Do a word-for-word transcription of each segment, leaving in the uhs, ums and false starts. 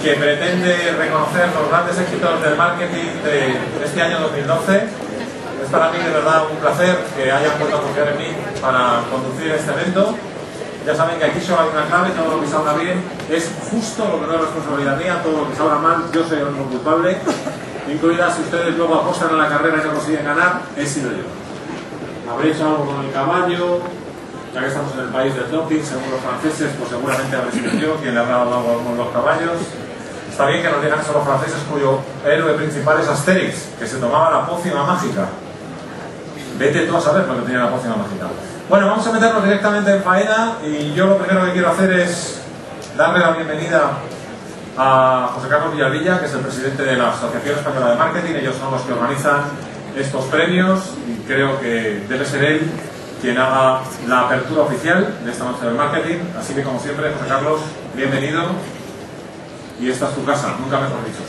que pretende reconocer los grandes éxitos del marketing de este año dos mil doce. Es para mí de verdad un placer que hayan vuelto a confiar en mí para conducir este evento. Ya saben que aquí solo hay una clave: todo lo que salga bien es justo, lo que no es responsabilidad mía; todo lo que salga mal, yo soy el único culpable, incluida si ustedes luego apostan a la carrera y no consiguen ganar, he sido yo. Habré hecho algo con el caballo, ya que estamos en el país del doping, según los franceses, pues seguramente habré sido yo quien le habrá dado algo con los caballos. Está bien que nos digan eso los franceses, cuyo héroe principal es Asterix, que se tomaba la pócima mágica. Vete tú a saber lo que tenía la pócima mágica. Bueno, vamos a meternos directamente en faena, y yo lo primero que quiero hacer es darle la bienvenida a José Carlos Villalvilla, que es el presidente de la Asociación Española de Marketing. Ellos son los que organizan estos premios y creo que debe ser él quien haga la apertura oficial de esta noche del marketing. Así que, como siempre, José Carlos, bienvenido, y esta es tu casa, nunca mejor dicho.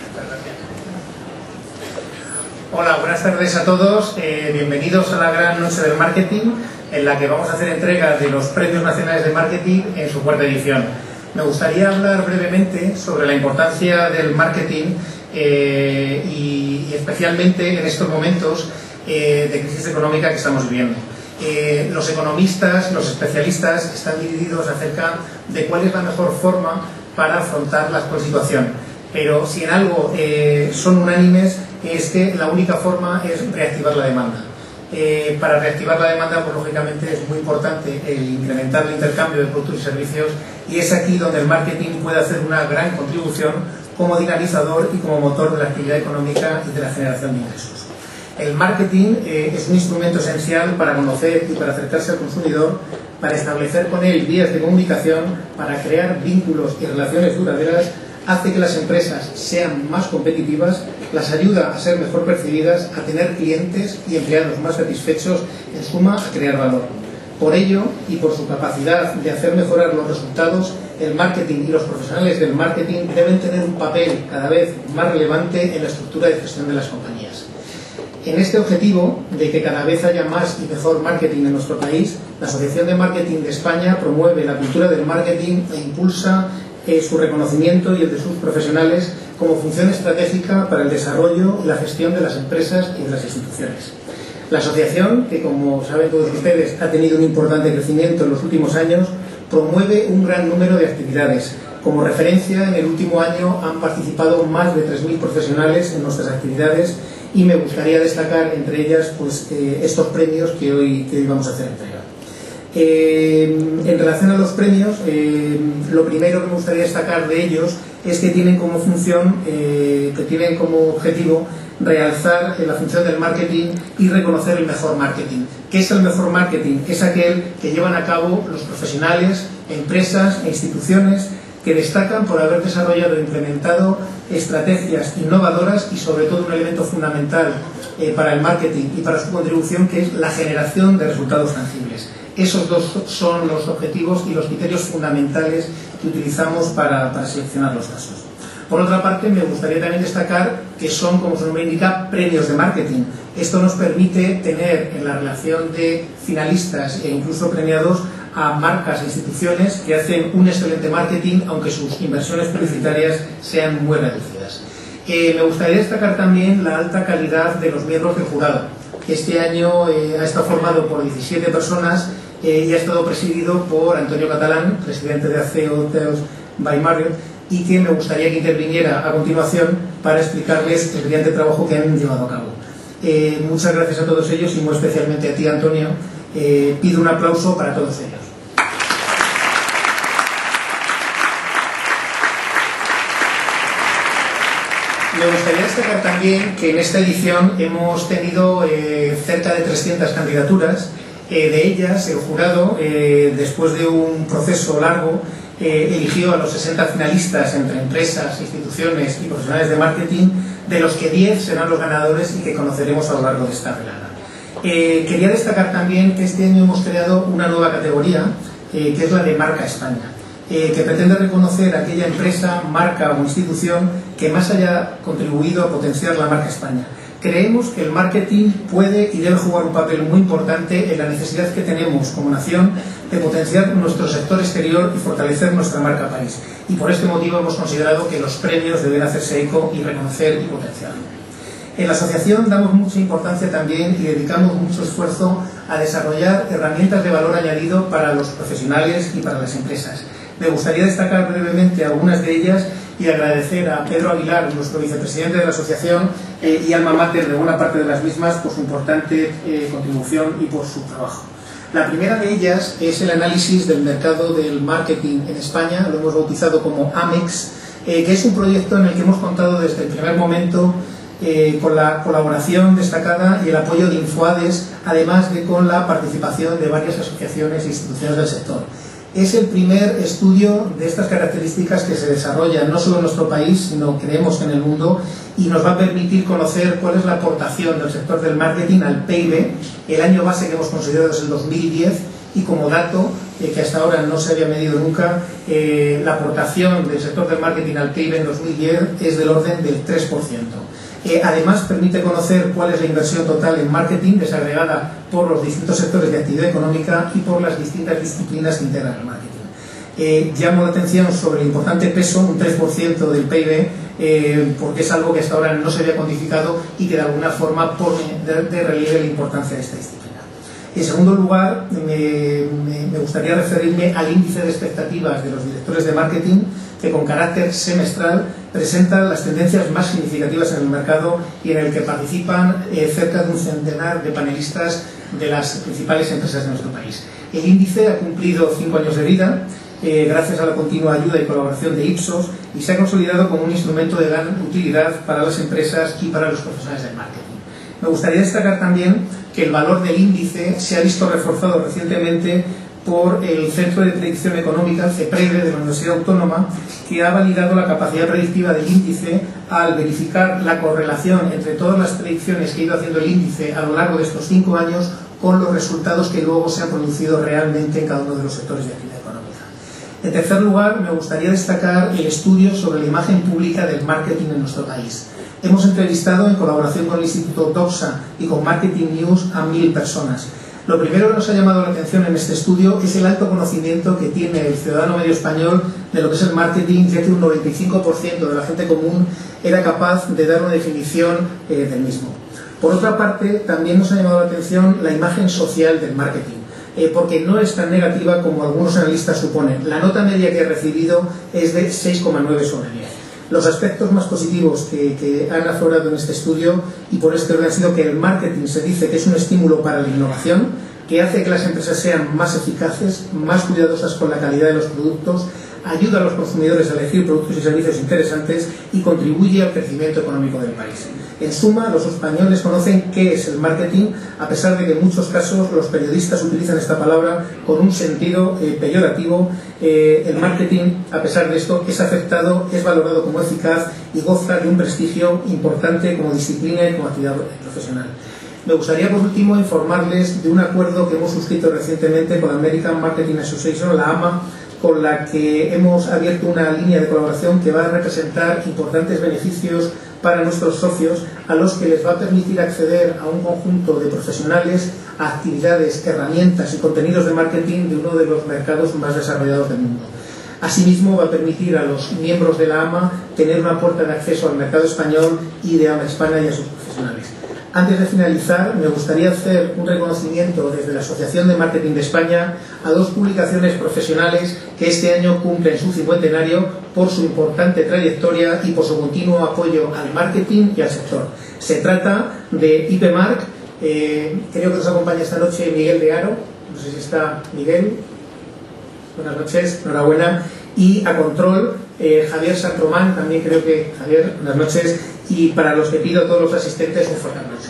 Hola, buenas tardes a todos. Eh, bienvenidos a la gran noche del marketing, en la que vamos a hacer entrega de los Premios Nacionales de Marketing en su cuarta edición. Me gustaría hablar brevemente sobre la importancia del marketing eh, y, y especialmente en estos momentos eh, de crisis económica que estamos viviendo. Eh, los economistas, los especialistas están divididos acerca de cuál es la mejor forma para afrontar la actual situación. Pero si en algo eh, son unánimes, es que la única forma es reactivar la demanda. Eh, para reactivar la demanda, pues lógicamente es muy importante el incrementar el intercambio de productos y servicios, y es aquí donde el marketing puede hacer una gran contribución como dinamizador y como motor de la actividad económica y de la generación de ingresos. El marketing eh, es un instrumento esencial para conocer y para acercarse al consumidor, para establecer con él vías de comunicación, para crear vínculos y relaciones duraderas. Hace que las empresas sean más competitivas, las ayuda a ser mejor percibidas, a tener clientes y empleados más satisfechos, en suma, a crear valor. Por ello, y por su capacidad de hacer mejorar los resultados, el marketing y los profesionales del marketing deben tener un papel cada vez más relevante en la estructura de gestión de las compañías. En este objetivo de que cada vez haya más y mejor marketing en nuestro país, la Asociación de Marketing de España promueve la cultura del marketing e impulsa eh, su reconocimiento y el de sus profesionales como función estratégica para el desarrollo y la gestión de las empresas y de las instituciones. La asociación, que como saben todos ustedes ha tenido un importante crecimiento en los últimos años, promueve un gran número de actividades. Como referencia, en el último año han participado más de tres mil profesionales en nuestras actividades, y me gustaría destacar entre ellas pues, eh, estos premios que hoy, que hoy vamos a hacer entrega. Eh, en relación a los premios, eh, lo primero que me gustaría destacar de ellos es que tienen como función, eh, que tienen como objetivo realzar la función del marketing y reconocer el mejor marketing. ¿Qué es el mejor marketing? Es aquel que llevan a cabo los profesionales, empresas e instituciones que destacan por haber desarrollado e implementado estrategias innovadoras y sobre todo un elemento fundamental eh, para el marketing y para su contribución, que es la generación de resultados tangibles. Esos dos son los objetivos y los criterios fundamentales que utilizamos para, para seleccionar los casos. Por otra parte, me gustaría también destacar que son, como su nombre indica, premios de marketing. Esto nos permite tener en la relación de finalistas e incluso premiados a marcas e instituciones que hacen un excelente marketing, aunque sus inversiones publicitarias sean muy reducidas. Eh, me gustaría destacar también la alta calidad de los miembros del jurado, que este año eh, ha estado formado por diecisiete personas eh, y ha estado presidido por Antonio Catalán, presidente de A C E Hotels by Marriott, y que me gustaría que interviniera a continuación para explicarles el brillante trabajo que han llevado a cabo. Eh, muchas gracias a todos ellos y muy especialmente a ti, Antonio. Eh, pido un aplauso para todos ellos. Me gustaría destacar también que en esta edición hemos tenido eh, cerca de trescientas candidaturas. Eh, de ellas, el jurado, eh, después de un proceso largo, eh, eligió a los sesenta finalistas entre empresas, instituciones y profesionales de marketing, de los que diez serán los ganadores y que conoceremos a lo largo de esta velada. Eh, quería destacar también que este año hemos creado una nueva categoría, eh, que es la de Marca España, eh, que pretende reconocer a aquella empresa, marca o institución que más haya contribuido a potenciar la marca España. Creemos que el marketing puede y debe jugar un papel muy importante en la necesidad que tenemos como nación de potenciar nuestro sector exterior y fortalecer nuestra marca país. Y por este motivo hemos considerado que los premios deben hacerse eco y reconocer y potenciar. En la asociación damos mucha importancia también y dedicamos mucho esfuerzo a desarrollar herramientas de valor añadido para los profesionales y para las empresas. Me gustaría destacar brevemente algunas de ellas y agradecer a Pedro Aguilar, nuestro vicepresidente de la asociación eh, y alma mater de buena parte de las mismas, por su importante eh, contribución y por su trabajo. La primera de ellas es el análisis del mercado del marketing en España, lo hemos bautizado como AMEX, eh, que es un proyecto en el que hemos contado desde el primer momento eh, con la colaboración destacada y el apoyo de Infoades, además de con la participación de varias asociaciones e instituciones del sector. Es el primer estudio de estas características que se desarrolla no solo en nuestro país, sino creemos que en el mundo, y nos va a permitir conocer cuál es la aportación del sector del marketing al P I B. El año base que hemos considerado es el dos mil diez y como dato, eh, que hasta ahora no se había medido nunca, eh, la aportación del sector del marketing al P I B en dos mil diez es del orden del tres por ciento. Eh, además, permite conocer cuál es la inversión total en marketing desagregada por los distintos sectores de actividad económica y por las distintas disciplinas que integran el marketing. Eh, llamo la atención sobre el importante peso, un tres por ciento del P I B, eh, porque es algo que hasta ahora no se había cuantificado y que de alguna forma pone de, de relieve la importancia de esta disciplina. En segundo lugar, me, me, me gustaría referirme al índice de expectativas de los directores de marketing, que con carácter semestral presenta las tendencias más significativas en el mercado y en el que participan eh, cerca de un centenar de panelistas de las principales empresas de nuestro país. El índice ha cumplido cinco años de vida eh, gracias a la continua ayuda y colaboración de Ipsos y se ha consolidado como un instrumento de gran utilidad para las empresas y para los profesionales del marketing. Me gustaría destacar también que el valor del índice se ha visto reforzado recientemente por el Centro de Predicción Económica, el CEPREDE, de la Universidad Autónoma, que ha validado la capacidad predictiva del índice al verificar la correlación entre todas las predicciones que ha ido haciendo el índice a lo largo de estos cinco años con los resultados que luego se han producido realmente en cada uno de los sectores de actividad económica. En tercer lugar, me gustaría destacar el estudio sobre la imagen pública del marketing en nuestro país. Hemos entrevistado, en colaboración con el Instituto Doxa y con Marketing News, a mil personas. Lo primero que nos ha llamado la atención en este estudio es el alto conocimiento que tiene el ciudadano medio español de lo que es el marketing, ya que un noventa y cinco por ciento de la gente común era capaz de dar una definición eh, del mismo. Por otra parte, también nos ha llamado la atención la imagen social del marketing, eh, porque no es tan negativa como algunos analistas suponen. La nota media que he recibido es de seis coma nueve sobre diez. Los aspectos más positivos que, que han aflorado en este estudio y por este orden han sido que el marketing se dice que es un estímulo para la innovación, que hace que las empresas sean más eficaces, más cuidadosas con la calidad de los productos, ayuda a los consumidores a elegir productos y servicios interesantes y contribuye al crecimiento económico del país. En suma, los españoles conocen qué es el marketing, a pesar de que en muchos casos los periodistas utilizan esta palabra con un sentido eh, peyorativo. Eh, el marketing, a pesar de esto, es aceptado, es valorado como eficaz y goza de un prestigio importante como disciplina y como actividad profesional. Me gustaría, por último, informarles de un acuerdo que hemos suscrito recientemente con la American Marketing Association, la AMA, con la que hemos abierto una línea de colaboración que va a representar importantes beneficios para nuestros socios, a los que les va a permitir acceder a un conjunto de profesionales, a actividades, herramientas y contenidos de marketing de uno de los mercados más desarrollados del mundo. Asimismo, va a permitir a los miembros de la AMA tener una puerta de acceso al mercado español y de habla hispana y a sus profesionales. Antes de finalizar, me gustaría hacer un reconocimiento desde la Asociación de Marketing de España a dos publicaciones profesionales que este año cumplen su cincuentenario por su importante trayectoria y por su continuo apoyo al marketing y al sector. Se trata de IPMark, eh, creo que nos acompaña esta noche Miguel de Haro, no sé si está Miguel, buenas noches, enhorabuena, y a Control, eh, Javier Santromán, también creo que Javier, buenas noches, y para los que pido a todos los asistentes un fuerte aplauso.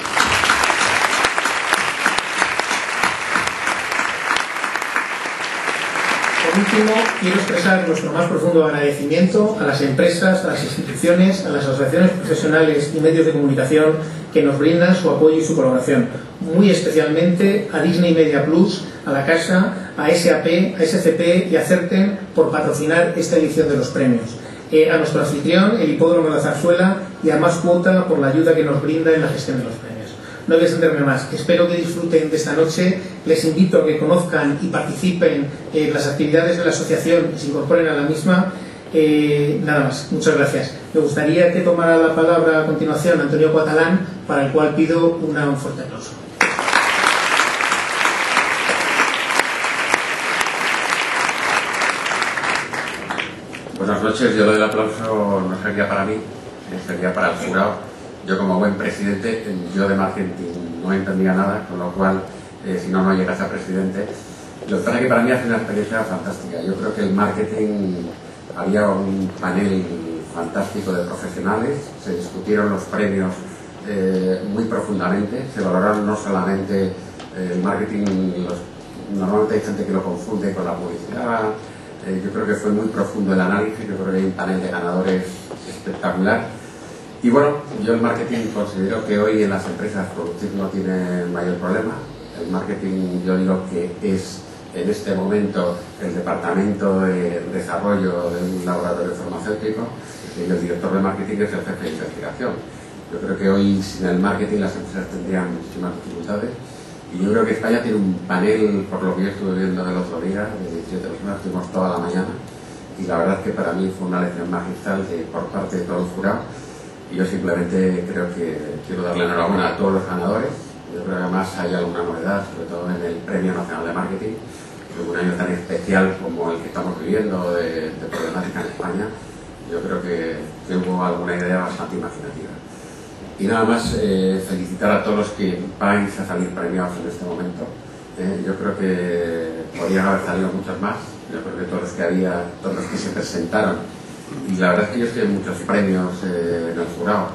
Por último, quiero expresar nuestro más profundo agradecimiento a las empresas, a las instituciones, a las asociaciones profesionales y medios de comunicación que nos brindan su apoyo y su colaboración. Muy especialmente a Disney Media Plus, a La Casa, a S A P, a S C P y a Certen por patrocinar esta edición de los premios. eh, a nuestro anfitrión, el Hipódromo de la Zarzuela, y a Más Cuota por la ayuda que nos brinda en la gestión de los premios. No voy a extenderme más. Espero que disfruten de esta noche. Les invito a que conozcan y participen en las actividades de la asociación y se incorporen a la misma. Eh, nada más. Muchas gracias. Me gustaría que tomara la palabra a continuación Antonio Catalán, para el cual pido una, un fuerte aplauso. Buenas noches. Yo lo del aplauso no sería para mí, sería para el jurado. Yo, como buen presidente, yo de marketing no entendía nada, con lo cual, eh, si no, no llegas a presidente. Lo que pasa es que para mí ha sido una experiencia fantástica. Yo creo que el marketing, había un panel fantástico de profesionales, se discutieron los premios eh, muy profundamente, se valoraron no solamente eh, el marketing, los, normalmente hay gente que lo confunde con la publicidad. Eh, yo creo que fue muy profundo el análisis, yo creo que hay un panel de ganadores espectacular. Y bueno, yo el marketing considero que hoy en las empresas producir no tiene mayor problema. El marketing, yo digo que es en este momento el departamento de desarrollo de un laboratorio farmacéutico, y el director de marketing es el jefe de investigación. Yo creo que hoy sin el marketing las empresas tendrían muchísimas dificultades. Y yo creo que España tiene un panel, por lo que yo estuve viendo el otro día, de diecisiete personas, estuvimos toda la mañana, y la verdad es que para mí fue una lección magistral de, por parte de todo el jurado. Y yo simplemente creo que quiero darle enhorabuena a todos los ganadores. Yo creo que además hay alguna novedad, sobre todo en el Premio Nacional de Marketing, en un año tan especial como el que estamos viviendo de, de problemática en España. Yo creo que, que hubo alguna idea bastante imaginativa. Y nada más, eh, felicitar a todos los que vais a salir premiados en este momento. Eh, yo creo que podrían haber salido muchos más. Yo creo que todos los que había, todos los que se presentaron. Y la verdad es que yo estoy en muchos premios eh, en el jurado.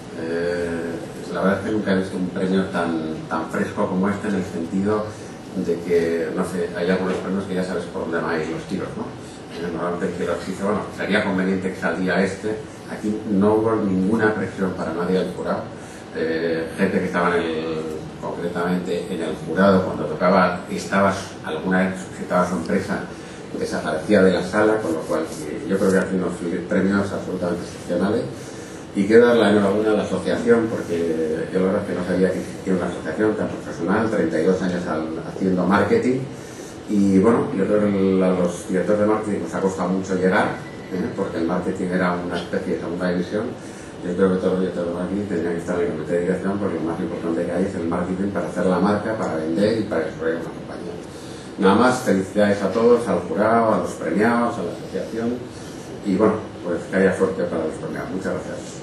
Eh, la verdad es que nunca he visto un premio tan, tan fresco como este, en el sentido de que, no sé, hay algunos premios que ya sabes por dónde van a ir los tiros, ¿no? Normalmente que los dice, bueno, sería conveniente que saldría este. Aquí no hubo ninguna presión para nadie del jurado. Eh, gente que estaba en el, concretamente en el jurado, cuando tocaba, estabas alguna vez sujetaba a su empresa, desaparecía de la sala, con lo cual yo creo que ha sido unos premios absolutamente excepcionales. Y quiero dar la enhorabuena a la asociación, porque yo la verdad es que no sabía que existía una asociación tan profesional, treinta y dos años al, haciendo marketing. Y bueno, yo creo que a los directores de marketing nos ha costado mucho llegar, ¿eh? Porque el marketing era una especie de segunda división. Yo creo que todos los directores de marketing tendrían que estar en el comité de dirección, porque lo más importante que hay es el marketing para hacer la marca, para vender y para desarrollar una compañía. Nada más, felicidades a todos, al jurado, a los premiados, a la asociación, y bueno, pues que haya suerte para los premiados. Muchas gracias.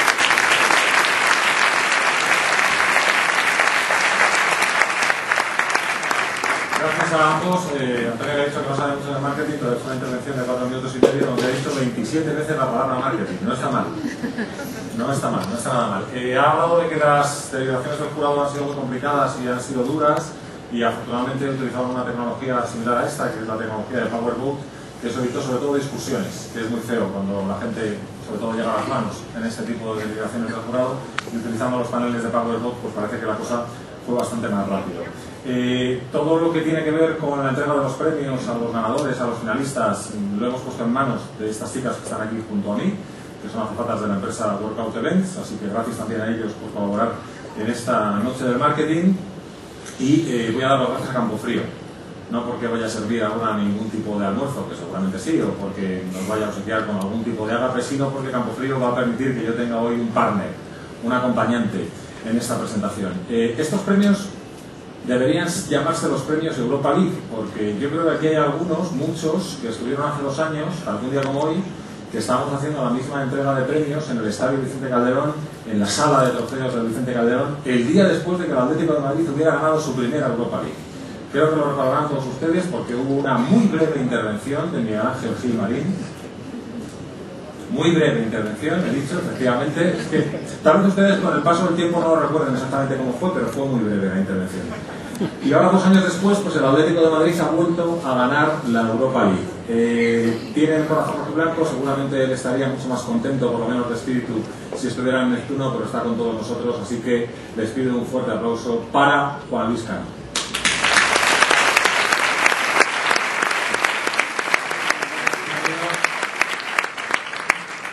Gracias a ambos. Eh, Antonio le ha dicho que no sabe mucho de marketing, pero es una intervención de cuatro minutos y medio donde ha dicho veintisiete veces la palabra marketing. No está mal. No está mal, no está nada mal. Eh, ha hablado de que las deliberaciones del jurado han sido muy complicadas y han sido duras, y afortunadamente he utilizado una tecnología similar a esta, que es la tecnología de PowerVote, que eso evitó sobre todo discusiones, que es muy feo cuando la gente, sobre todo, llega a las manos en este tipo de deliberaciones del jurado, y utilizando los paneles de PowerVote, pues parece que la cosa fue bastante más rápido. Eh, todo lo que tiene que ver con la entrega de los premios a los ganadores, a los finalistas, lo hemos puesto en manos de estas chicas que están aquí junto a mí, que son azafatas de la empresa Workout Events, así que gracias también a ellos por colaborar en esta noche del marketing. Y eh, voy a dar las gracias a Campofrío, no porque vaya a servir ahora ningún tipo de almuerzo, que seguramente sí, o porque nos vaya a obsequiar con algún tipo de ágape, sino porque Campofrío va a permitir que yo tenga hoy un partner, un acompañante en esta presentación. Eh, estos premios deberían llamarse los premios Europa League, porque yo creo que aquí hay algunos, muchos, que estuvieron hace dos años, algún día como hoy, que estábamos haciendo la misma entrega de premios en el Estadio Vicente Calderón, en la sala de trofeos del Vicente Calderón, el día después de que el Atlético de Madrid hubiera ganado su primera Europa League. Creo que lo recordarán todos ustedes, porque hubo una muy breve intervención de Miguel Ángel Gil Marín. Muy breve intervención, he dicho, efectivamente. Es que tal vez ustedes con el paso del tiempo no lo recuerden exactamente cómo fue, pero fue muy breve la intervención. Y ahora, dos años después, pues el Atlético de Madrid ha vuelto a ganar la Europa League. Eh, tiene el corazón rojo y blanco, seguramente él estaría mucho más contento, por lo menos de espíritu, si estuviera en Neptuno, pero está con todos nosotros, así que les pido un fuerte aplauso para Juan Luis Cano.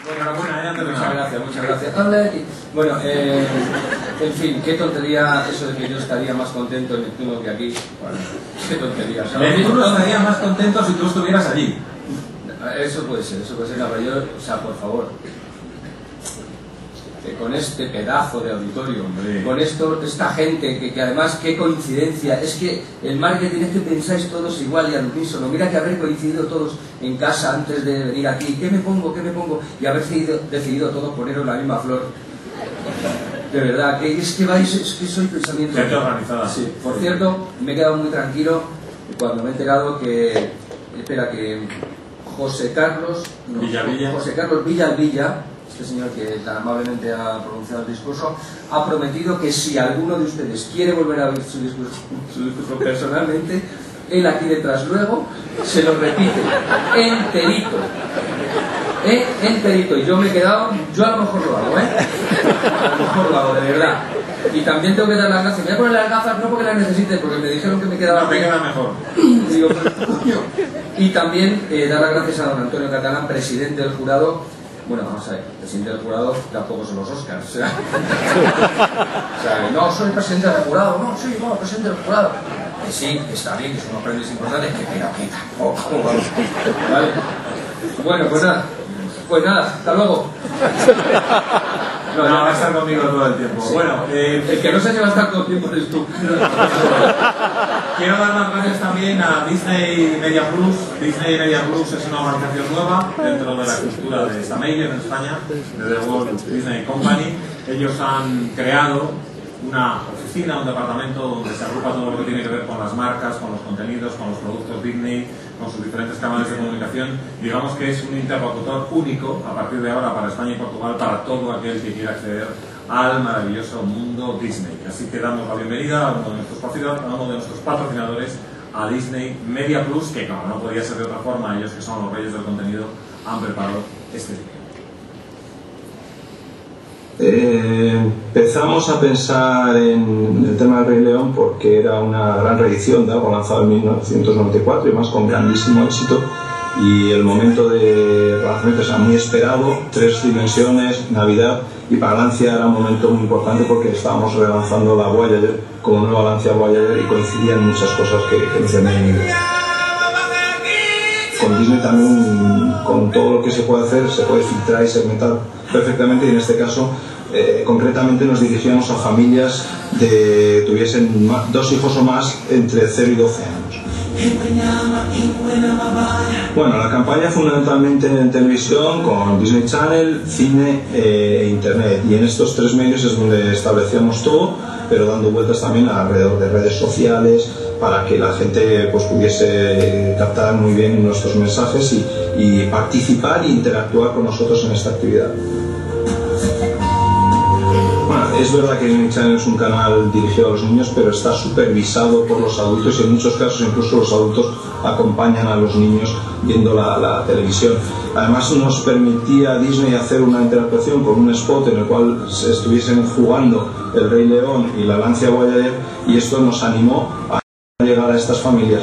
Enhorabuena, eh, muchas gracias, muchas gracias. Bueno, eh, en fin, qué tontería eso de que yo estaría más contento en Neptuno que aquí. Bueno, qué tontería. O sea, Neptuno estaría más contento si tú estuvieras allí. Eso puede ser, eso puede ser. No, pero yo, o sea, por favor, que con este pedazo de auditorio, hombre, con esto, esta gente, que, que además, qué coincidencia, es que el marketing es que pensáis todos igual y al unísono. Mira que haber coincidido todos en casa antes de venir aquí, ¿qué me pongo, qué me pongo? Y haber decidido, decidido todos poneros la misma flor. De verdad, que es que vais, es que soy pensamiento. Gente organizada. Sí. Por cierto, me he quedado muy tranquilo cuando me he enterado que, espera, que José Carlos, no, Villavilla. José Carlos Villalvilla, este señor que tan amablemente ha pronunciado el discurso, ha prometido que si alguno de ustedes quiere volver a oír su discurso, su discurso personalmente, él aquí detrás luego se lo repite enterito. ¿Eh? Enterito. Y yo me he quedado, yo a lo mejor lo hago, ¿eh? A lo mejor lo hago, de verdad. Y también tengo que dar las gracias. Me voy a poner las gafas no porque las necesite, porque me dijeron que me quedaba no, me queda mejor. Digo, coño. Y también eh, dar las gracias a don Antonio Catalán, presidente del jurado. Bueno, vamos a ver, presidente del jurado tampoco son los Oscars. O sea, o sea, no soy presidente del jurado, no, sí, no, presidente del jurado. Que sí, que está bien, que son unos premios importantes, que pero que tampoco. ¿Vale? Bueno, pues nada. Pues nada, hasta luego. No, no, va a estar conmigo todo el tiempo. Sí. Bueno, eh, el que no se lleva a estar todo el tiempo eres tú. Quiero dar las gracias también a Disney Media Plus. Disney Media Plus es una organización nueva dentro de la estructura de Stameyer en España, de The Walt Disney Company. Ellos han creado una oficina, un departamento donde se agrupa todo lo que tiene que ver con las marcas, con los contenidos, con los productos Disney, con sus diferentes canales de comunicación. Digamos que es un interlocutor único a partir de ahora para España y Portugal, para todo aquel que quiera acceder al maravilloso mundo Disney. Así que damos la bienvenida a uno de nuestros, a uno de nuestros patrocinadores, a Disney Media Plus, que como no podía ser de otra forma, ellos que son los reyes del contenido, han preparado este vídeo. Eh, empezamos a pensar en el tema del Rey León porque era una gran reedición de algo lanzado en mil novecientos noventa y cuatro y más con grandísimo éxito, y el momento de relanzamiento era muy esperado, tres dimensiones, Navidad, y para Lancia era un momento muy importante porque estábamos relanzando la Voyager como nueva Lancia Voyager y coincidían muchas cosas que, que nos venían. Con Disney también, con todo lo que se puede hacer, se puede filtrar y segmentar perfectamente, y en este caso eh, concretamente nos dirigíamos a familias que tuviesen más, dos hijos o más entre cero y doce años. Bueno, la campaña fundamentalmente en televisión con Disney Channel, cine e internet, y en estos tres medios es donde establecíamos todo, pero dando vueltas también alrededor de redes sociales para que la gente pues pudiese captar muy bien nuestros mensajes y, y participar e interactuar con nosotros en esta actividad. Bueno, es verdad que Disney Channel es un canal dirigido a los niños, pero está supervisado por los adultos, y en muchos casos incluso los adultos acompañan a los niños viendo la, la televisión. Además nos permitía a Disney hacer una interactuación con un spot en el cual se estuviesen jugando el Rey León y la Lancia Voyager, y esto nos animó a llegar a estas familias.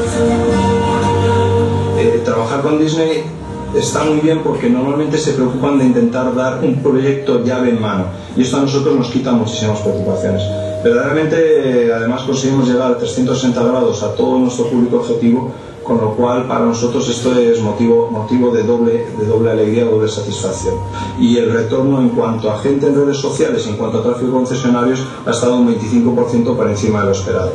Eh, trabajar con Disney está muy bien porque normalmente se preocupan de intentar dar un proyecto llave en mano, y esto a nosotros nos quita muchísimas preocupaciones. Verdaderamente, eh, además conseguimos llegar a trescientos sesenta grados a todo nuestro público objetivo, con lo cual para nosotros esto es motivo, motivo de, doble, de doble alegría, doble satisfacción. Y el retorno en cuanto a gente en redes sociales y en cuanto a tráfico de concesionarios ha estado un veinticinco por ciento por encima de lo esperado.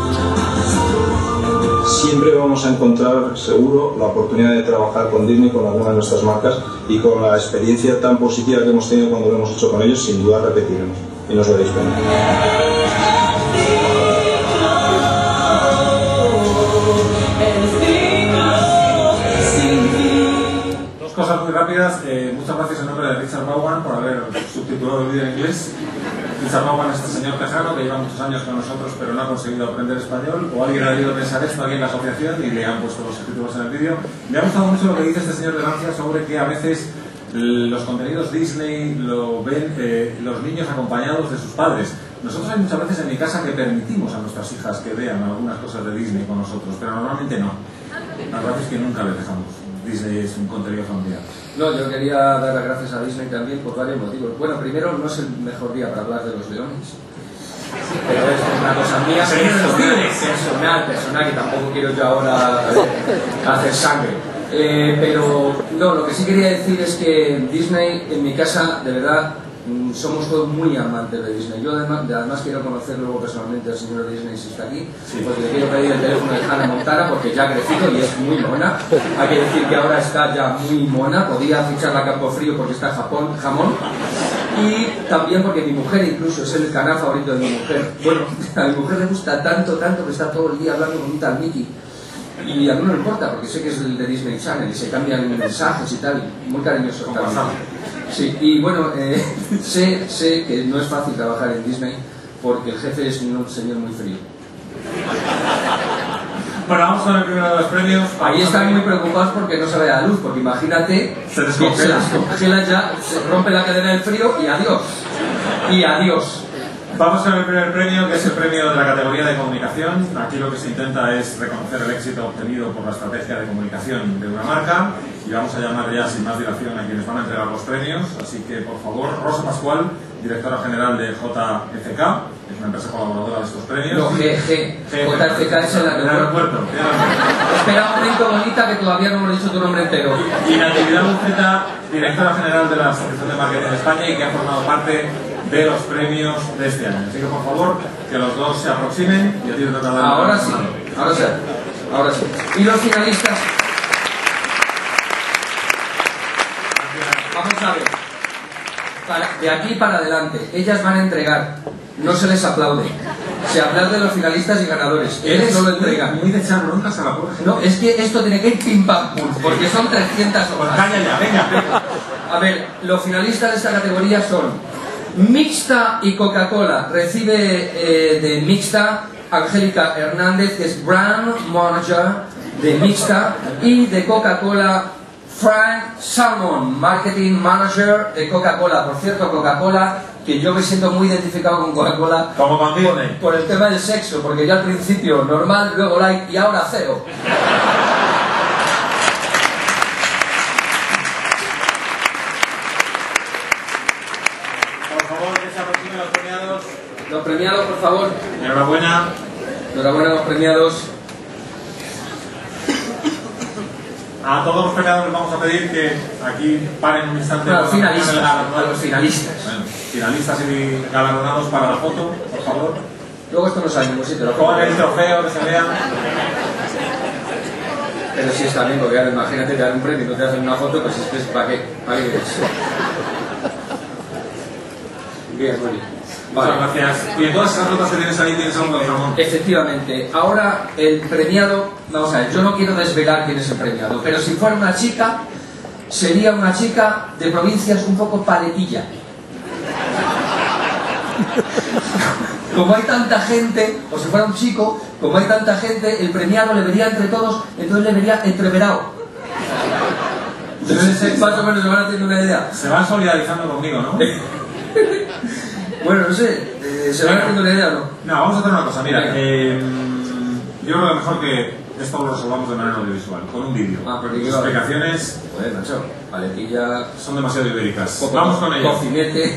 Siempre vamos a encontrar, seguro, la oportunidad de trabajar con Disney, con alguna de nuestras marcas, y con la experiencia tan positiva que hemos tenido cuando lo hemos hecho con ellos, sin duda repetiremos, y nos veréis pronto. Dos cosas muy rápidas. Eh, muchas gracias en nombre de Richard Vaughan por haber subtitulado el vídeo en inglés. Richard Vaughan es este señor tejano que lleva muchos años con nosotros pero no ha conseguido aprender español, o alguien ha debido pensar esto, alguien en la asociación, y le han puesto los subtítulos en el vídeo. Me ha gustado mucho lo que dice este señor de Lancia sobre que a veces los contenidos Disney lo ven eh, los niños acompañados de sus padres. Nosotros hay muchas veces en mi casa que permitimos a nuestras hijas que vean algunas cosas de Disney con nosotros, pero normalmente no. La verdad es que nunca les dejamos. Disney es un contenido familiar. No, yo quería dar las gracias a Disney también por varios motivos. Bueno, primero, no es el mejor día para hablar de los leones. Pero esto es una cosa mía personal, personal, personal, que tampoco quiero yo ahora hacer sangre. Eh, pero no, lo que sí quería decir es que Disney, en mi casa, de verdad, somos todos muy amantes de Disney. Yo además, además quiero conocer luego personalmente al señor Disney si está aquí, sí. Porque le quiero pedir el teléfono de Hannah Montana porque ya ha crecido y es muy mona. Hay que decir que ahora está ya muy mona, podía ficharla a Campofrío porque está en Japón, jamón. Y también porque mi mujer incluso es el canal favorito de mi mujer. Bueno, a mi mujer le gusta tanto, tanto que está todo el día hablando con un tal Mickey. Y a mí no me importa porque sé que es el de Disney Channel y se cambian mensajes y tal, muy cariñoso también. Sí, y bueno, eh, sé, sé que no es fácil trabajar en Disney porque el jefe es un señor muy frío. Bueno, vamos con el primero de los premios. Ahí están muy preocupados porque no se vea la luz, porque imagínate, se descongela. Se descongela ya, se rompe la cadena del frío y adiós. Y adiós. Vamos con el primer premio, que es el premio de la categoría de comunicación. Aquí lo que se intenta es reconocer el éxito obtenido por la estrategia de comunicación de una marca. Y vamos a llamar ya sin más dilación a quienes van a entregar los premios. Así que, por favor, Rosa Pascual, directora general de J F K, es una empresa colaboradora de estos premios. No, G G. J F K es el aeropuerto. Espera un momento, bonita, que todavía no hemos dicho tu nombre entero. Y Natividad Buceta, directora general de la Asociación de Marketing de España y que ha formado parte de los premios de este año. Así que, por favor, que los dos se aproximen y a ti te toca dar. Ahora sí, ahora sí, ahora sí. Y los finalistas. Vamos a ver. Para, de aquí para adelante, ellas van a entregar. No se les aplaude. Se aplaude a los finalistas y ganadores. Ellos no lo entregan. Muy de echar broncas a la porra. No, es que esto tiene que ir pim pam pum, porque son trescientas hojas. Pues calla ya, venga. A ver, los finalistas de esta categoría son Mixta y Coca-Cola. Recibe eh, de Mixta Angélica Hernández, que es Brand Manager de Mixta, y de Coca-Cola Frank Salmon, Marketing Manager de Coca-Cola. Por cierto, Coca-Cola, que yo me siento muy identificado con Coca-Cola como con por, por el tema del sexo, porque yo al principio normal, luego light y ahora cero. Los premiados, por favor. Enhorabuena. Enhorabuena a los premiados. A todos los premiados les vamos a pedir que aquí paren un instante. A los finalistas. A los finalistas. Bueno, finalistas y galardonados para la foto, por favor. Luego esto no sale en ningún sitio. Lo con el trofeo que se vea. Pero sí está bien, porque ahora imagínate te dan un premio y no te hacen una foto, pues es que es para qué. ¿Para qué quieres? Bien, muy bien. Vale. Muchas gracias. Y en todas esas notas que tienes ahí tienes algo de jamón. Efectivamente. Ahora el premiado, vamos a ver, yo no quiero desvelar quién es el premiado, pero si fuera una chica, sería una chica de provincias un poco paletilla. Como hay tanta gente, o si fuera un chico, como hay tanta gente, el premiado le vería entre todos, entonces le vería entreverado. Entonces más o menos se van haciendo una idea. Se van solidarizando conmigo, ¿no? Bueno, no sé, eh, ¿se van haciendo una idea o no? No, vamos a hacer una cosa, mira, eh, yo creo que mejor que esto lo resolvamos de manera audiovisual, con un vídeo. Ah, porque las explicaciones joder, macho, paletilla son demasiado ibéricas. Poco, vamos con ello. Cocinete.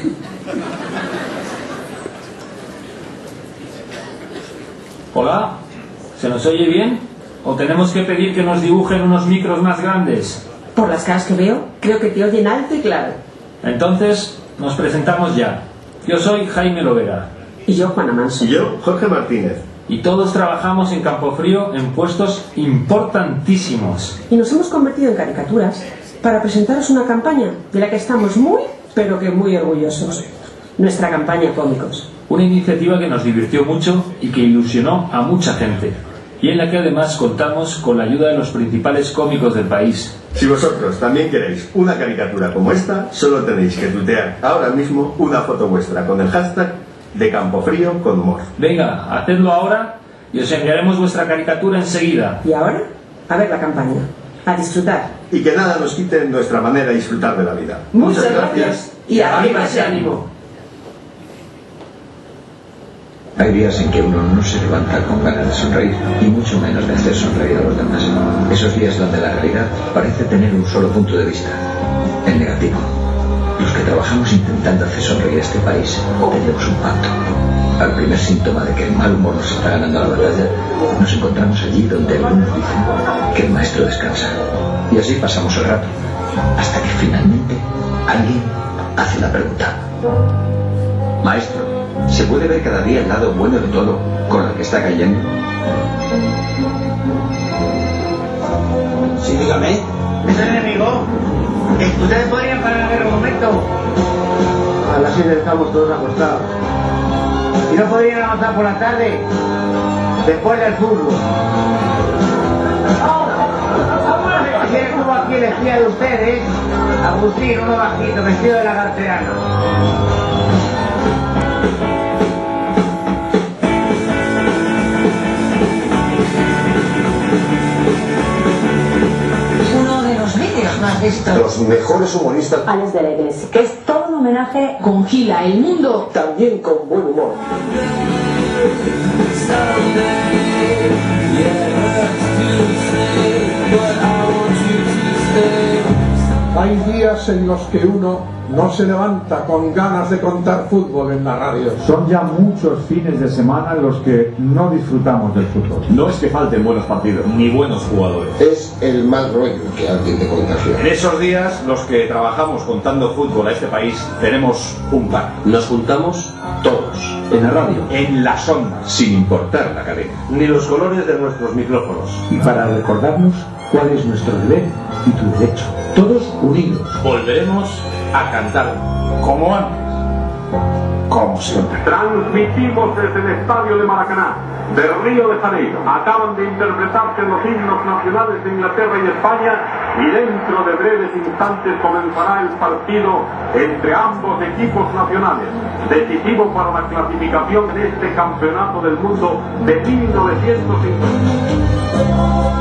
Hola, ¿se nos oye bien? ¿O tenemos que pedir que nos dibujen unos micros más grandes? Por las caras que veo, creo que te oyen alto y claro. Entonces, nos presentamos ya. Yo soy Jaime Lovera. Y yo, Juana Manso. Y yo, Jorge Martínez. Y todos trabajamos en Campofrío en puestos importantísimos. Y nos hemos convertido en caricaturas para presentaros una campaña de la que estamos muy, pero que muy orgullosos. Nuestra campaña Cómicos. Una iniciativa que nos divirtió mucho y que ilusionó a mucha gente. Y en la que además contamos con la ayuda de los principales cómicos del país. Si vosotros también queréis una caricatura como esta, solo tenéis que tuitear ahora mismo una foto vuestra con el hashtag de Campofrío con humor. Venga, hacedlo ahora y os enviaremos vuestra caricatura enseguida. Y ahora, a ver la campaña. A disfrutar. Y que nada nos quite nuestra manera de disfrutar de la vida. Muchas, Muchas gracias y arriba ese ánimo. Hay días en que uno no se levanta con ganas de sonreír y mucho menos de hacer sonreír a los demás. Esos días donde la realidad parece tener un solo punto de vista, el negativo. Los que trabajamos intentando hacer sonreír a este país tenemos un pacto. Al primer síntoma de que el mal humor nos está ganando la batalla, nos encontramos allí donde algunos dicen que el maestro descansa. Y así pasamos el rato, hasta que finalmente alguien hace la pregunta. Maestro, ¿se puede ver cada día el lado bueno de todo con el que está cayendo? Sí, dígame. ¿Es el enemigo? ¿Ustedes podrían parar en un momento? A las siete estamos todos acostados. ¿Y no podrían avanzar por la tarde? Después del fútbol. ¿Quién estuvo aquí el espía de ustedes? Agustín, uno bajito, vestido de lagarteano. Más visto. Los mejores humoristas. Alex de la Iglesia, que es todo un homenaje con Gila, el mundo. También con buen humor. Hay días en los que uno no se levanta con ganas de contar fútbol en la radio. Son ya muchos fines de semana los que no disfrutamos del fútbol. No es que falten buenos partidos, ni buenos jugadores. Es el mal rollo que alguien te contagia. En esos días, los que trabajamos contando fútbol a este país, tenemos un plan. Nos juntamos todos. En la radio. En las ondas. Sin importar la cadena. Ni los colores de nuestros micrófonos. Y para recordarnos cuál es nuestro deber y tu derecho. Todos unidos. Volveremos a cantar como antes. Como siempre. Transmitimos desde el estadio de Maracaná, de Río de Janeiro. Acaban de interpretarse los himnos nacionales de Inglaterra y España y dentro de breves instantes comenzará el partido entre ambos equipos nacionales, decisivo para la clasificación de este campeonato del mundo de mil novecientos cincuenta.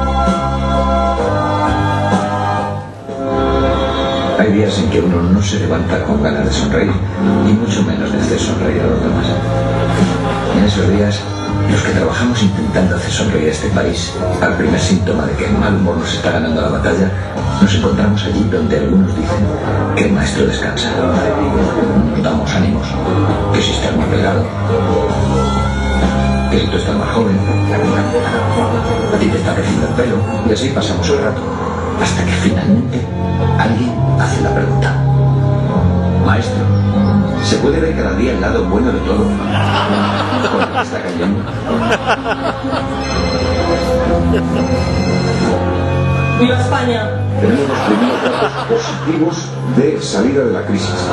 Hay días en que uno no se levanta con ganas de sonreír y mucho menos de hacer sonreír a los demás. En esos días, los que trabajamos intentando hacer sonreír a este país, al primer síntoma de que el mal humor nos está ganando la batalla, nos encontramos allí donde algunos dicen que el maestro descansa. Nos damos ánimos, que si estás más delgado, que si tú estás más joven, a ti te está creciendo el pelo, y así pasamos el rato, hasta que finalmente alguien hace la pregunta. Maestro, ¿se puede ver cada día el lado bueno de todo con el que está cayendo? ¡Viva España! Tenemos los primeros datos positivos de salida de la crisis.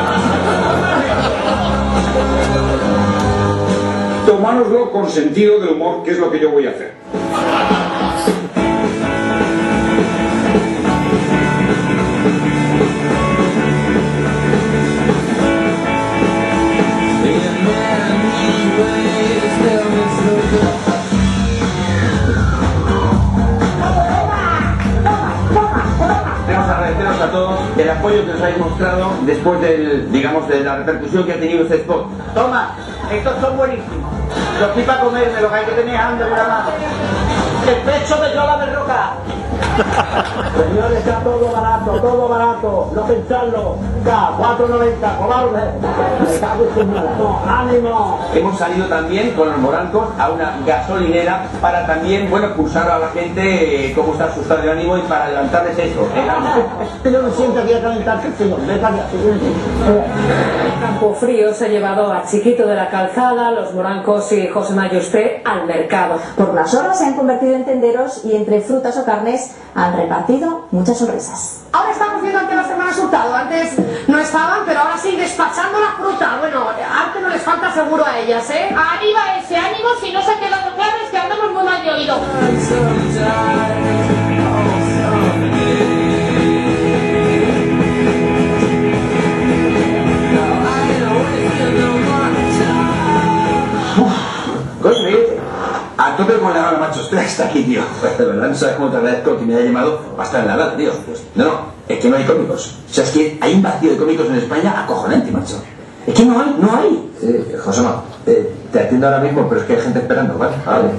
Tomároslo con sentido del humor, que es lo que yo voy a hacer. Queremos agradeceros a todos el apoyo que nos habéis mostrado después del, digamos, de la repercusión que ha tenido este spot. Toma, estos son buenísimos. Los estoy para comerme, lo que hay que tener hambre en la mano. El pecho de yo la berroca. Señores, está todo barato, todo barato. No pensarlo. Ya, cuatro noventa, cobarde. Me cago en tu madre. No, ánimo. Hemos salido también con los morancos a una gasolinera para también, bueno, pulsar a la gente eh, cómo está su estado de ánimo y para levantarles eso, el ánimo. Yo no siento que calentarse el señor. Campofrío se ha llevado a Chiquito de la Calzada, los morancos y José Mayusté al mercado. Por las horas se han convertido en tenderos y entre frutas o carnes han repartido muchas sonrisas. Ahora estamos viendo ante las hermanas Hurtado. Antes no estaban, pero ahora sí, despachando la fruta. Bueno, arte no les falta seguro a ellas, ¿eh? Arriba ese ánimo, si no se ha quedado claro es que andamos muy mal de oído. A tope con la gana, macho, usted está aquí, tío. De verdad, no sabes cómo te agradezco que me haya llamado para estar en la gala, tío. No, no, es que no hay cómicos. O sea, es que hay un vacío de cómicos en España acojonante, macho. Es que no hay, no hay. Eh, Josema, eh, te atiendo ahora mismo, pero es que hay gente esperando, ¿vale? Vale.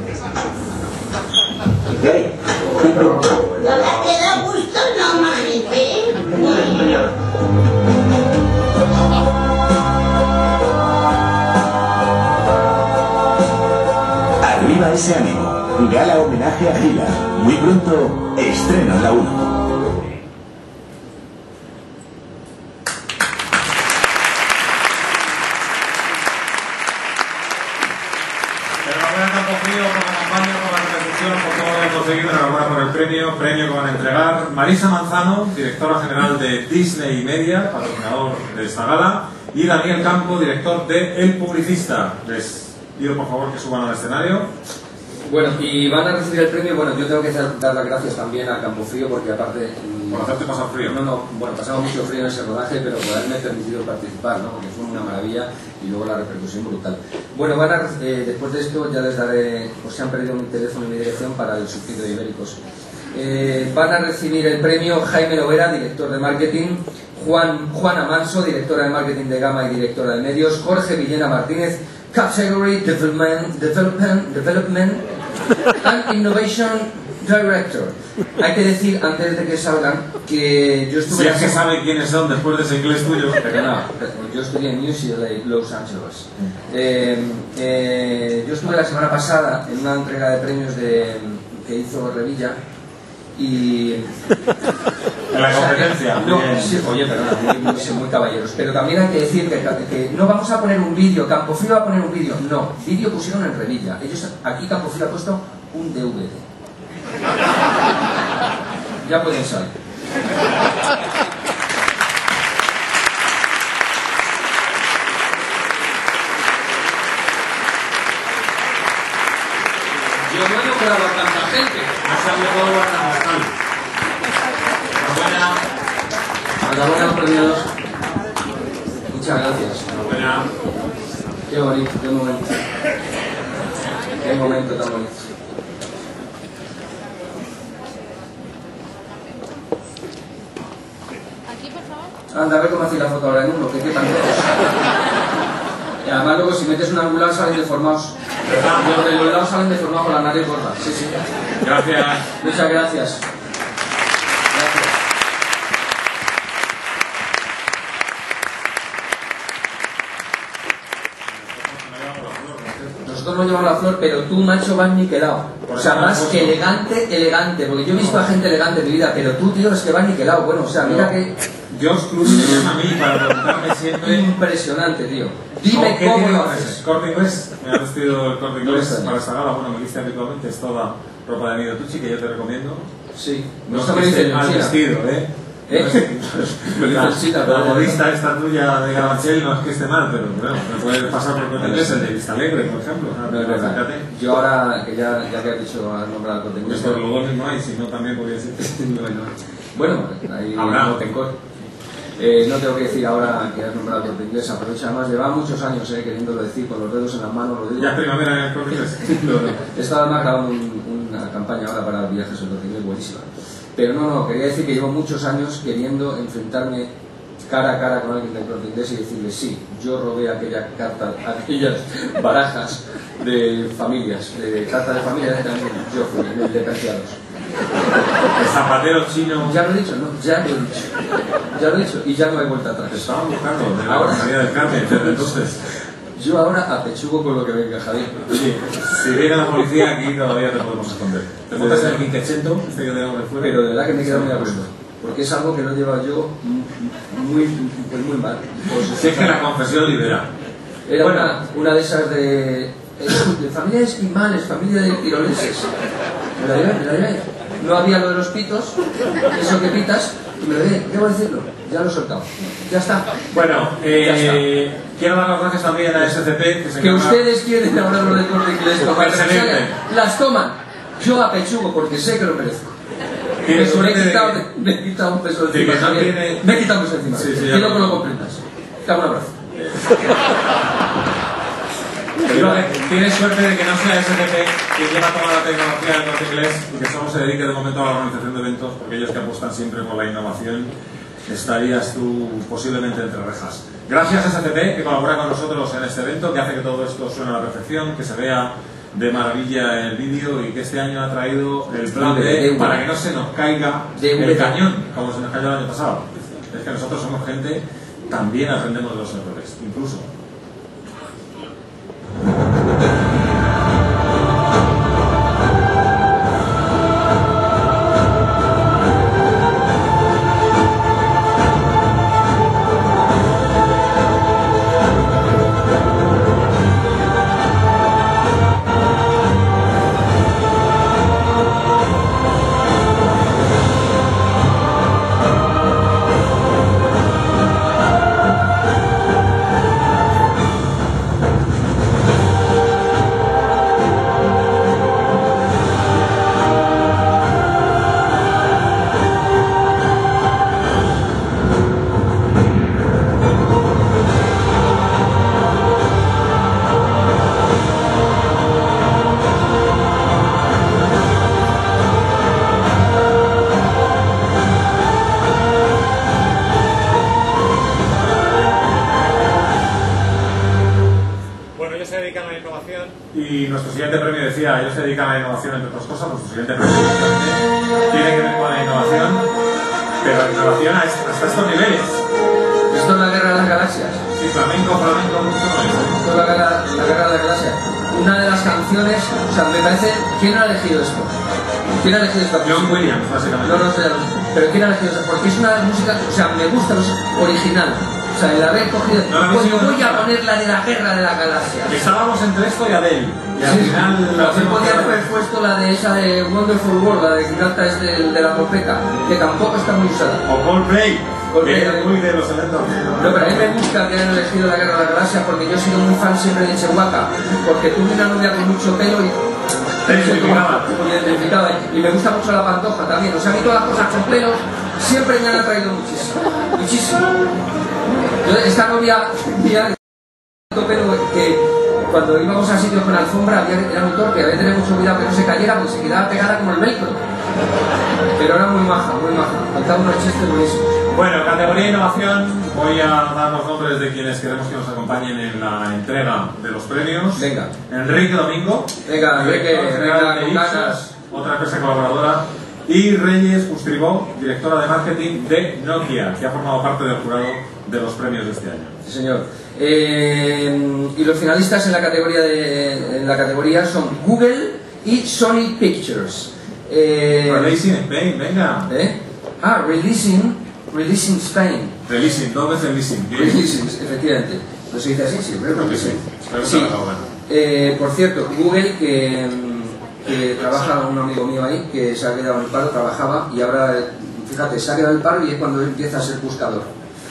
¿Qué hay? ¿No le queda gusto, no, majete? Arriba ese ánimo. Gala homenaje a Gila. Muy pronto, estreno en la uno. Enhorabuena por el premio, premio que van a entregar Marisa Manzano, directora general de Disney Media, patrocinador de esta gala, y Daniel Campo, director de El Publicista. Les pido por favor que suban al escenario. Bueno, y van a recibir el premio. Bueno, yo tengo que dar las gracias también a Campofrío, porque aparte... ¿Por hacerte pasar frío? No, no, bueno, pasamos mucho frío en ese rodaje, pero por haberme permitido participar, ¿no? Porque fue una maravilla y luego la repercusión brutal. Bueno, van a, eh, después de esto ya les daré, pues se han perdido mi teléfono y mi dirección para el subsidio de Ibéricos. Eh, van a recibir el premio Jaime Lovera, director de marketing, Juan, Juana Manso, directora de marketing de Gama y directora de medios, Jorge Villena Martínez, Category Development, Development, Development and Innovation Director. Hay que decir, antes de que salgan, que yo estuve... Si es que saben quiénes son después de ese inglés tuyo. Pero no, yo estudié en U C L A, Los Angeles. Eh, eh, yo estuve la semana pasada en una entrega de premios de, que hizo Revilla y... En la competencia. O sea, no, sí, oye, perdona, muy, muy, muy caballeros. Pero también hay que decir que, que no vamos a poner un vídeo, Campofrío va a poner un vídeo. No, vídeo pusieron en Revilla. Ellos, aquí Campofrío ha puesto un D V D. Ya pueden salir. Yo no he logrado a tanta gente. No se ha logrado a tanta gente. Enhorabuena, premiados. Muchas gracias. Enhorabuena. Qué bonito, qué momento. Qué momento tan bonito. Anda, a ver cómo hacéis la foto ahora en uno, que quepan todos. Y además luego si metes un angular salen deformados. Los de los lados salen deformados con la nariz gorda. Sí, sí. Gracias. Muchas gracias. Gracias. Nosotros nos llevamos la flor, pero tú, macho, vas niquelado. O sea, más que elegante, elegante. Porque yo he visto a gente elegante en mi vida, pero tú, tío, es que vas niquelado. Bueno, o sea, mira que... George Clooney me llama a mí para preguntarme siempre... Impresionante, tío. Dime ¿Qué cómo tiene lo haces. Corte Inglés? Me ha vestido el Corte Inglés No, para esta gala. Bueno, me viste habitualmente, es toda ropa de Nido Tucci, que yo te recomiendo. Sí. No es que esté mal vestido, ¿eh? ¿Eh? No es, la, China, la modista esta tuya de Garbanchel no es que esté mal, pero bueno, me puede pasar por Corte Inglés el de Vista Alegre, por ejemplo. No, no, no, no. Yo ahora, que ya, ya que has dicho al nombrar al Corte Inglés... Pues por los dos no hay, si no también podría ser. Bueno, ahí no tengo... Eh, no tengo que decir ahora que has nombrado el Corte Inglés, aprovecha, además lleva muchos años eh, queriéndolo decir con los dedos en las manos. Lo digo. ¿Ya es primavera en el Corte Inglés? no, no. He estado además grabando un, una campaña ahora para viajes en Corte Inglés buenísima. Pero no, no, quería decir que llevo muchos años queriendo enfrentarme cara a cara con alguien del Corte Inglés y decirle sí, yo robé aquella carta, aquellas barajas de familias, de cartas de familias que también yo fui, de preciados. El zapatero chino. Ya lo he dicho, no, ya lo he dicho. Ya lo he dicho y ya no hay vuelta atrás. Estaba buscando de la Rosalía del Carmen desde entonces. Yo ahora apechugo con lo que venga, Javier. Oye, si viene la policía aquí todavía te podemos esconder. Te montas en el quinquecento, este que tenemos de fuera. Pero de verdad que me queda muy a gusto. Porque es algo que no lleva yo muy, pues muy mal. Si es que la confesión libera. Era bueno. una, una de esas de, de familia de esquimales, familia de tiroleses. Me la llevé, me la llevé. No había lo de los pitos, eso que pitas, y me lo llevé. ¿Qué voy a decirlo? Ya lo he soltado. Ya está. Bueno, eh, ya está. Quiero dar las gracias también a S C P. Que, se que ustedes quieren ahora lo del Corte Inglés. Las toman. Yo apechugo porque sé que lo merezco. Me, me, he quitado, que... me he quitado un peso de encima. Sí, tiene... Me he quitado un peso encima. Sí, sí, quiero que lo comprendas. Te hago un abrazo. Pero tienes suerte de que no sea S C P quien lleva toda la tecnología del Corte Inglés y que solo se dedique de momento a la organización de eventos, porque ellos que apuestan siempre por la innovación estarías tú posiblemente entre rejas. Gracias a S C P, que colabora con nosotros en este evento, que hace que todo esto suene a la perfección, que se vea de maravilla el vídeo y que este año ha traído el plan B para que no se nos caiga el cañón, como se nos cayó el año pasado. Es que nosotros somos gente, también aprendemos de los errores, incluso. Y nuestro siguiente premio, decía, ellos se dedican a la innovación entre otras cosas. Nuestro siguiente premio tiene que ver con la innovación, pero la innovación hasta estos niveles. ¿Esto es la guerra de las galaxias? Sí, flamenco, flamenco, mucho no es. Esto es la guerra, la guerra de las galaxias. Una de las canciones, o sea, me parece, ¿quién ha elegido esto? ¿Quién ha elegido esto? John Williams, básicamente. No, no sé, pero ¿quién ha elegido esto? Porque es una música, o sea, me gusta, es original. O sea, el haber cogido, no, pues voy a poner la de la guerra de la galaxia. Estábamos entre esto y Adele. Y al sí, final la se podía haber puesto la de esa de Wonderful World, la de que canta es de, de la trompeta, que tampoco está muy usada. O Coldplay, Coldplay que es muy de los eventos. No, pero a mí me gusta que hayan elegido la guerra de la galaxia porque yo he sido muy fan siempre de Chewbacca, porque tuve una novia con mucho pelo y te identificaba. Me identificaba. Y me gusta mucho la Pantoja también. O sea, a mí todas las cosas con pelos siempre me han atraído muchísimo. Muchísimo. Yo, esta novia mía, pelo que cuando íbamos a sitios con alfombra había, era muy torpe, había que tener mucho cuidado que no se cayera porque se quedaba pegada como el velcro. Pero era muy maja, muy maja. Contaba unos chistes buenísimos. Bueno, categoría innovación, voy a dar los nombres de quienes queremos que nos acompañen en la entrega de los premios. Venga. Enrique Domingo. Venga, Enrique, venga, con ganas. Otra empresa colaboradora. Y Reyes Ustribó, directora de marketing de Nokia, que ha formado parte del jurado de los premios de este año. Sí, señor. Eh, y los finalistas en la categoría de, en la categoría son Google y Sony Pictures. Eh, Releasing Spain, venga. ¿Eh? Ah, Releasing, Releasing Spain. Releasing, dos veces Releasing. Releasing, efectivamente. ¿Lo se dice así? Sí, creo que sí. sí. Eh, por cierto, Google, que, que trabaja un amigo mío ahí, que se ha quedado en el paro, trabajaba y ahora, fíjate, se ha quedado en el paro y es cuando empieza a ser buscador.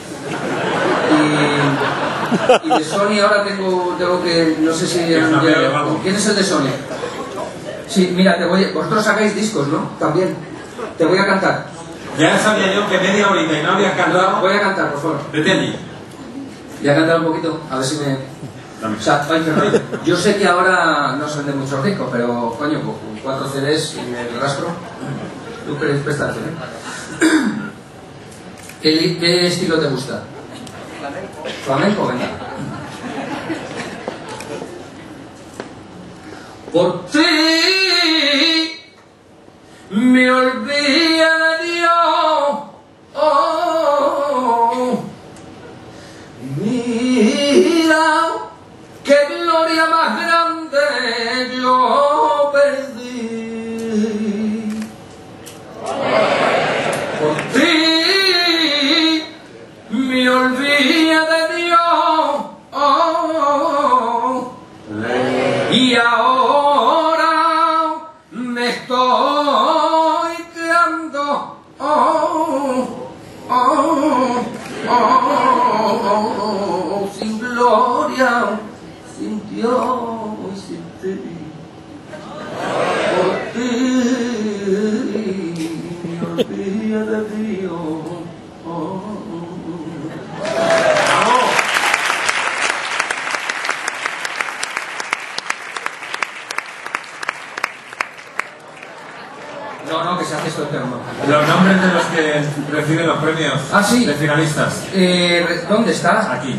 Y, y de Sony ahora tengo, tengo que, no sé si... Han, ya, ¿quién es el de Sony? Sí, mira, te voy, vosotros sacáis discos, ¿no? También. Te voy a cantar. Ya sabía yo que media horita y no había cantado. No, voy a cantar, por favor. Vete allí. Voy a cantar un poquito, a ver si me... O sea, yo sé que ahora no se vende mucho rico, pero, coño, con cuatro C Ds y el rastro... Tú crees, presta atención, ¿eh? ¿Qué, ¿Qué estilo te gusta? Flamenco. Flamenco, venga. Por ti me olvidé de Dios. Oh, mira qué gloria más grande yo perdí. Por ti me olvidé de Dios. Oh, y ahora me estoy quedando oh, oh, oh, oh, sin gloria, sin Dios y sin ti. Por ti me olvidé de Dios. Oh. recibe los premios ah, sí. de finalistas. Eh, ¿Dónde está? Aquí.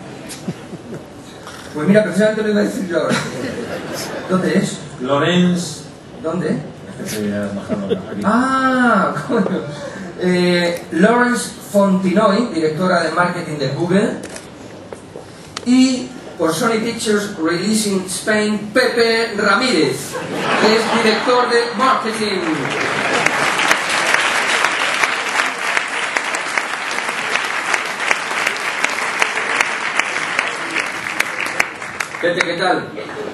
Pues mira, precisamente lo iba a decir yo ahora. ¿Dónde es? Lorenz. ¿Dónde? Este ya es bajando aquí. Ah, coño. Eh, Lawrence Fontinoy, directora de marketing de Google. Y por Sony Pictures Releasing Spain, Pepe Ramírez, que es director de marketing. Pepe, ¿qué tal?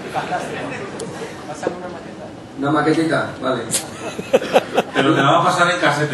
Una maquetita, vale. Pero te la va a pasar en casete.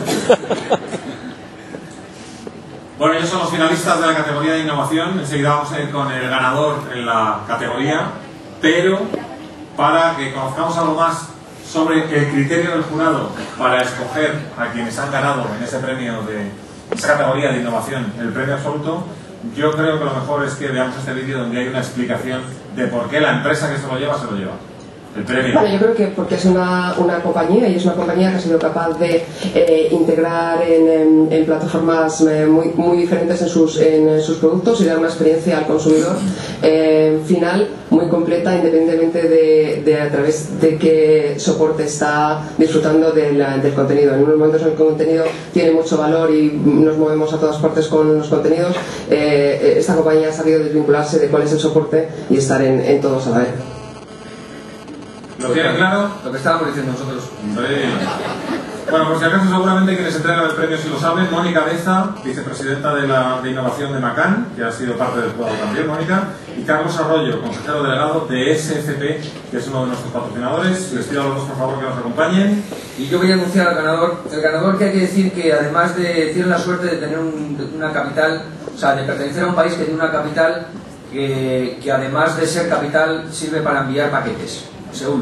Bueno, ellos son los finalistas de la categoría de innovación. Enseguida vamos a ir con el ganador en la categoría. Pero para que conozcamos algo más sobre el criterio del jurado para escoger a quienes han ganado en ese premio de esa categoría de innovación, el premio absoluto, yo creo que lo mejor es que veamos este vídeo donde hay una explicación de por qué la empresa que se lo lleva se lo lleva. El premio. Bueno, yo creo que porque es una, una compañía y es una compañía que ha sido capaz de eh, integrar en, en, en plataformas eh, muy, muy diferentes en sus, en sus productos y dar una experiencia al consumidor eh, final muy completa, independientemente de, de a través de qué soporte está disfrutando del, del contenido. En unos momentos el contenido tiene mucho valor y nos movemos a todas partes con los contenidos. Eh, esta compañía ha sabido desvincularse de cuál es el soporte y estar en, en todos a la vez. ¿Lo tienen claro? Lo que estábamos diciendo nosotros. Sí. Bueno, por si acaso seguramente quienes entregan el premio si lo saben, Mónica Beza, vicepresidenta de, la, de innovación de Macan, que ha sido parte del juego también, Mónica, y Carlos Arroyo, consejero delegado de S F P, que es uno de nuestros patrocinadores. Les pido a los dos por favor que nos acompañen. Y yo voy a anunciar al ganador. El ganador, que hay que decir que además de tiene la suerte de tener un, una capital, o sea, de pertenecer a un país que tiene una capital que, que además de ser capital sirve para enviar paquetes. Seúl.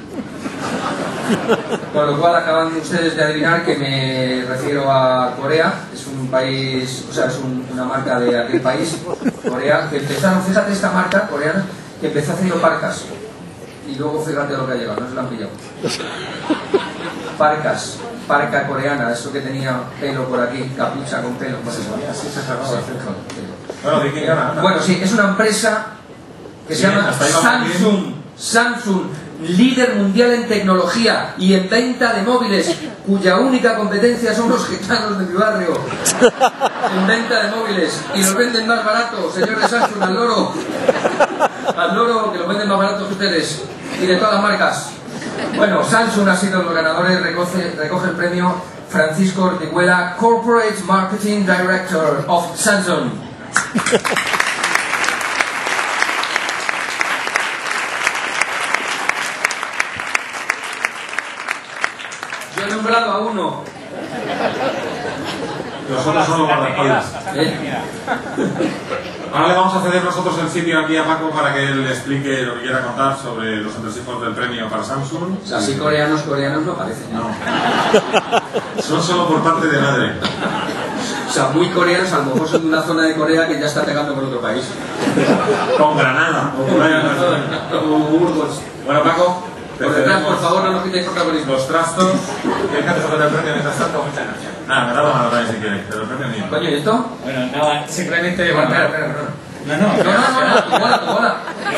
Con lo cual acaban ustedes de adivinar que me refiero a Corea. Es un país, o sea, es un, una marca de aquel país, Corea, que empezaron, fíjate esta marca coreana, que empezó haciendo parcas. Y luego fíjate lo que ha llegado, no se lo han pillado. Parcas, parca coreana, eso que tenía pelo por aquí, capucha con pelo. Pues eso, así se cerraba. Bueno, ¿de quién gana? Bueno, sí, es una empresa que se llama Samsung. Samsung, líder mundial en tecnología y en venta de móviles, cuya única competencia son los gitanos de mi barrio. En venta de móviles. Y los venden más barato, señor de Samsung, al loro. Al loro, que los venden más baratos que ustedes. Y de todas las marcas. Bueno, Samsung ha sido los ganadores, recoge, recoge el premio Francisco Ortiguela, Corporate Marketing Director of Samsung. Yo he nombrado a uno. Los otros son los guardaespaldas. ¿Eh? Ahora le vamos a ceder nosotros el sitio aquí a Paco para que él explique lo que quiera contar sobre los entresijos del premio para Samsung. O sea, así coreanos, coreanos no parecen. No. Son solo por parte de madre. O sea, muy coreanos, a lo mejor son de una zona de Corea que ya está pegando con otro país. Con Granada. O por ahí, o Burgos. Bueno, Paco. Por detrás, por favor, no nos quitéis protagonismo. Los trastos. ¿Quieres que te sobre el premio mientras tanto? Muchas gracias. Nada, me da la mano también si quieres, pero el premio mío. Coño, ¿y esto? Bueno, nada, simplemente... Bueno, espera, espera, espera. No, no, no, no, no, tu bola, tu bola.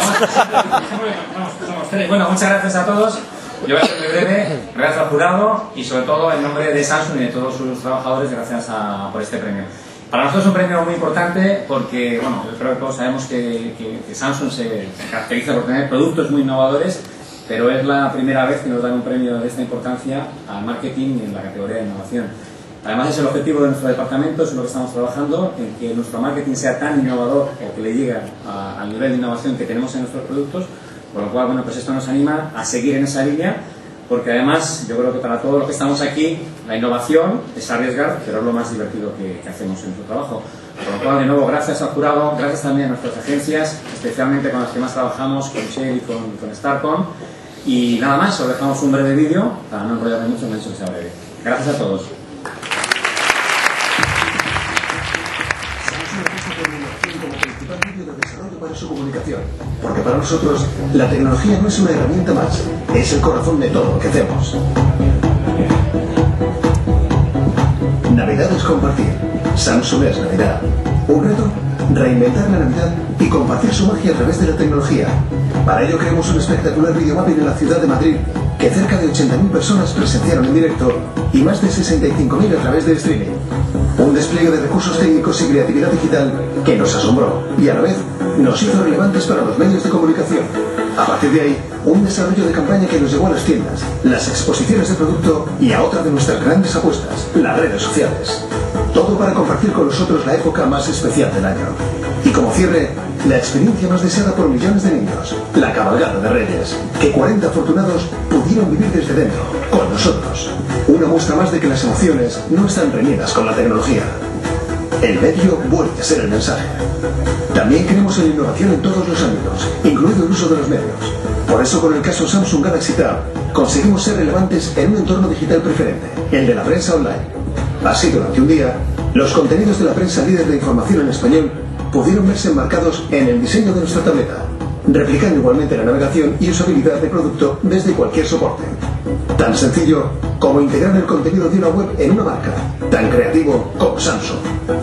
Bueno, muchas gracias a todos. Yo voy a ser muy breve, gracias al jurado y sobre todo en nombre de Samsung y de todos sus trabajadores, gracias a, por este premio. Para nosotros es un premio muy importante porque, bueno, yo creo que todos sabemos que, que, que Samsung se caracteriza por tener productos muy innovadores, pero es la primera vez que nos dan un premio de esta importancia al marketing en la categoría de innovación. Además es el objetivo de nuestro departamento, es en lo que estamos trabajando, en que nuestro marketing sea tan innovador o que le llegue a, al nivel de innovación que tenemos en nuestros productos, por lo cual, bueno, pues esto nos anima a seguir en esa línea, porque además yo creo que para todos los que estamos aquí, la innovación es arriesgar, pero es lo más divertido que, que hacemos en nuestro trabajo. Por lo cual, de nuevo, gracias al jurado, gracias también a nuestras agencias, especialmente con las que más trabajamos, con Shell y con, con Starcom. Y nada más, os dejamos un breve vídeo, para no enrollarme mucho, me he dicho que sea breve. Gracias a todos. Para su comunicación, porque para nosotros la tecnología no es una herramienta más, es el corazón de todo lo que hacemos. Navidad es compartir. Samsung es Navidad. Un reto, reinventar la Navidad y compartir su magia a través de la tecnología. Para ello creamos un espectacular videomapping en la ciudad de Madrid que cerca de ochenta mil personas presenciaron en directo y más de sesenta y cinco mil a través de streaming. Un despliegue de recursos técnicos y creatividad digital que nos asombró y a la vez nos hizo relevantes para los medios de comunicación. A partir de ahí, un desarrollo de campaña que nos llevó a las tiendas, las exposiciones de producto y a otra de nuestras grandes apuestas, las redes sociales. Todo para compartir con nosotros la época más especial del año. Y como cierre, la experiencia más deseada por millones de niños, la cabalgada de Reyes, que cuarenta afortunados pudieron vivir desde dentro, con nosotros. Una muestra más de que las emociones no están reñidas con la tecnología. El medio vuelve a ser el mensaje. También creemos en la innovación en todos los ámbitos, incluido el uso de los medios. Por eso con el caso Samsung Galaxy Tab conseguimos ser relevantes en un entorno digital preferente, el de la prensa online. Así, durante un día, los contenidos de la prensa líder de información en español pudieron verse enmarcados en el diseño de nuestra tableta, replicando igualmente la navegación y usabilidad del producto desde cualquier soporte. Tan sencillo como integrar el contenido de una web en una marca, tan creativo como Samsung.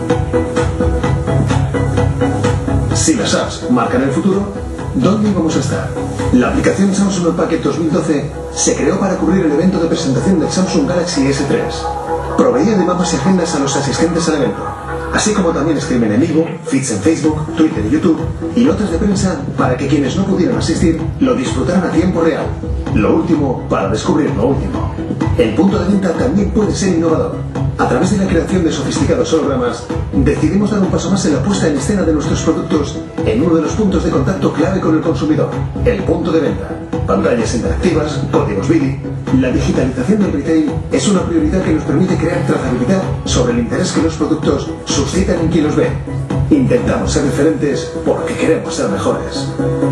Si las apps marcan el futuro, ¿dónde íbamos a estar? La aplicación Samsung Unpacked dos mil doce se creó para cubrir el evento de presentación del Samsung Galaxy ese tres. Proveía de mapas y agendas a los asistentes al evento, así como también streaming en vivo, feeds en Facebook, Twitter y YouTube, y notas de prensa para que quienes no pudieran asistir lo disfrutaran a tiempo real. Lo último para descubrir lo último. El punto de venta también puede ser innovador. A través de la creación de sofisticados hologramas, decidimos dar un paso más en la puesta en escena de nuestros productos en uno de los puntos de contacto clave con el consumidor, el punto de venta. Pantallas interactivas, códigos B I D I. La digitalización del retail es una prioridad que nos permite crear trazabilidad sobre el interés que los productos suscitan en quien los ve. Intentamos ser diferentes porque queremos ser mejores.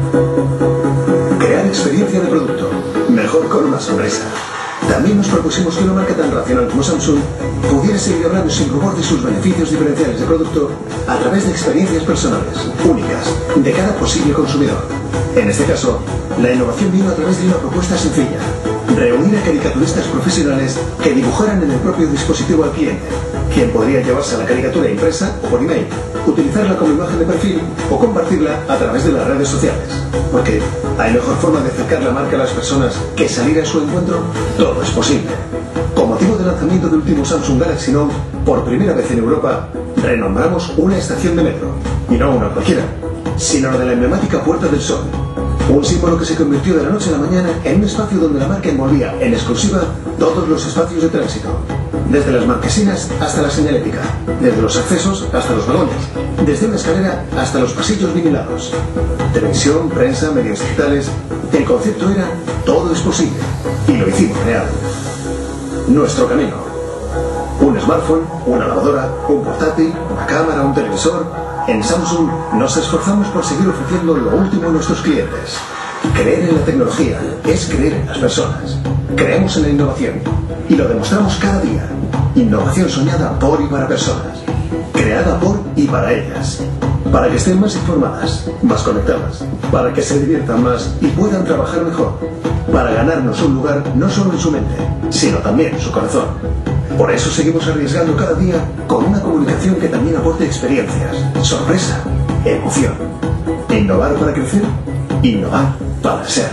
Crear experiencia de producto, mejor con una sonrisa. También nos propusimos que una marca tan racional como Samsung pudiera seguir hablando sin rubor de sus beneficios diferenciales de producto a través de experiencias personales, únicas, de cada posible consumidor. En este caso, la innovación vino a través de una propuesta sencilla: reunir a caricaturistas profesionales que dibujaran en el propio dispositivo al cliente, quien podría llevarse la caricatura impresa o por email, utilizarla como imagen de perfil o compartirla a través de las redes sociales. Porque ¿hay mejor forma de acercar la marca a las personas que salir a su encuentro? Todo es posible. Con motivo del lanzamiento del último Samsung Galaxy Note, por primera vez en Europa, renombramos una estación de metro, y no una cualquiera, sino la de la emblemática Puerta del Sol. Un símbolo que se convirtió de la noche a la mañana en un espacio donde la marca envolvía en exclusiva todos los espacios de tránsito, desde las marquesinas hasta la señalética, desde los accesos hasta los vagones, desde una escalera hasta los pasillos vinilados. Televisión, prensa, medios digitales. El concepto era todo es posible, y lo hicimos real. Nuestro camino: un smartphone, una lavadora, un portátil, una cámara, un televisor. En Samsung nos esforzamos por seguir ofreciendo lo último a nuestros clientes. Creer en la tecnología es creer en las personas. Creemos en la innovación y lo demostramos cada día. Innovación soñada por y para personas, creada por y para ellas, para que estén más informadas, más conectadas, para que se diviertan más y puedan trabajar mejor, para ganarnos un lugar no solo en su mente, sino también en su corazón. Por eso seguimos arriesgando cada día con una comunicación que también aporte experiencias, sorpresa, emoción. Innovar para crecer, innovar para ser.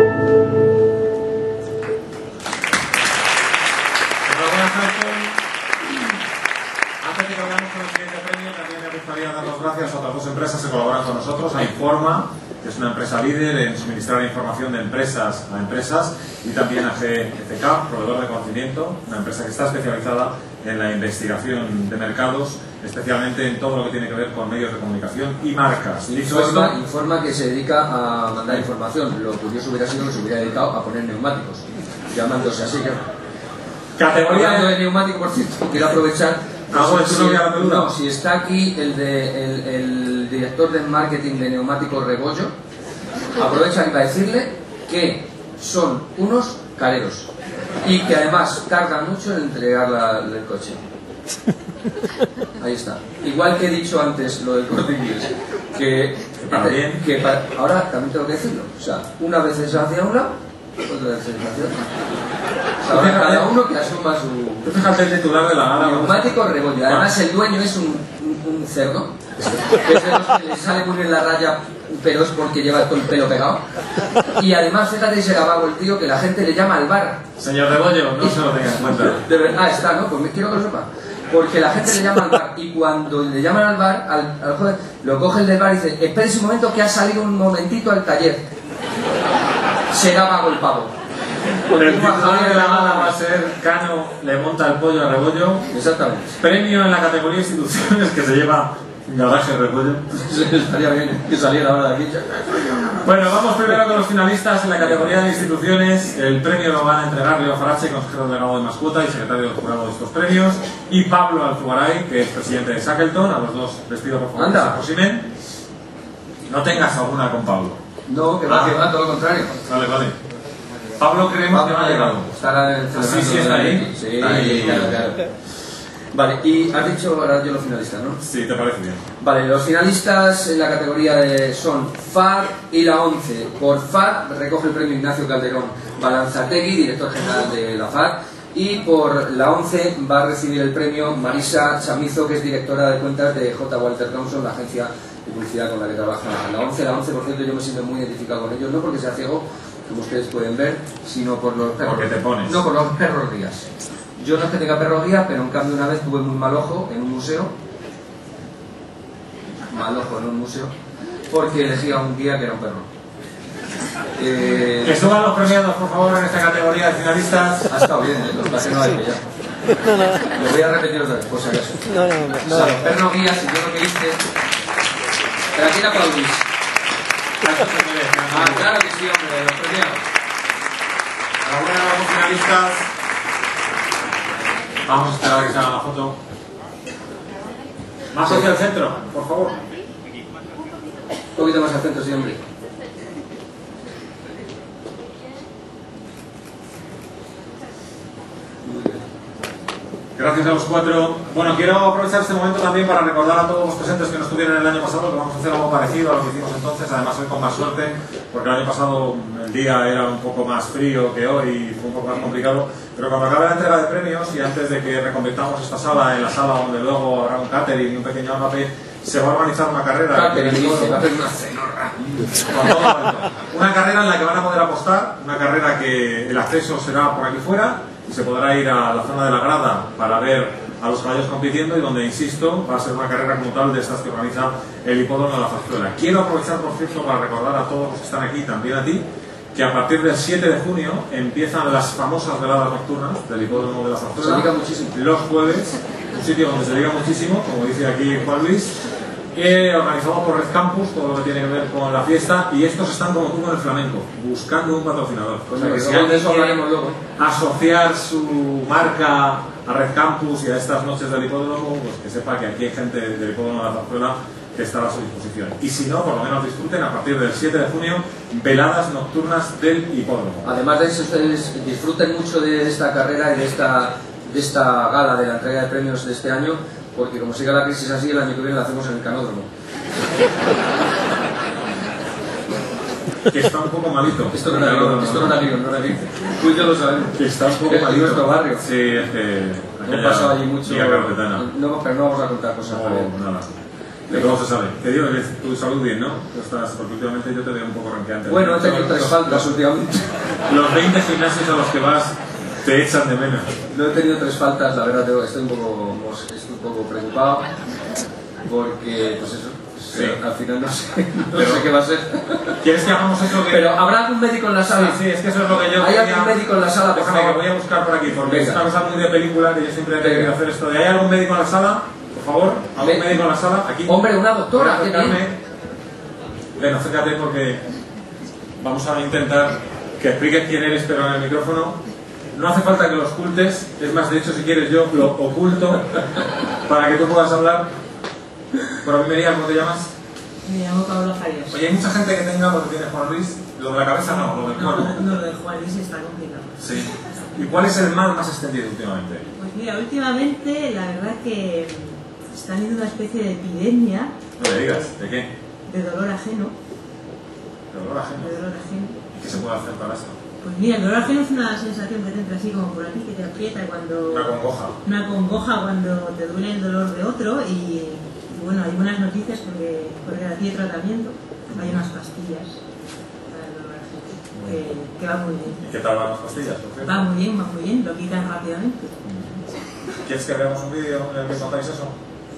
Antes de que vayamos con el siguiente premio, también me gustaría dar las gracias a otras dos empresas que colaboran con nosotros, a Informa, que es una empresa líder en suministrar información de empresas a empresas, y también a G F K, proveedor de conocimiento, una empresa que está especializada en la investigación de mercados, especialmente en todo lo que tiene que ver con medios de comunicación y marcas. Informa, esto, Informa que se dedica a mandar información. Lo curioso hubiera sido que se hubiera dedicado a poner neumáticos, llamándose así. Que... Categoría Hablando de neumático, por cierto, quiero aprovechar. Ah, bueno, ¿tú no habías la No, si está aquí el, de, el, el director de marketing de neumáticos Rebollo, aprovecha para decirle que son unos careros y que además tardan mucho en entregar la, el coche. Ahí está. Igual que he dicho antes lo del Corte Inglés, que, que, que para, ahora también tengo que decirlo. O sea, una vez es hacia un lado, otra vez es hacia otro. Ahora cada uno que asuma su... Fíjate el titular de la gala. Neumático Rebollo. Además el dueño es un, un, un cerdo, que es de los que le sale muy bien la raya, pero es porque lleva todo el pelo pegado. Y además, fíjate ese gabago el tío, que la gente le llama al bar. Señor Rebollo, no se lo tenga en cuenta. De verdad está, ¿no? Pues me quiero que lo sepa. Porque la gente le llama al bar, y cuando le llaman al bar, al, al joven, lo coge el del bar y dice: espérese un momento que ha salido un momentito al taller. Será vago el pavo. El titular de la gala va a ser Cano le monta el pollo a Rebollo. Exactamente. Premio en la categoría instituciones que se lleva Garaje Rebollo. Estaría bien que saliera ahora de aquí. Bueno, vamos primero con los finalistas en la categoría de instituciones. El premio lo van a entregar Leo Farache, consejero delegado de Mascota y secretario del jurado de estos premios, y Pablo Alzugaray, que es presidente de Shackleton. A los dos les pido por favor que se aproximen. No tengas alguna con Pablo. No, que va, ah. que va, todo lo contrario. Vale, vale. Pablo creemos Pablo que no ha llegado. Estará en el ah, sí, sí, está ahí. Sí, está ahí, claro, claro. Vale, y has dicho ahora yo los finalistas, ¿no? Sí, te parece bien. Vale, los finalistas en la categoría de, son F A D y la ONCE. Por F A D recoge el premio Ignacio Calderón Balanzategui, director general de la F A D. Y por la ONCE va a recibir el premio Marisa Chamizo, que es directora de cuentas de J. Walter Thompson, la agencia de publicidad con la que trabaja la ONCE. La ONCE, por cierto, yo me siento muy identificado con ellos, no porque sea ciego, como ustedes pueden ver, sino por los perros. Porque te pones. No, por los perros guías. Yo no es que tenga perro guía, pero en cambio una vez tuve muy mal ojo en un museo. Mal ojo en un museo. Porque elegí a un guía que era un perro. Eh... Que suban los premiados, por favor, en esta categoría de finalistas. Ha estado bien, ¿eh? Los pasé no hay que ya. No, no. Lo voy a repetir otra vez, por si acaso. No, no, no. O sea, los perros guías, y yo lo que hice... ¿Pero a quién aplaudís? Ah, claro que sí, hombre, los premiados. Ahora vamos finalistas. Vamos a esperar a que se haga la foto. Más hacia el centro, por favor. Un poquito más al centro siempre. Gracias a los cuatro. Bueno, quiero aprovechar este momento también para recordar a todos los presentes que no estuvieron el año pasado que vamos a hacer algo parecido a lo que hicimos entonces, además hoy con más suerte, porque el año pasado el día era un poco más frío que hoy y fue un poco más complicado, pero cuando acabe la entrega de premios y antes de que reconvirtamos esta sala en la sala donde luego habrá un catering y un pequeño agape, se va a organizar una carrera. Catering, dice, va a hacer una cenorra. Con todo alto. Una carrera en la que van a poder apostar, una carrera que el acceso será por aquí fuera, y se podrá ir a la zona de la grada para ver a los caballos compitiendo y donde, insisto, va a ser una carrera como tal de estas que organiza el hipódromo de la Zarzuela. Quiero aprovechar, por cierto, para recordar a todos los que están aquí, también a ti, que a partir del siete de junio empiezan las famosas veladas nocturnas del hipódromo de la Zarzuela. Se diga muchísimo. Los jueves, un sitio donde se diga muchísimo, como dice aquí Juan Luis, eh, organizado por Red Campus, todo lo que tiene que ver con la fiesta, y estos están como tú con el flamenco, buscando un patrocinador. O sea que si alguien quiere asociar su marca a Red Campus y a estas noches del hipódromo, pues que sepa que aquí hay gente del hipódromo de la Zarzuela que estará a su disposición. Y si no, por lo menos disfruten a partir del siete de junio veladas nocturnas del hipódromo. Además de eso, ustedes disfruten mucho de esta carrera y de esta, de esta gala de la entrega de premios de este año, porque como siga la crisis así, el año que viene la hacemos en el canódromo. Que está un poco malito. Esto no era lío, esto no era lío, no era lío. Tú y yo lo sabemos. Que está un poco es malito. nuestro barrio. Sí, es que... Hemos pasado allí mucho... No, pero no vamos a contar cosas. No, nada. De cómo se sabe. Te digo que tu salud bien, ¿no? Tú estás, porque últimamente yo te veo un poco renqueante. Bueno, he tenido tres faltas últimamente. Los veinte gimnasios a los que vas te echan de menos. No he tenido tres faltas, la verdad, estoy un poco, estoy un poco preocupado. Porque, pues eso, sí. Al final no sé, no pero, sé qué va a ser. ¿Quieres que hagamos eso? Que... Pero ¿habrá algún médico en la sala? Sí, sí, es que eso es lo que yo... ¿Hay algún médico en la sala, por Déjame favor? que voy a buscar por aquí, porque Venga. es una cosa muy de película que yo siempre he querido hacer esto. ¿Hay algún médico en la sala? Por favor, ¿algún médico en la sala? Aquí. Hombre, una doctora, qué bien. Ven, acércate porque vamos a intentar que expliques quién eres, pero en el micrófono. No hace falta que lo ocultes, es más, de hecho, si quieres yo lo oculto para que tú puedas hablar. Por a mí, María, ¿cómo te llamas? Me llamo Paula Farias. Oye, hay mucha gente que tenga lo que tiene Juan Luis, lo de la cabeza no, lo del cuerpo. No, lo de Juan Luis está complicado. Sí. ¿Y cuál es el mal más extendido últimamente? Pues mira, últimamente la verdad que está habiendo una especie de epidemia. No le digas, ¿de qué? De dolor ajeno. ¿De dolor ajeno? De dolor ajeno. ¿Y qué se puede hacer para eso? Pues mira, el dolor ajeno es una sensación que te entra así como por aquí, que te aprieta cuando... Una congoja. Una congoja cuando te duele el dolor de otro y, y bueno, hay buenas noticias porque, porque aquí hay tratamiento, hay unas pastillas para el dolor ajeno, que, que va muy bien. ¿Y qué tal van las pastillas? Va muy bien, va muy bien, lo quitan rápidamente. ¿Quieres que veamos un vídeo en el que contáis eso?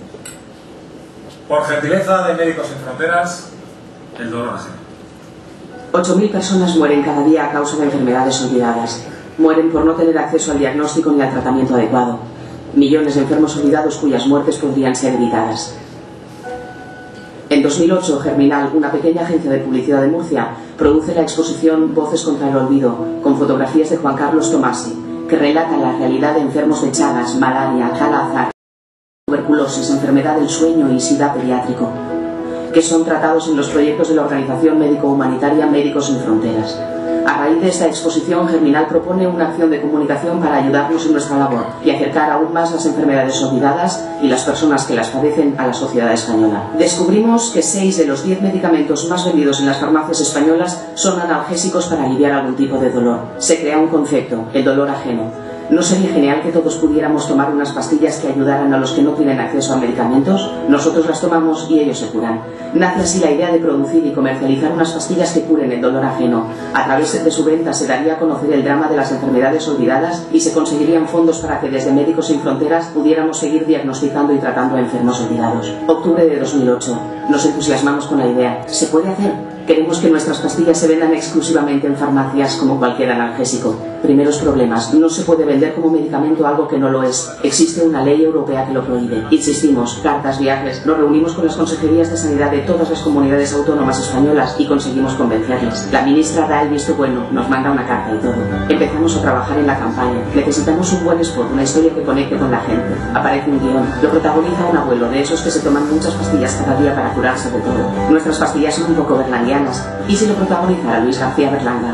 Por gentileza de Médicos Sin Fronteras, el dolor ajeno. ocho mil personas mueren cada día a causa de enfermedades olvidadas. Mueren por no tener acceso al diagnóstico ni al tratamiento adecuado. Millones de enfermos olvidados cuyas muertes podrían ser evitadas. En dos mil ocho, Germinal, una pequeña agencia de publicidad de Murcia, produce la exposición Voces contra el Olvido, con fotografías de Juan Carlos Tomasi, que relata la realidad de enfermos de Chagas, malaria, Kala-Azar, tuberculosis, enfermedad del sueño y sida pediátrico, que son tratados en los proyectos de la organización médico-humanitaria Médicos Sin Fronteras. A raíz de esta exposición, Germinal propone una acción de comunicación para ayudarnos en nuestra labor y acercar aún más las enfermedades olvidadas y las personas que las padecen a la sociedad española. Descubrimos que seis de los diez medicamentos más vendidos en las farmacias españolas son analgésicos para aliviar algún tipo de dolor. Se crea un concepto, el dolor ajeno. ¿No sería genial que todos pudiéramos tomar unas pastillas que ayudaran a los que no tienen acceso a medicamentos? Nosotros las tomamos y ellos se curan. Nace así la idea de producir y comercializar unas pastillas que curen el dolor ajeno. A través de su venta se daría a conocer el drama de las enfermedades olvidadas y se conseguirían fondos para que desde Médicos Sin Fronteras pudiéramos seguir diagnosticando y tratando a enfermos olvidados. Octubre de dos mil ocho. Nos entusiasmamos con la idea. ¿Se puede hacer? Queremos que nuestras pastillas se vendan exclusivamente en farmacias como cualquier analgésico. Primeros problemas. No se puede vender como medicamento algo que no lo es. Existe una ley europea que lo prohíbe. Insistimos, cartas, viajes. Nos reunimos con las consejerías de sanidad de todas las comunidades autónomas españolas y conseguimos convencerles. La ministra da el visto bueno, nos manda una carta y todo. Empezamos a trabajar en la campaña. Necesitamos un buen spot, una historia que conecte con la gente. Aparece un guión. Lo protagoniza un abuelo de esos que se toman muchas pastillas cada día para curarse de todo. Nuestras pastillas son un poco berlanguianas. ¿Y si lo protagonizara Luis García Berlanga?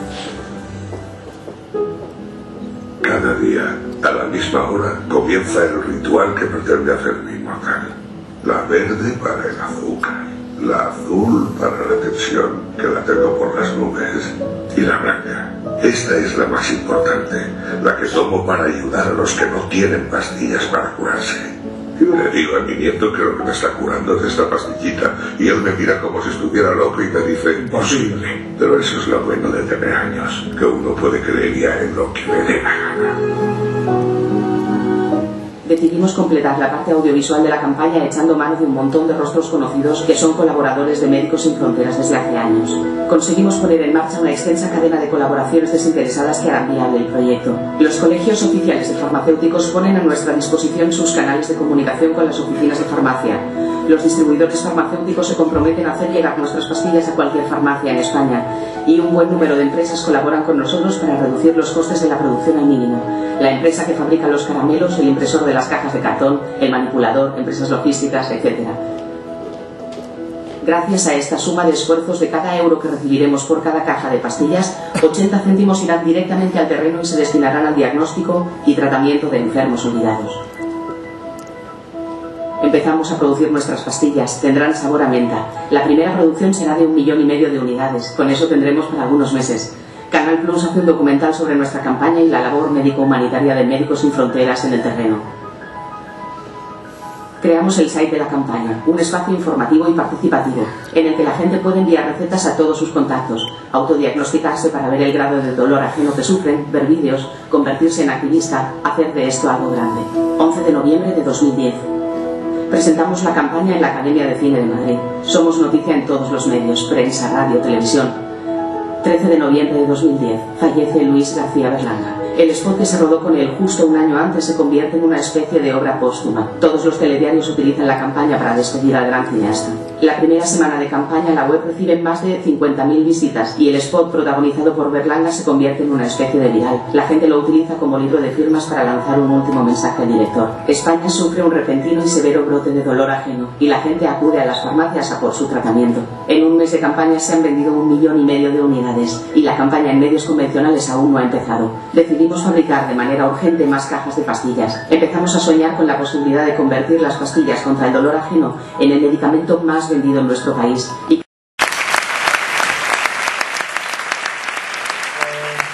Cada día, a la misma hora, comienza el ritual que pretende hacerme inmortal. La verde para el azúcar, la azul para la tensión, que la tengo por las nubes, y la blanca. Esta es la más importante, la que tomo para ayudar a los que no tienen pastillas para curarse. Yo le digo a mi nieto que lo que me está curando es esta pastillita y él me mira como si estuviera loco y me dice imposible. Pero eso es lo bueno de tener años, que uno puede creer ya en lo que le dé la gana. Decidimos completar la parte audiovisual de la campaña echando mano de un montón de rostros conocidos que son colaboradores de Médicos Sin Fronteras desde hace años. Conseguimos poner en marcha una extensa cadena de colaboraciones desinteresadas que harán viable el proyecto. Los colegios oficiales de farmacéuticos ponen a nuestra disposición sus canales de comunicación con las oficinas de farmacia. Los distribuidores farmacéuticos se comprometen a hacer llegar nuestras pastillas a cualquier farmacia en España y un buen número de empresas colaboran con nosotros para reducir los costes de la producción al mínimo. La empresa que fabrica los caramelos, el impresor de las cajas de cartón, el manipulador, empresas logísticas, etcétera. Gracias a esta suma de esfuerzos, de cada euro que recibiremos por cada caja de pastillas, ochenta céntimos irán directamente al terreno y se destinarán al diagnóstico y tratamiento de enfermos olvidados. Empezamos a producir nuestras pastillas, tendrán sabor a menta. La primera producción será de un millón y medio de unidades, con eso tendremos para algunos meses. Canal Plus hace un documental sobre nuestra campaña y la labor médico-humanitaria de Médicos Sin Fronteras en el terreno. Creamos el site de la campaña, un espacio informativo y participativo, en el que la gente puede enviar recetas a todos sus contactos, autodiagnosticarse para ver el grado de dolor ajeno que sufren, ver vídeos, convertirse en activista, hacer de esto algo grande. once de noviembre de dos mil diez. Presentamos la campaña en la Academia de Cine de Madrid. Somos noticia en todos los medios, prensa, radio, televisión. trece de noviembre de dos mil diez. Fallece Luis García Berlanga. El spot que se rodó con él justo un año antes se convierte en una especie de obra póstuma. Todos los telediarios utilizan la campaña para despedir al gran cineasta. La primera semana de campaña la web recibe más de cincuenta mil visitas y el spot protagonizado por Berlanga se convierte en una especie de viral. La gente lo utiliza como libro de firmas para lanzar un último mensaje al director. España sufre un repentino y severo brote de dolor ajeno y la gente acude a las farmacias a por su tratamiento. En un mes de campaña se han vendido un millón y medio de unidades y la campaña en medios convencionales aún no ha empezado. Decidimos fabricar de manera urgente más cajas de pastillas. Empezamos a soñar con la posibilidad de convertir las pastillas contra el dolor ajeno en el medicamento más vendido en nuestro país. Y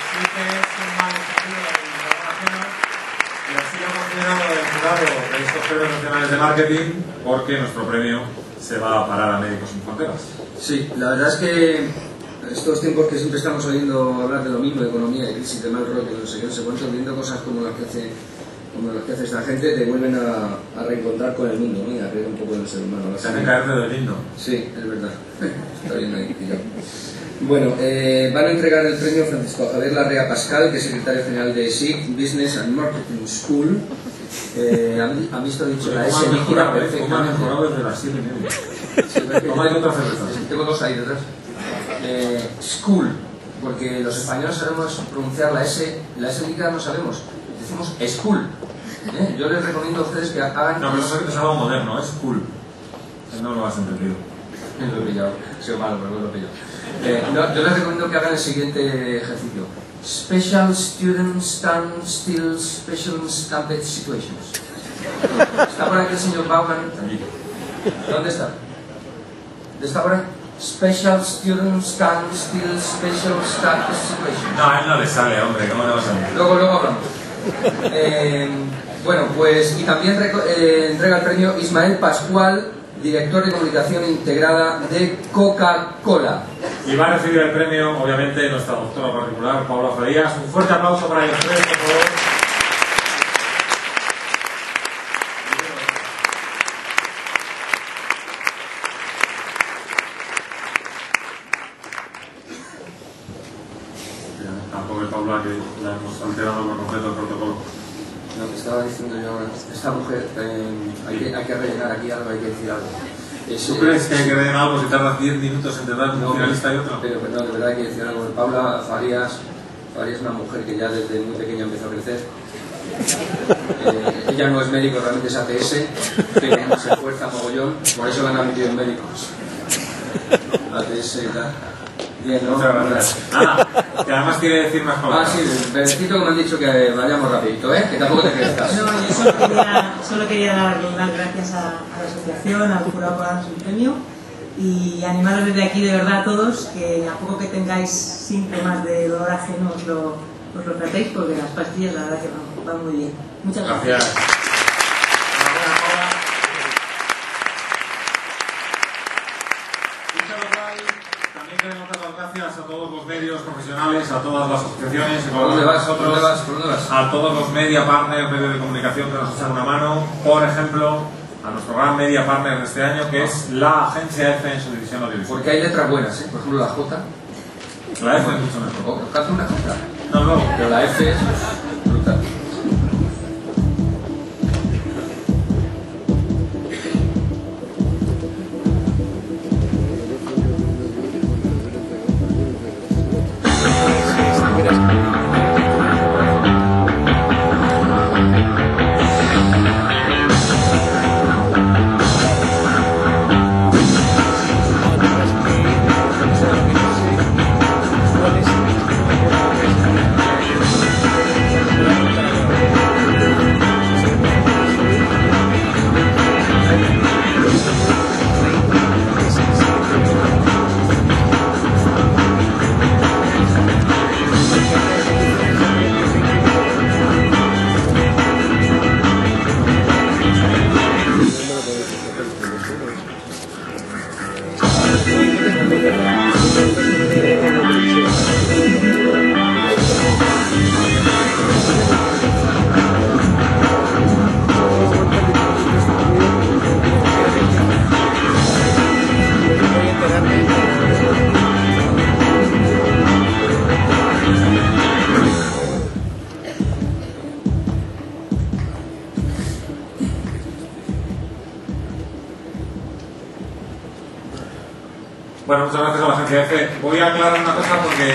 marketing, porque nuestro premio se va a parar a Médicos Sin Fronteras. Sí, la verdad es que estos tiempos que siempre estamos oyendo hablar de lo mismo, de economía, de crisis, de mal rollo, no sé qué, no sé cuánto, viendo cosas como las que hace, como las que hace esta gente, te vuelven a, a reencontrar con el mundo, ¿no? Y a creer un poco en el ser humano. Se hace caerte del lindo. Sí, es verdad. Está bien ahí, pillado. Bueno, eh, van a entregar el premio Francisco Javier Larrea Pascal, que es secretario general de S I C, Business and Marketing School. Eh, ¿Han, ¿Han visto dicho la S líquida perfectamente? ¿Cómo han mejorado desde las siete y media? ¿Cómo hay otra cerveza? Tengo dos ahí detrás. Eh, school, porque los españoles sabemos pronunciar la S, la S líquida no sabemos, decimos school. ¿Eh? Yo les recomiendo a ustedes que hagan... No, pero eso es algo moderno, es cool. No lo has entendido. Lo he pillado, ha sido malo, pero lo he pillado. Eh, no, yo les recomiendo que hagan el siguiente ejercicio. Special Student Stand Still Special Stamped Situations. ¿Está por aquí el señor Bauman? ¿Dónde está? ¿Está por ahí? Special Student Stand Still Special Stamped Situations. No, a él no le sale, hombre, ¿cómo le va a salir? Luego, luego hablamos. Eh, bueno, pues, y también eh, entrega el premio Ismael Pascual, director de comunicación integrada de Coca-Cola. Y va a recibir el premio, obviamente, nuestra doctora particular, Paula Farías. Un fuerte aplauso para ellos tres, por favor. Tampoco es Paula que la hemos alterado por completo el protocolo. Lo que estaba diciendo yo ahora, esta mujer, eh, hay, que, hay que rellenar aquí algo, hay que decir algo. Es, ¿Tú crees que hay que rellenar algo si tardas diez minutos en tener un no, finalista y otro? Pero, pero no, de verdad hay que decir algo. Paula Farías, Farías es una mujer que ya desde muy pequeña empezó a crecer. Eh, ella no es médico, realmente es A T S, pero se esfuerza mogollón, por eso la han metido en médicos. A T S y tal. Bien, ¿no? Muchas gracias. Ah, que además quiere decir más palabras. Ah, sí, necesito que me han dicho que vayamos rapidito, ¿eh? Que tampoco te crezcas. No, yo solo quería, solo quería dar las gracias a, a la asociación, al jurado por darnos el premio y animaros desde aquí de verdad a todos que a poco que tengáis síntomas de dolor ajeno os lo, os lo tratéis porque las pastillas la verdad que van, van muy bien. Muchas gracias. Gracias. Queremos dar las gracias a todos los medios profesionales, a todas las asociaciones que colaboran con nosotros, ¿Dónde vas? ¿Por dónde vas? a todos los media partners, medios de comunicación que nos echan una mano, por ejemplo, a nuestro gran media partner de este año, que es la Agencia F en su división audiovisual. Porque hay letras buenas, ¿eh? Por ejemplo, la J. La F es mucho mejor. Oh, canta una J. No, no. Pero la F es brutal. Bueno, muchas gracias a la Agencia F. Voy a aclarar una cosa porque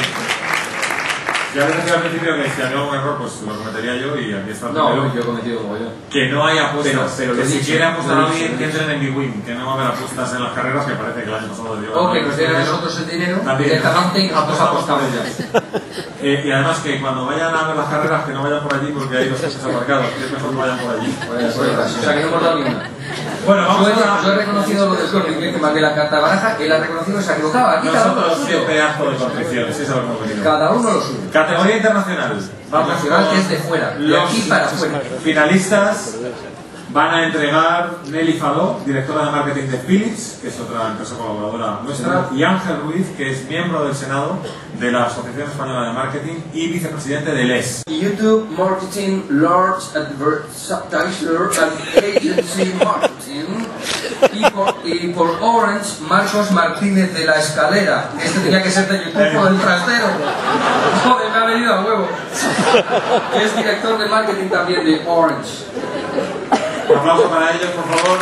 ya les decía al principio que si había algún error, pues lo cometería yo y aquí está el No, primero. yo he cometido como yo. Que no hay apuestas, Pero- pero que lo si dicho, quiere apostar lo a dicho, alguien lo que dicho. entren en Big Win, que no va a haber apuestas en las carreras, que parece que el año pasado dio. O que nos den a nosotros el dinero También. directamente y nosotros apostamos ya. Eh, y además que cuando vayan a ver las carreras, que no vayan por allí porque hay dos coches aparcados, que es mejor que vayan por allí. Pues, pues, o sea que no hemos dado ni una. Bueno, vamos yo, he, a... yo he reconocido lo del corte inglés que mandé la carta baraja, él ha reconocido que se ha equivocado. Aquí cada uno lo Nosotros suyo. siempre acto de contrición, sí, eso es lo que hemos venido. Cada uno lo suyo. Categoría internacional. Vamos Internacional con que es de fuera, de los aquí para afuera. finalistas van a entregar Nelly Fadó, directora de marketing de Philips, que es otra empresa colaboradora nuestra, y Ángel Ruiz, que es miembro del Senado de la Asociación Española de Marketing y vicepresidente del E S. YouTube Marketing, Large Advertiser and Agency Marketing. Y por, y por Orange, Marcos Martínez de la Escalera. Este tenía que ser de YouTube o del trastero. Joder, me ha venido a huevo. Es director de marketing también de Orange. Un aplauso para ellos, por favor.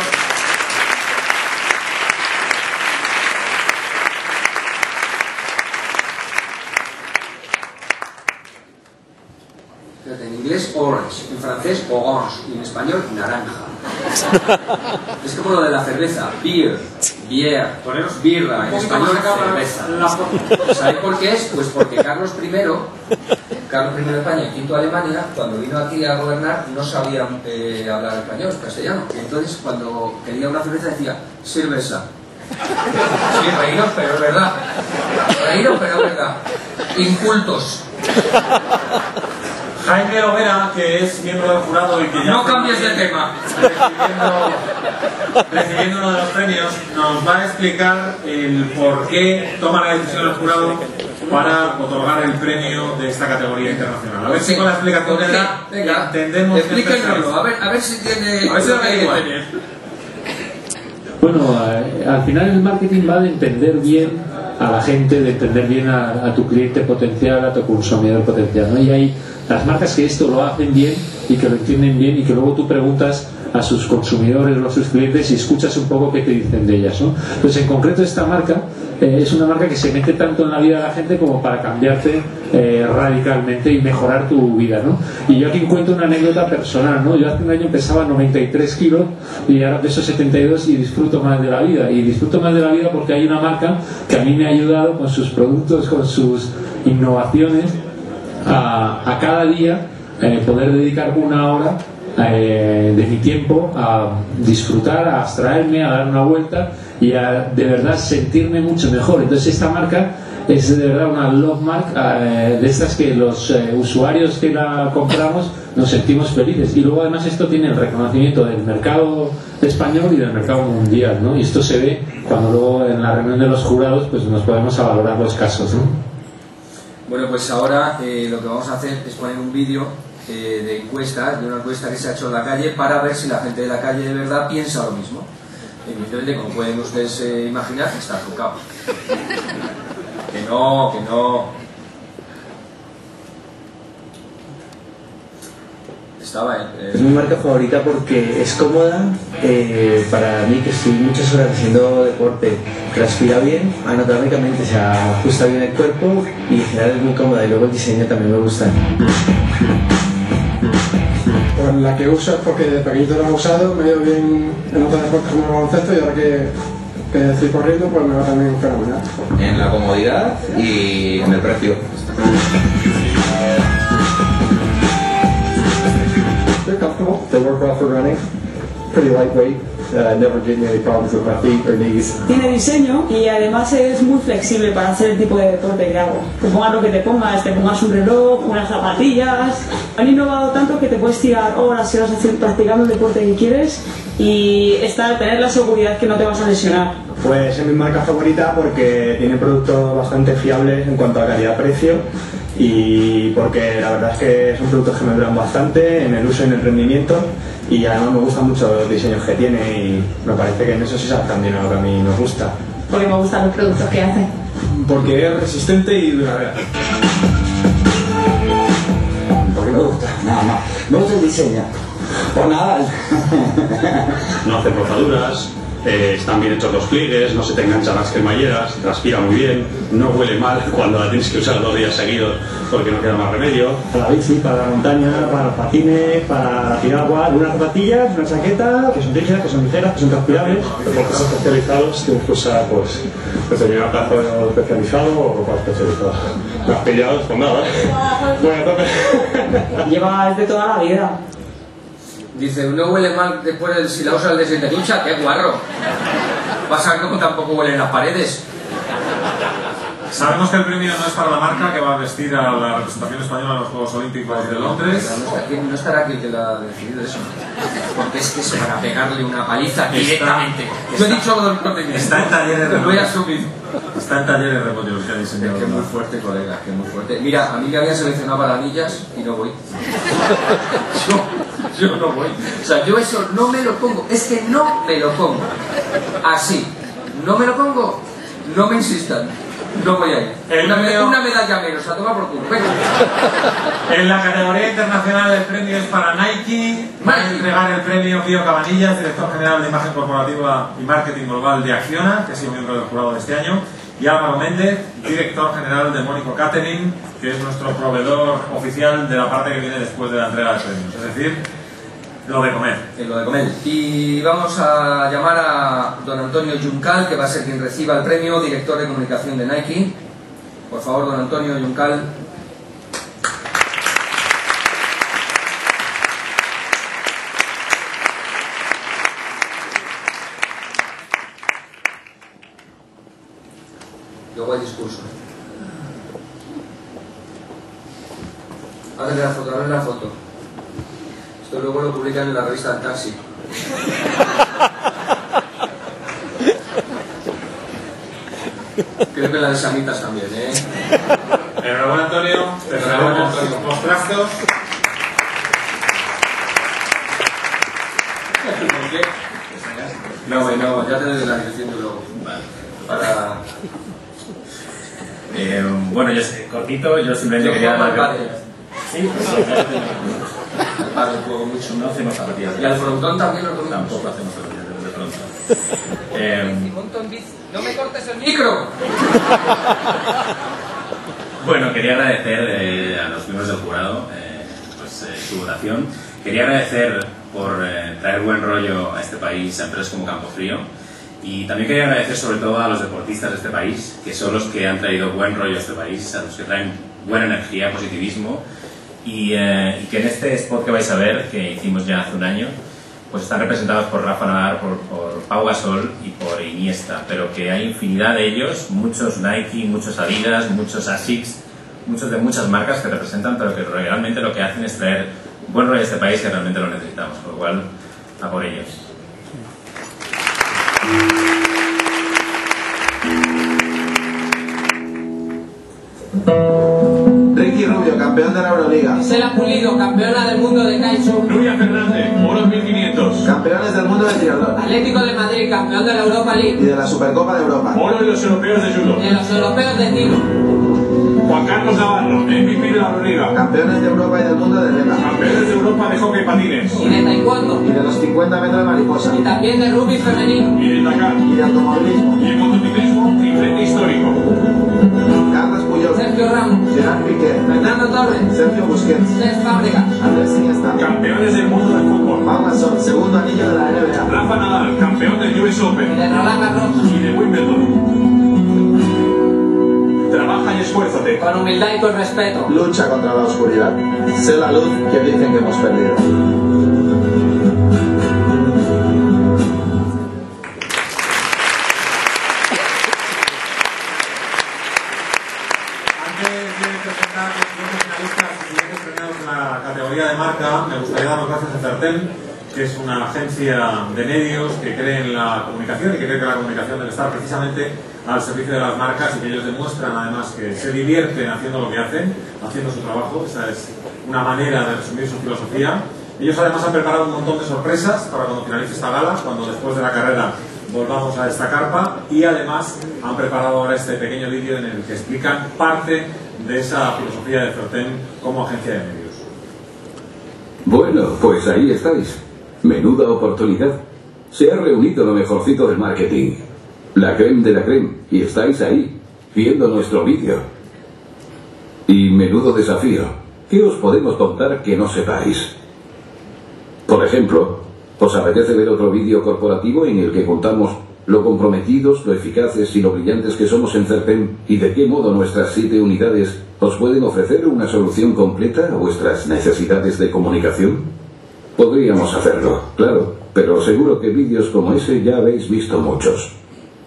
En inglés, orange. En francés, orange. Y en español, naranja. Es como lo de la cerveza. Beer. Beer. Poneros birra. En español, cerveza. ¿Sabéis por qué es? Pues porque Carlos primero, Carlos primero de España y quinto Alemania, cuando vino aquí a gobernar, no sabía eh, hablar español, castellano. Y entonces, cuando quería una cerveza, decía, cerveza. Sí, reíros, pero es verdad. Reíros, pero es verdad. Incultos. Jaime Lovera, que es miembro del jurado y que ya... No cambies de tema. Recibiendo, recibiendo uno de los premios, nos va a explicar el por qué toma la decisión el jurado para otorgar el premio de esta categoría internacional. A ver si con la explicación que da entendemos... Explíquenoslo, a ver, a ver si tiene... A ver si lo que igual. Bueno, eh, al final el marketing va de entender bien a la gente, de entender bien a, a tu cliente potencial, a tu consumidor potencial, ¿no? Y hay las marcas que esto lo hacen bien y que lo entienden bien y que luego tú preguntas a sus consumidores o a sus clientes y escuchas un poco qué te dicen de ellas, ¿no? Pues en concreto esta marca eh, es una marca que se mete tanto en la vida de la gente como para cambiarte eh, radicalmente y mejorar tu vida, ¿no? Y yo aquí cuento una anécdota personal, ¿no? Yo hace un año pesaba noventa y tres kilos y ahora peso setenta y dos y disfruto más de la vida. Y disfruto más de la vida porque hay una marca que a mí me ha ayudado con sus productos, con sus innovaciones a, a cada día eh, poder dedicar una hora Eh, de mi tiempo a disfrutar, a abstraerme, a dar una vuelta y a de verdad sentirme mucho mejor. Entonces esta marca es de verdad una love mark eh, de estas que los eh, usuarios que la compramos nos sentimos felices. Y luego además esto tiene el reconocimiento del mercado español y del mercado mundial, ¿no? Y esto se ve cuando luego en la reunión de los jurados pues nos podemos valorar los casos, ¿no? Bueno, pues ahora eh, lo que vamos a hacer es poner un vídeo Eh, de encuestas, de una encuesta que se ha hecho en la calle para ver si la gente de la calle de verdad piensa lo mismo. Evidentemente, como pueden ustedes eh, imaginar, está tocado. Que no, que no. Estaba eh, Es mi marca favorita porque es cómoda, eh, para mí que estoy muchas horas haciendo deporte, respira bien, anatómicamente se ajusta bien el cuerpo y en general es muy cómoda y luego el diseño también me gusta. Pues la que uso es porque de pequeñito la he usado, me ha ido bien en otros deportes como el baloncesto y ahora que, que estoy corriendo pues me va también fenomenal. En la comodidad y en el precio. They're comfortable, they work well for running, pretty lightweight, uh, never give me any problems with my feet or knees. Tiene diseño y además es muy flexible para hacer el tipo de deporte que hago. Te pongas lo que te pongas, te pongas un reloj, unas zapatillas. Han innovado tanto que te puedes tirar horas y horas haciendo, practicando el deporte que quieres y estar, tener la seguridad que no te vas a lesionar. Pues es mi marca favorita porque tiene productos bastante fiables en cuanto a calidad-precio y porque la verdad es que son productos que me duran bastante en el uso y en el rendimiento y además me gustan mucho los diseños que tiene y me parece que en eso sí se adaptan bien a lo que a mí me gusta. Porque me gustan los productos que hacen. Porque es resistente y duradera. Porque me gusta, nada más. Me gusta el diseño. Pues nada. No hace rozaduras, eh, están bien hechos los pliegues, no se te enganchan las cremalleras, transpira muy bien, no huele mal cuando la tienes que usar dos días seguidos porque no queda más remedio. Para la bici, para la montaña, para los patines, para la piragua, unas zapatillas, una chaqueta, que son rígidas, que son ligeras, que son transpirables. Los boxes especializados tienes que usar pues determinado plazo especializado o ropa especializada. Las pillados, pues nada. Bueno, tope. Lleva desde toda la vida. Dice, no huele mal después de, si la usas desde te ducha, qué guarro. Pasa que tampoco huelen las paredes. Sabemos que el premio no es para la marca que va a vestir a la representación española en los Juegos Olímpicos de Londres. No estará aquí el que lo ha decidido eso. Porque es que es para pegarle una paliza directamente. Yo he dicho lo del contenido. Está en talleres de Lo voy a asumir. Está en talleres de pollo que ha diseñado. Es que es muy fuerte, colega, que es muy fuerte. Mira, a mí me habían seleccionado para anillas y no voy. yo, yo no voy. O sea, yo eso no me lo pongo. Es que no me lo pongo. Así. No me lo pongo. No me insistan. No voy a ir. Una, premio... una medalla menos, a tomar por culo. Venga. En la categoría internacional el premio es para Nike. Va a entregar el premio Pío Cabanillas, director general de imagen corporativa y marketing global de Acciona, que ha sido miembro del jurado de este año. Y Álvaro Méndez, director general de Mónico Catering, que es nuestro proveedor oficial de la parte que viene después de la entrega de premios. Es decir, lo de comer. Eh, lo de comer. Y vamos a llamar a don Antonio Juncal, que va a ser quien reciba el premio, director de comunicación de Nike. Por favor, don Antonio Juncal. Luego hay discurso. Hazle la foto, hazle la foto. Esto luego lo publican en la revista del taxi. Creo que la de Samitas también, ¿eh? Enhorabuena, Antonio. Te traemos los trastos. ¿Por qué? No, no, ya te doy la dirección de luego. Para... Eh, bueno, yo sé, cortito, yo simplemente yo quería... Al padre. Sí, pues al padre juego mucho. No hacemos zapatillas. Y al frontón también lo comemos. Tampoco hacemos zapatillas de pronto. Eh, ¡No me cortes el micro! Bueno, quería agradecer eh, a los miembros del jurado eh, pues, eh, su votación. Quería agradecer por eh, traer buen rollo a este país a empresas como Campofrío. Y también quería agradecer sobre todo a los deportistas de este país, que son los que han traído buen rollo a este país, a los que traen buena energía, positivismo, y, eh, y que en este spot que vais a ver, que hicimos ya hace un año, pues están representados por Rafa Nadal, por, por Pau Gasol y por Iniesta, pero que hay infinidad de ellos, muchos Nike, muchos Adidas, muchos Asics, muchos de muchas marcas que representan, pero que realmente lo que hacen es traer buen rollo a este país, que realmente lo necesitamos, por lo cual, a por ellos. Ricky Rubio, campeón de la Euroliga. Gisela Pulido, campeona del mundo de Kaichu. Nuria Fernández, oro mil quinientos. Campeones del mundo de triatlón. Atlético de Madrid, campeón de la Europa League. Y de la Supercopa de Europa. Oro en los europeos de judo. Y en los europeos de tiro. Juan Carlos Navarro, M V P de la Euroliga. Campeones de Europa y del mundo de rema. Campeones de Europa de hockey patines. Y de taekwondo. Y de los cincuenta metros de mariposa. Y también de rugby femenino. Y de Dakar. Y de automovilismo. Y de motociclismo, triplete histórico. Carlos Puyol. Sergio Ramos. Gerard Piqué. Fernando Torres. Sergio Busquets. Cesc Fábregas. Andrés Iniesta. Campeones del mundo del fútbol. Pau Gasol, segundo anillo de la N B A. Rafa Nadal, campeón del U S Open. Y de Roland Garros. Y de Wimbledon. Trabaja y esfuérzate. Con humildad y con respeto. Lucha contra la oscuridad. Sé la luz que dicen que hemos perdido. De marca, me gustaría dar las gracias a Certem, que es una agencia de medios que cree en la comunicación y que cree que la comunicación debe estar precisamente al servicio de las marcas y que ellos demuestran además que se divierten haciendo lo que hacen, haciendo su trabajo. Esa es una manera de resumir su filosofía. Ellos además han preparado un montón de sorpresas para cuando finalice esta gala, cuando después de la carrera volvamos a esta carpa, y además han preparado ahora este pequeño vídeo en el que explican parte de esa filosofía de Certem como agencia de medios. Bueno, pues ahí estáis. Menuda oportunidad. Se ha reunido lo mejorcito del marketing. La creme de la creme. Y estáis ahí, viendo nuestro vídeo. Y menudo desafío. ¿Qué os podemos contar que no sepáis? Por ejemplo, ¿os apetece ver otro vídeo corporativo en el que contamos lo comprometidos, lo eficaces y lo brillantes que somos en Certem y de qué modo nuestras siete unidades os pueden ofrecer una solución completa a vuestras necesidades de comunicación? Podríamos hacerlo, claro, pero seguro que vídeos como ese ya habéis visto muchos.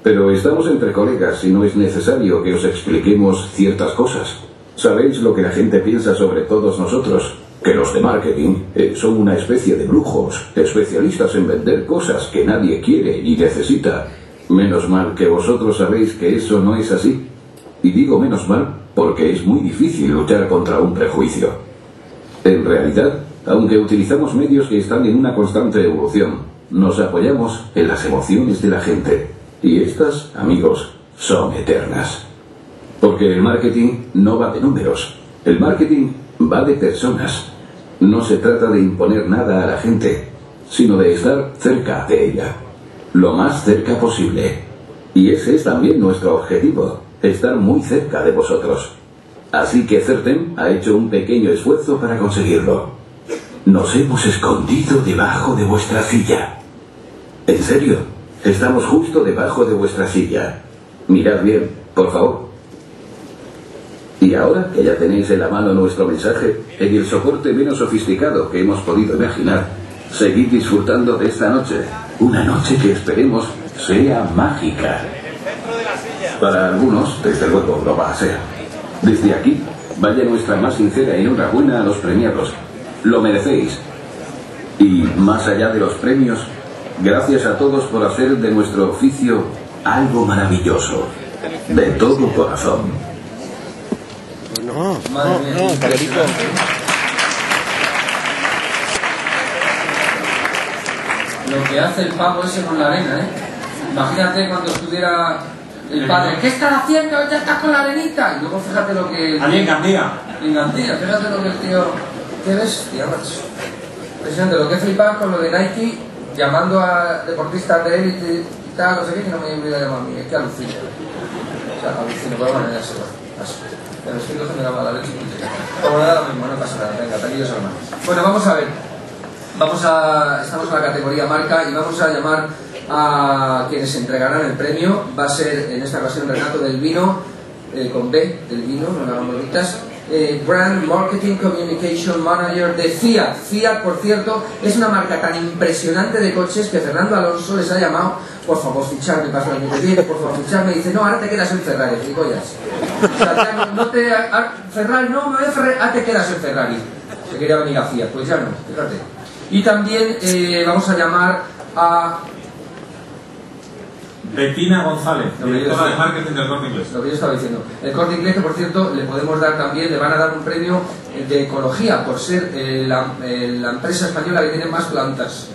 Pero estamos entre colegas y no es necesario que os expliquemos ciertas cosas. Sabéis lo que la gente piensa sobre todos nosotros, que los de marketing eh, son una especie de brujos, especialistas en vender cosas que nadie quiere ni necesita. Menos mal que vosotros sabéis que eso no es así. Y digo menos mal porque es muy difícil luchar contra un prejuicio. En realidad, aunque utilizamos medios que están en una constante evolución, nos apoyamos en las emociones de la gente. Y estas, amigos, son eternas. Porque el marketing no va de números. El marketing va de personas. No se trata de imponer nada a la gente, sino de estar cerca de ella. Lo más cerca posible. Y ese es también nuestro objetivo, estar muy cerca de vosotros. Así que Certem ha hecho un pequeño esfuerzo para conseguirlo. Nos hemos escondido debajo de vuestra silla. En serio, estamos justo debajo de vuestra silla. Mirad bien, por favor. Y ahora que ya tenéis en la mano nuestro mensaje, en el soporte menos sofisticado que hemos podido imaginar, seguid disfrutando de esta noche. Una noche que esperemos sea mágica. Para algunos, desde luego, lo va a ser. Desde aquí, vaya nuestra más sincera enhorabuena a los premiados. Lo merecéis. Y más allá de los premios, gracias a todos por hacer de nuestro oficio algo maravilloso. De todo corazón. No, Madre no, mía, no, qué Carolito. Lo que hace el pavo ese con la arena, ¿eh? Imagínate cuando estuviera el padre, ¿qué estás haciendo? Ya estás con la arenita. Y luego fíjate lo que... Allí en Gandía. En Gandía, fíjate lo que el tío... ¿Qué ves? Tío, macho. Impresionante, lo que flipa con lo de Nike, llamando a deportistas de élite y tal, no sé qué, que no me voy a llamar a mí, es que alucino. O sea, alucino, pero bueno, ya se va. Pero es que no se me daba la leche. Como nada lo mismo, no pasa nada, venga, tranquilos hermanos. Bueno, vamos a ver. Vamos a... Estamos en la categoría marca y vamos a llamar a quienes entregarán el premio. Va a ser en esta ocasión Renato del Vino, eh, con B del vino, no le hagamos bonitas. Eh, Brand Marketing Communication Manager de Fiat. Fiat, por cierto, es una marca tan impresionante de coches que Fernando Alonso les ha llamado, por favor, ficharme, paso el año que viene, por favor, ficharme. Y dice, no, ahora te quedas en Ferrari, gilipollas. O sea, ya no, no te... A, Ferrari, no, me voy a Ferrari, ahora te quedas en Ferrari. Se quería venir a Fiat, pues ya no, fíjate. Y también eh, vamos a llamar a... Bettina González, directora de marketing del Corte Inglés. Lo que yo estaba diciendo. El Corte Inglés, que por cierto, le podemos dar también, le van a dar un premio de ecología por ser eh, la, eh, la empresa española que tiene más plantas.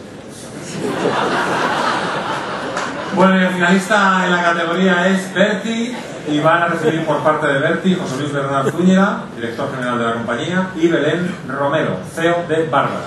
Bueno, y el finalista en la categoría es Berti, y van a recibir por parte de Berti José Luis Bernal Zúñiga, director general de la compañía, y Belén Romero, C E O de Bárbara.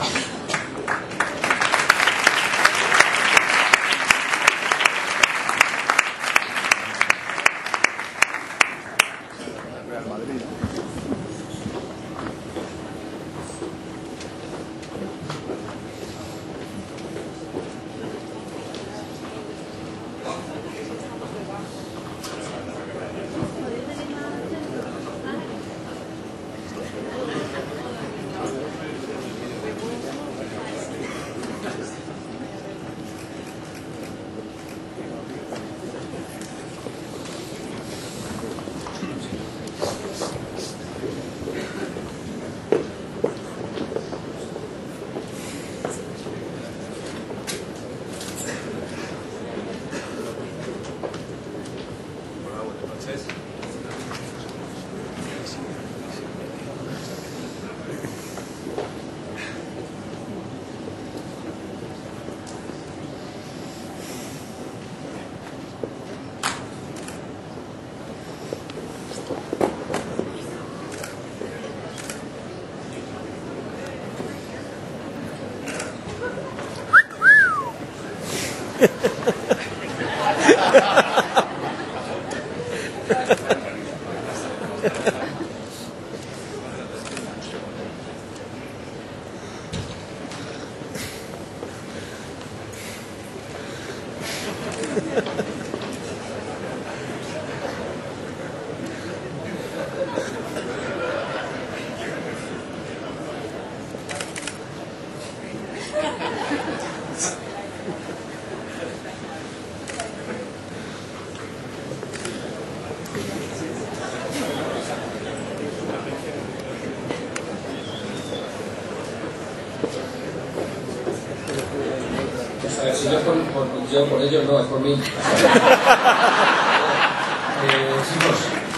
Ha ha ha. por, por, yo por ellos no, es por mí. eh, chicos,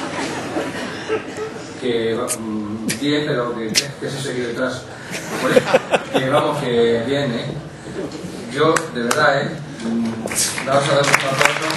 que mm, bien, pero que, que se sigue detrás. Pues, que vamos, que bien, ¿eh? Yo, de verdad, ¿eh? Mm, vamos a dar un aplauso.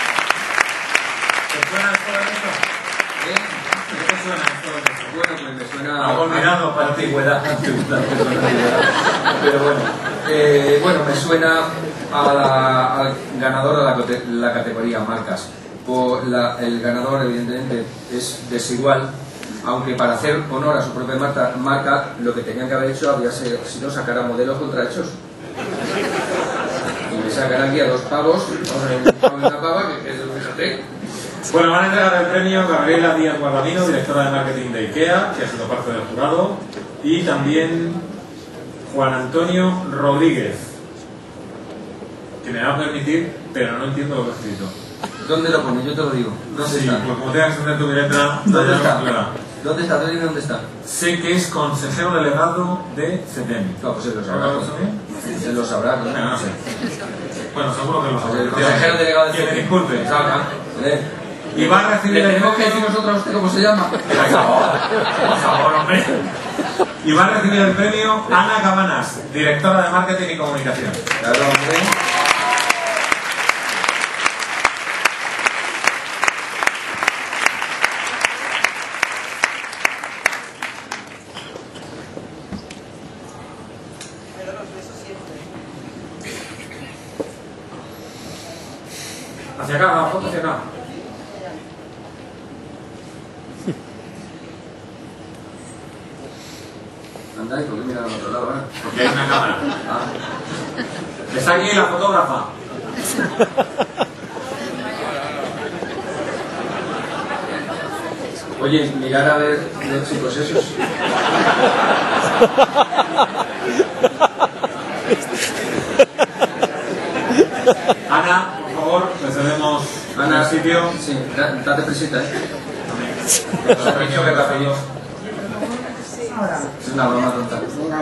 ¿Te suena esto de esto? ¿Eh? ¿Qué te suena esto de esto? Bueno, pues me suena Algo olvidado para ti. antigüedad, antigüedad, pero bueno, eh, bueno, me suena a la, al ganador de la, cote- la categoría marcas. Por la, el ganador, evidentemente, es desigual, aunque para hacer honor a su propia marca, marca lo que tenían que haber hecho había sido sacar a modelos contrahechos. Y me sacan aquí a dos pavos, a una pava, que es lo que fíjate. Bueno, van a entregar el premio Gabriela Díaz Guardamino, directora de marketing de IKEA, que ha sido parte del jurado, y también Juan Antonio Rodríguez, que me va a permitir, pero no entiendo lo que he escrito. ¿Dónde lo pone? Yo te lo digo. ¿Dónde Sí, está? pues como tengas que entender tu letra, ¿Dónde está? Clara. ¿Dónde está? ¿Dónde, ¿Dónde está? Sé que es consejero delegado de CETEM. No, pues él lo sabrá. ¿Lo sabes? Él lo sabrá, ¿no? Bueno, no sé. Bueno, seguro que lo sabrá. El consejero delegado de Que me CETEM. disculpe. Sabrá. ¿Eh? Y va a recibir ¿Le el tenemos que premio... decir nosotros a usted cómo se llama? Por favor, por favor, hombre. Y va a recibir el premio Ana Cabanas, directora de marketing y comunicación. Claro, hombre. Hacia acá, la foto hacia acá. Anda, ¿y por qué miran al otro lado ahora? Porque hay una cámara. Ah. Está aquí la fotógrafa. Oye, mirar a ver los chicos esos. Ana, por favor, le cedemos Ana, el sitio. Sí, da- date presita, ¿eh? El premio que te ha pedido. Es una broma tonta.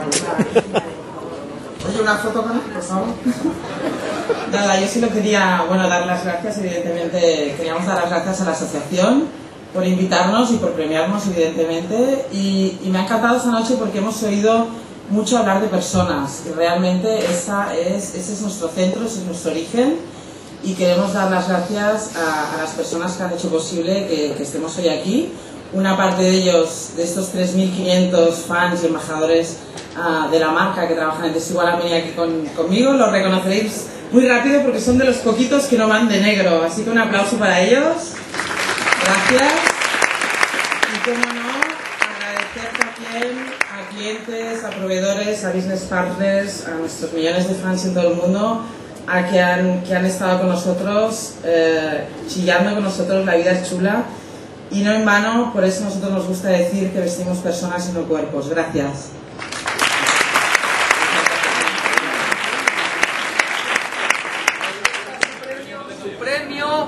Oye, una foto con él, por favor. Nada, yo solo quería, bueno, dar las gracias, evidentemente, queríamos dar las gracias a la asociación por invitarnos y por premiarnos, evidentemente, y, y me ha encantado esta noche porque hemos oído mucho hablar de personas, y realmente esa es, ese es nuestro centro, ese es nuestro origen, y queremos dar las gracias a, a las personas que han hecho posible que, que estemos hoy aquí. Una parte de ellos, de estos tres mil quinientos fans y embajadores uh, de la marca que trabajan en Desigual, han venido aquí con, conmigo, los reconoceréis muy rápido porque son de los poquitos que no van de negro, así que un aplauso para ellos. Gracias. Y cómo no, agradecer también a clientes, a proveedores, a business partners, a nuestros millones de fans en todo el mundo, a que han, que han estado con nosotros, eh, chillando con nosotros, la vida es chula. Y no en vano, por eso a nosotros nos gusta decir que vestimos personas y no cuerpos. Gracias. Su premio.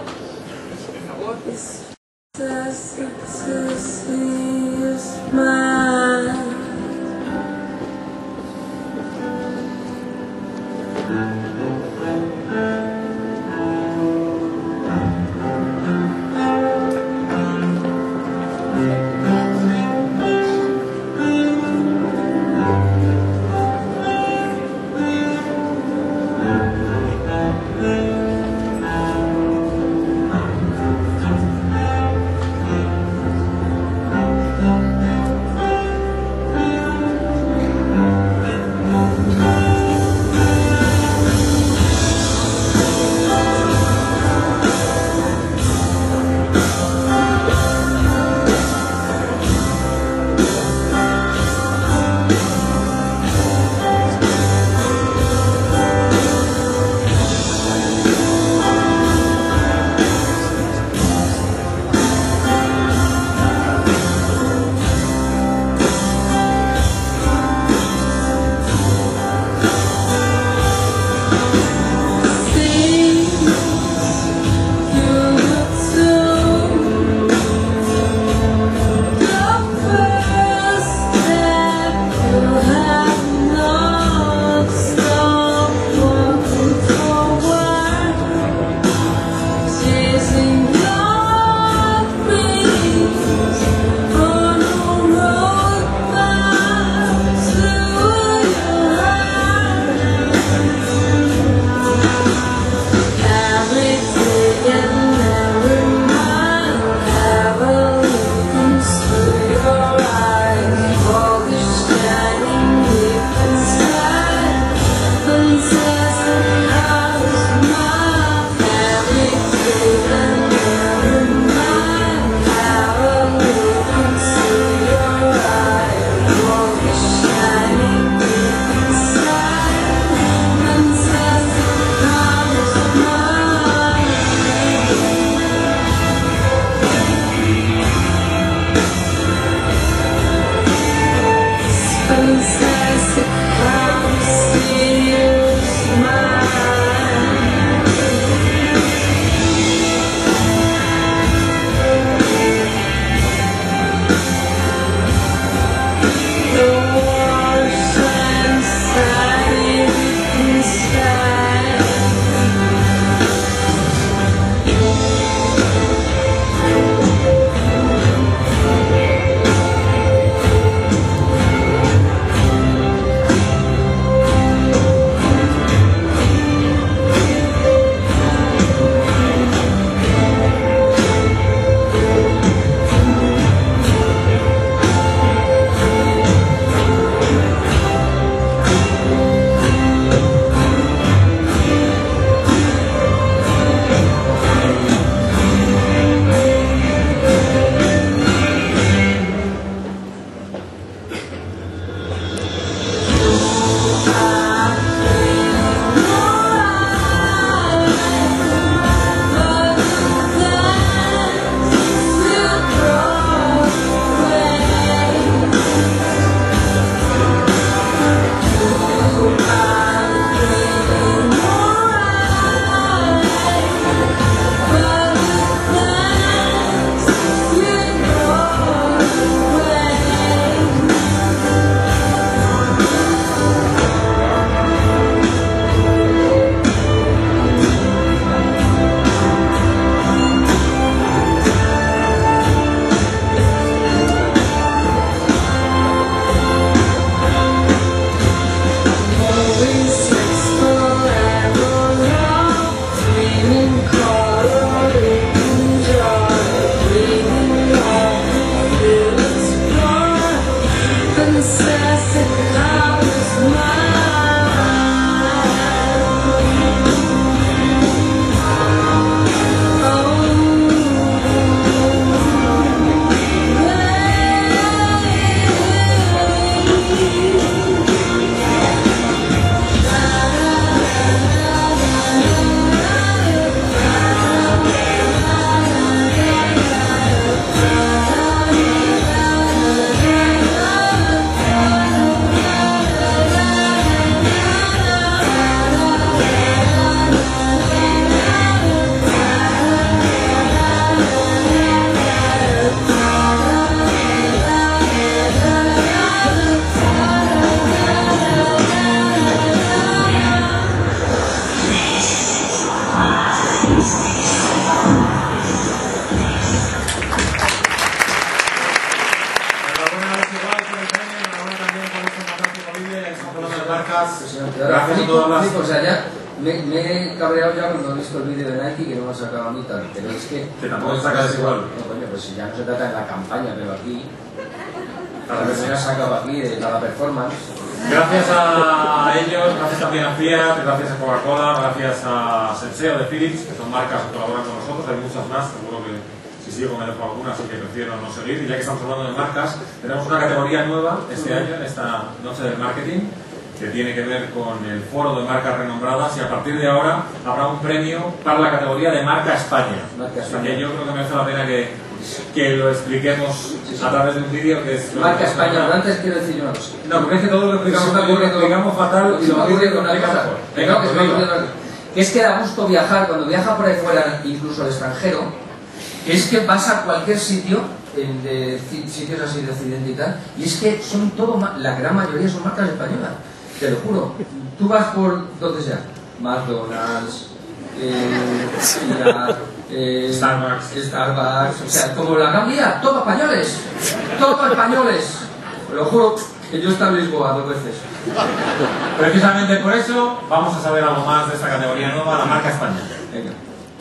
gracias a todas las... Sí, o sea, ya me, me he cabreado ya cuando he visto el vídeo de Nike que no me ha sacado a mí tal, pero es que... Que tampoco te sacas igual. No, coño, pues si ya no se trata de la campaña, pero aquí... La que me ha sacado aquí de cada performance... Gracias a ellos, gracias también a Fiat, gracias a Coca-Cola, gracias a Senseo de Philips, que son marcas que colaboran con nosotros, hay muchas más, seguro que si sigo me dejo algunas, así que prefiero no seguir. Y ya que estamos hablando de marcas, tenemos una categoría nueva este año, en esta noche del marketing, que tiene que ver con el foro de marcas renombradas, y a partir de ahora habrá un premio para la categoría de Marca España. Marca España. Así que yo creo que merece la pena que que lo expliquemos a través de un vídeo que es... Marca España, pero antes quiero decir una cosa. No, porque es que todo lo que explicamos, Se me ocurre lo explicamos fatal y se lo me ocurre lo una explicamos cosa. mejor. Venga, que se me pues ocurre una cosa. Que es que da gusto viajar, cuando viaja por ahí fuera, incluso al extranjero, que es que vas a cualquier sitio, en de sitios así de Occidente y tal, y es que son todo, la gran mayoría son marcas españolas, te lo juro. Tú vas por donde sea, McDonald's, eh, Fiat, eh, Starbucks. Starbucks, o sea, como la Gran Vía, todo españoles, todo españoles. Te lo juro que yo he estado en Lisboa dos veces. Precisamente por eso vamos a saber algo más de esta categoría nueva, la Marca España. Venga.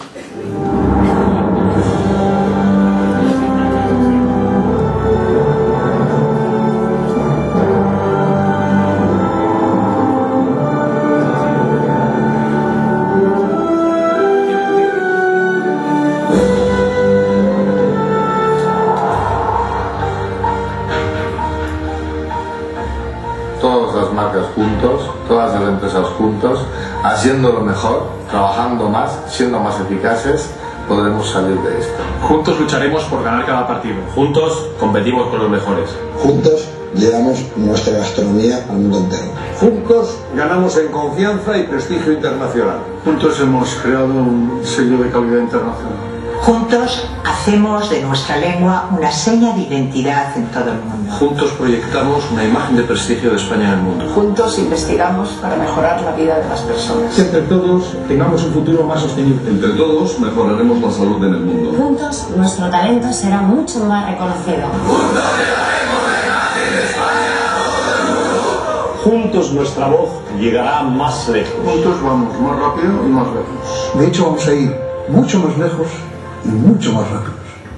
Todas las marcas juntos, todas las empresas juntos, haciendo lo mejor, trabajando más, siendo más eficaces, podremos salir de esto. Juntos lucharemos por ganar cada partido. Juntos competimos con los mejores. Juntos llevamos nuestra gastronomía al mundo entero. Juntos ganamos en confianza y prestigio internacional. Juntos hemos creado un sello de calidad internacional. Juntos hacemos de nuestra lengua una seña de identidad en todo el mundo. Juntos proyectamos una imagen de prestigio de España en el mundo. Juntos investigamos para mejorar la vida de las personas. Que entre todos tengamos un futuro más sostenible. Entre todos mejoraremos la salud en el mundo. Juntos nuestro talento será mucho más reconocido. Juntos llegaremos de España a todo el mundo. Juntos nuestra voz llegará más lejos. Juntos vamos más rápido y más lejos. De hecho, vamos a ir mucho más lejos y mucho más rápidos.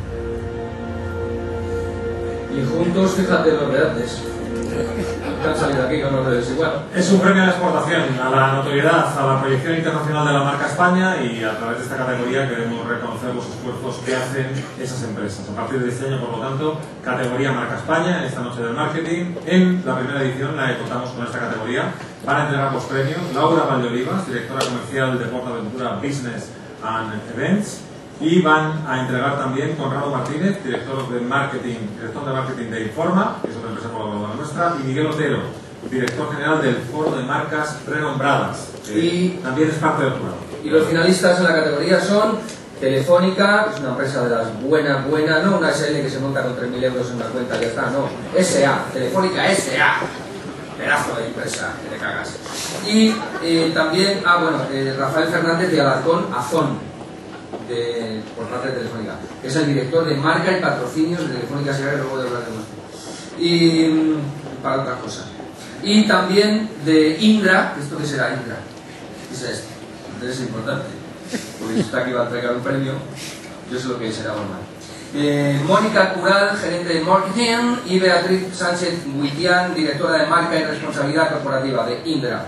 Y juntos, fíjate los de antes. Han salido aquí con los de desigual. Es un premio de exportación a la notoriedad, a la proyección internacional de la marca España, y a través de esta categoría queremos reconocer los esfuerzos que hacen esas empresas. A partir de este año, por lo tanto, categoría Marca España, en esta noche del marketing. En la primera edición en la que contamos con esta categoría van a entregar los premios Laura Valdeolivas, directora comercial de PortAventura Business and Events, y van a entregar también Conrado Martínez, director de marketing, director de marketing de Informa, que es otra empresa colaboradora nuestra, y Miguel Otero, director general del Foro de Marcas Renombradas, que y también es parte del jurado. Y los finalistas en la categoría son Telefónica, que es una empresa de las buenas, buenas, no una S L que se monta con tres mil euros en una cuenta y ya está, no, S A, Telefónica S A, pedazo de empresa, que te cagas. Y eh, también, ah bueno, eh, Rafael Fernández de Alarcón Azón, de, por parte de Telefónica, que es el director de marca y patrocinios de Telefónica Sierra, y luego de hablar de más. Y mm, para otras cosas. Y también de Indra, ¿esto qué será Indra? ¿Qué es esto? Entonces es importante, porque si está aquí va a entregar un premio, yo sé lo que será normal. Eh, Mónica Cural, gerente de marketing, y Beatriz Sánchez Huitián, directora de marca y responsabilidad corporativa de Indra.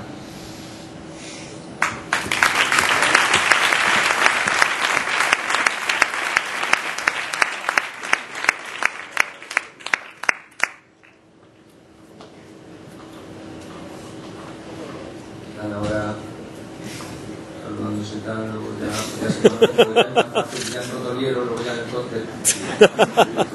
Están ahora saludándose tal, luego ya, ya se conocen, ya han roto el hielo, luego ya en el cóctel.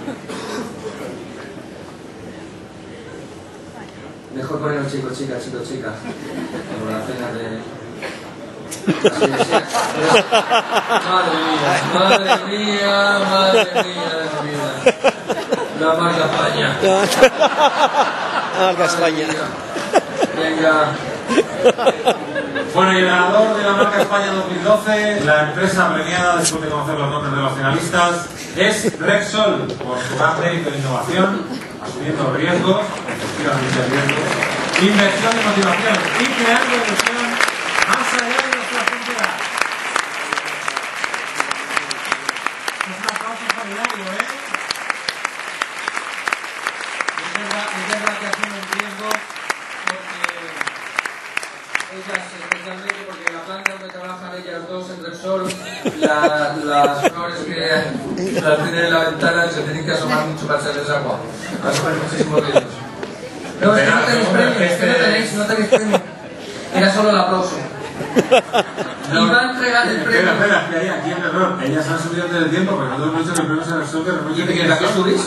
Mejor ponernos chico, chica, chico, chica, como la cena de... Así decía. Madre mía, madre mía, madre mía de mi vida. La marca España. La marca España. Venga. Bueno, y el ganador de la Marca España dos mil doce, la empresa premiada, después de conocer los nombres de los finalistas, es Repsol, por su gran mérito de innovación, asumiendo riesgos, efectivamente riesgos, inversión y motivación, y creando ilusión más allá de nuestra frontera. Es un aplauso solidario, ¿eh? Es verdad, es verdad que hacen un riesgo porque ellas, especialmente porque en la planta donde trabajan ellas dos en Repsol, la, las flores que las tienen en la ventana se tienen que asomar mucho para echarles agua. Asoman muchísimo de ellos. No, es que no tenéis premio, es que no tenéis, no tenéis premio. Era solo el aplauso. Y va a entregar el premio. Espera, espera, que hay aquí un error. Ellas han subido antes del tiempo, pero nosotros hemos dicho que el premio se Repsol, que Repsol... ¿Y de qué subís?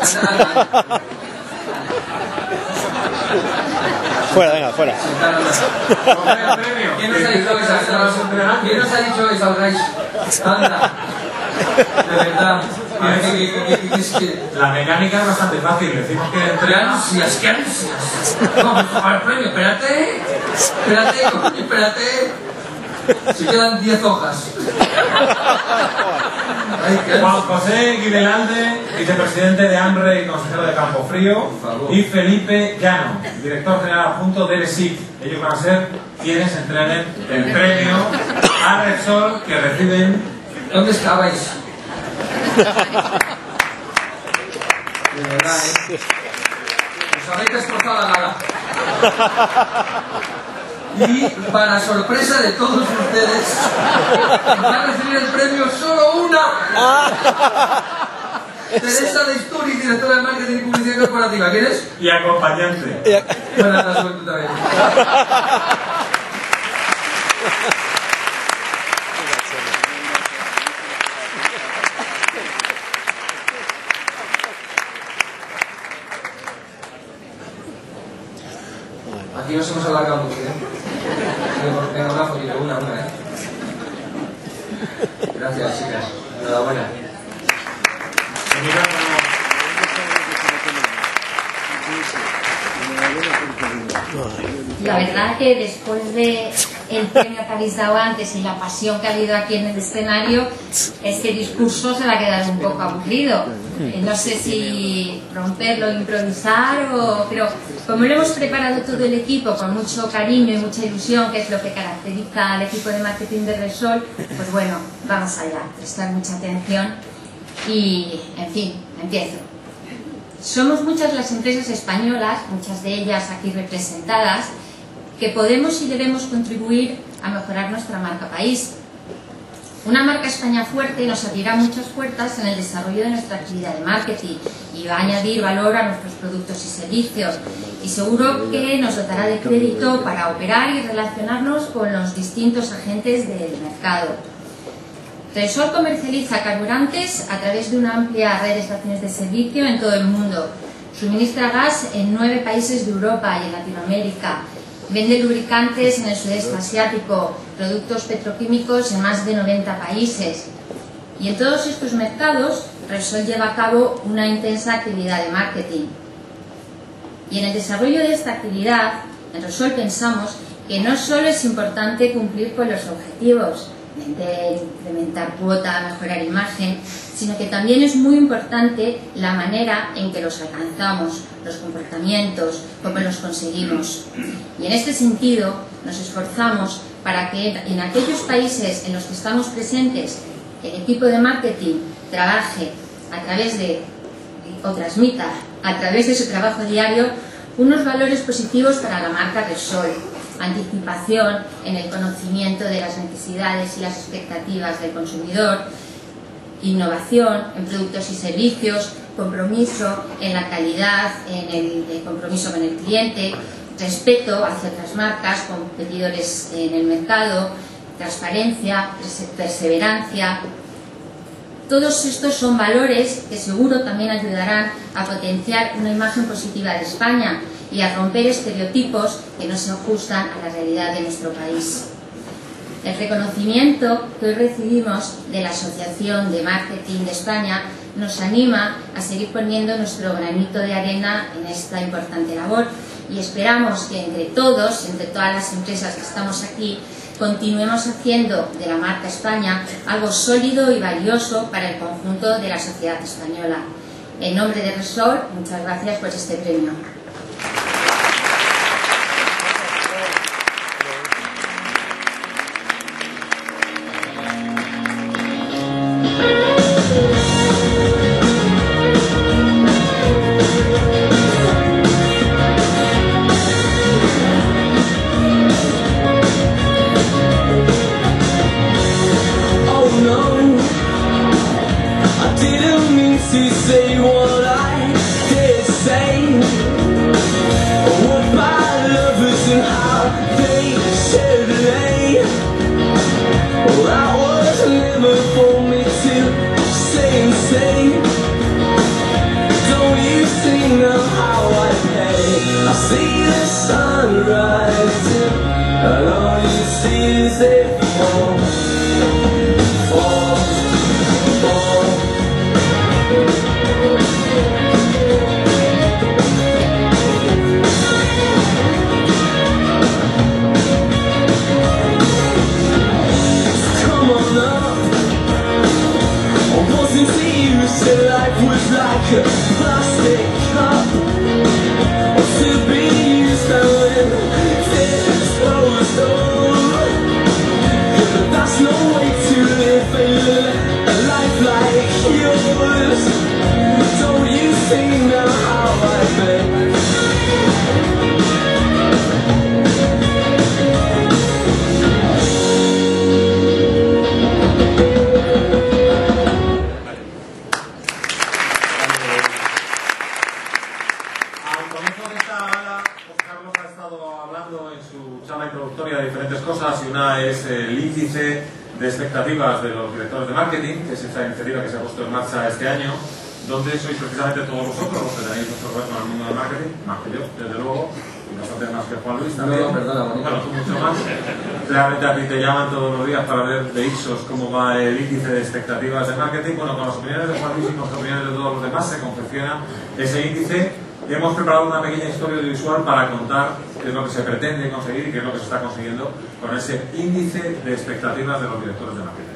Fuera, venga, fuera. ¿Quién nos ha dicho que salgáis? ¿Quién nos ha dicho que salgáis? Anda. De verdad. La mecánica es bastante fácil. Decimos que ¡Qué entrega... ansias, qué ansias! No, me toca el premio. Espérate. Espérate, coño, espérate. Se quedan diez hojas. Juan José Guidelalde, vicepresidente de AMRE y consejero de Campofrío, y Felipe Llano, director general adjunto del E S I C. Ellos van a ser quienes entreguen el premio a Repsol que reciben. ¿Dónde estabais? De verdad, ¿eh? Os habéis esforzado la gala. Y para sorpresa de todos ustedes, va a recibir el premio solo una. Teresa de Isturiz, directora de Marketing y Publicidad Corporativa. ¿Quién es? Y acompañante. Bueno, la suerte también. Aquí nos hemos alargado mucho, ¿eh? Venga, una fotito, una, una, ¿eh? Gracias, chicas. Enhorabuena. La verdad que después de el premio que habéis dado antes y la pasión que ha habido aquí en el escenario, este discurso se va a quedar un poco aburrido. Eh, no sé si romperlo, improvisar, o... pero como lo hemos preparado todo el equipo con mucho cariño y mucha ilusión, que es lo que caracteriza al equipo de marketing de Repsol, pues bueno, vamos allá, prestar mucha atención y, en fin, empiezo. Somos muchas las empresas españolas, muchas de ellas aquí representadas, que podemos y debemos contribuir a mejorar nuestra marca país. Una marca España fuerte nos abrirá muchas puertas en el desarrollo de nuestra actividad de marketing y va a añadir valor a nuestros productos y servicios, y seguro que nos dotará de crédito para operar y relacionarnos con los distintos agentes del mercado. Repsol comercializa carburantes a través de una amplia red de estaciones de servicio en todo el mundo. Suministra gas en nueve países de Europa y en Latinoamérica. Vende lubricantes en el sudeste asiático, productos petroquímicos en más de noventa países. Y en todos estos mercados, Repsol lleva a cabo una intensa actividad de marketing. Y en el desarrollo de esta actividad, en Repsol pensamos que no solo es importante cumplir con los objetivos, vender, incrementar cuota, mejorar imagen, sino que también es muy importante la manera en que los alcanzamos, los comportamientos, cómo los conseguimos. Y en este sentido nos esforzamos para que en aquellos países en los que estamos presentes el equipo de marketing trabaje a través de, o transmita a través de su trabajo diario unos valores positivos para la marca Repsol: anticipación en el conocimiento de las necesidades y las expectativas del consumidor, innovación en productos y servicios, compromiso en la calidad, en el, el compromiso con el cliente, respeto hacia otras marcas, competidores en el mercado, transparencia, perseverancia. Todos estos son valores que seguro también ayudarán a potenciar una imagen positiva de España y a romper estereotipos que no se ajustan a la realidad de nuestro país. El reconocimiento que hoy recibimos de la Asociación de Marketing de España nos anima a seguir poniendo nuestro granito de arena en esta importante labor, y esperamos que entre todos, entre todas las empresas que estamos aquí, continuemos haciendo de la marca España algo sólido y valioso para el conjunto de la sociedad española. En nombre de Repsol, muchas gracias por este premio. didn't mean to say what I did say. What bad lovers and how they should lay. Well, that was never for me to say and say. Don't you see now how I pay? I see the sun rising, and all you see is it fall, fall, fall. Come on up, I wasn't used to life was like a plastic cup to be used and when disposed of. But that's no way to live a life like yours. Don't you see now how I feel? De diferentes cosas, y una es el índice de expectativas de los directores de marketing, que es esta iniciativa que se ha puesto en marcha este año, donde sois precisamente todos vosotros los que tenéis vuestro reto en el mundo del marketing, más que yo, desde luego, y bastante más que Juan Luis también. No, perdona, bueno, tú mucho más. Realmente a ti te llaman todos los días para ver de Ipsos cómo va el índice de expectativas de marketing. Bueno, con las opiniones de Juan Luis y con las opiniones de todos los demás se confecciona ese índice. Y hemos preparado una pequeña historia audiovisual para contar qué es lo que se pretende conseguir y qué es lo que se está consiguiendo con ese índice de expectativas de los directores de marketing.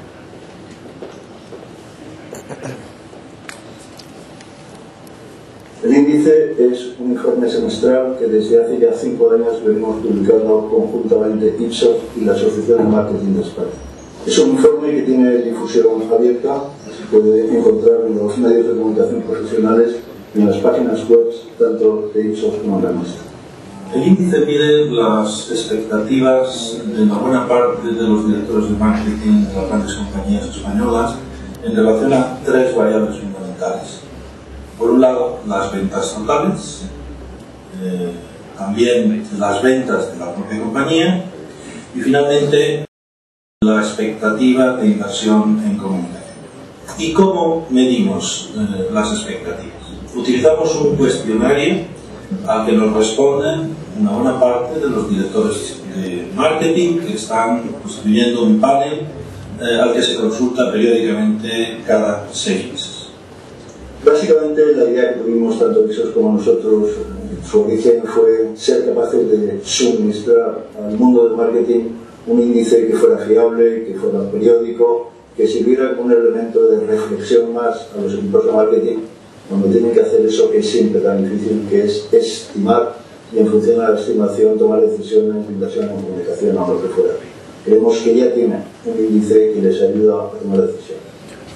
El índice es un informe semestral que desde hace ya cinco años venimos publicando conjuntamente Ipsos y la Asociación de Marketing de España. Es un informe que tiene difusión abierta, se puede encontrar en los medios de comunicación profesionales y en las páginas web tanto de Ipsos como de la nuestra. El índice mide las expectativas de una buena parte de los directores de marketing de las grandes compañías españolas en relación a tres variables fundamentales. Por un lado, las ventas totales, eh, también las ventas de la propia compañía y finalmente la expectativa de inversión en comunicación. ¿Y cómo medimos eh, las expectativas? Utilizamos un cuestionario al que nos responden una buena parte de los directores de marketing que están construyendo un panel eh, al que se consulta periódicamente cada seis meses. Básicamente la idea que tuvimos tanto Ipsos como nosotros, su origen fue ser capaces de suministrar al mundo del marketing un índice que fuera fiable, que fuera periódico, que sirviera como un elemento de reflexión más a los equipos de marketing cuando tienen que hacer eso que es siempre tan difícil, que es estimar y en función de la estimación tomar decisiones de inversión en comunicación o lo que fuera. Creemos que ya tienen un índice que les ayuda a tomar decisiones.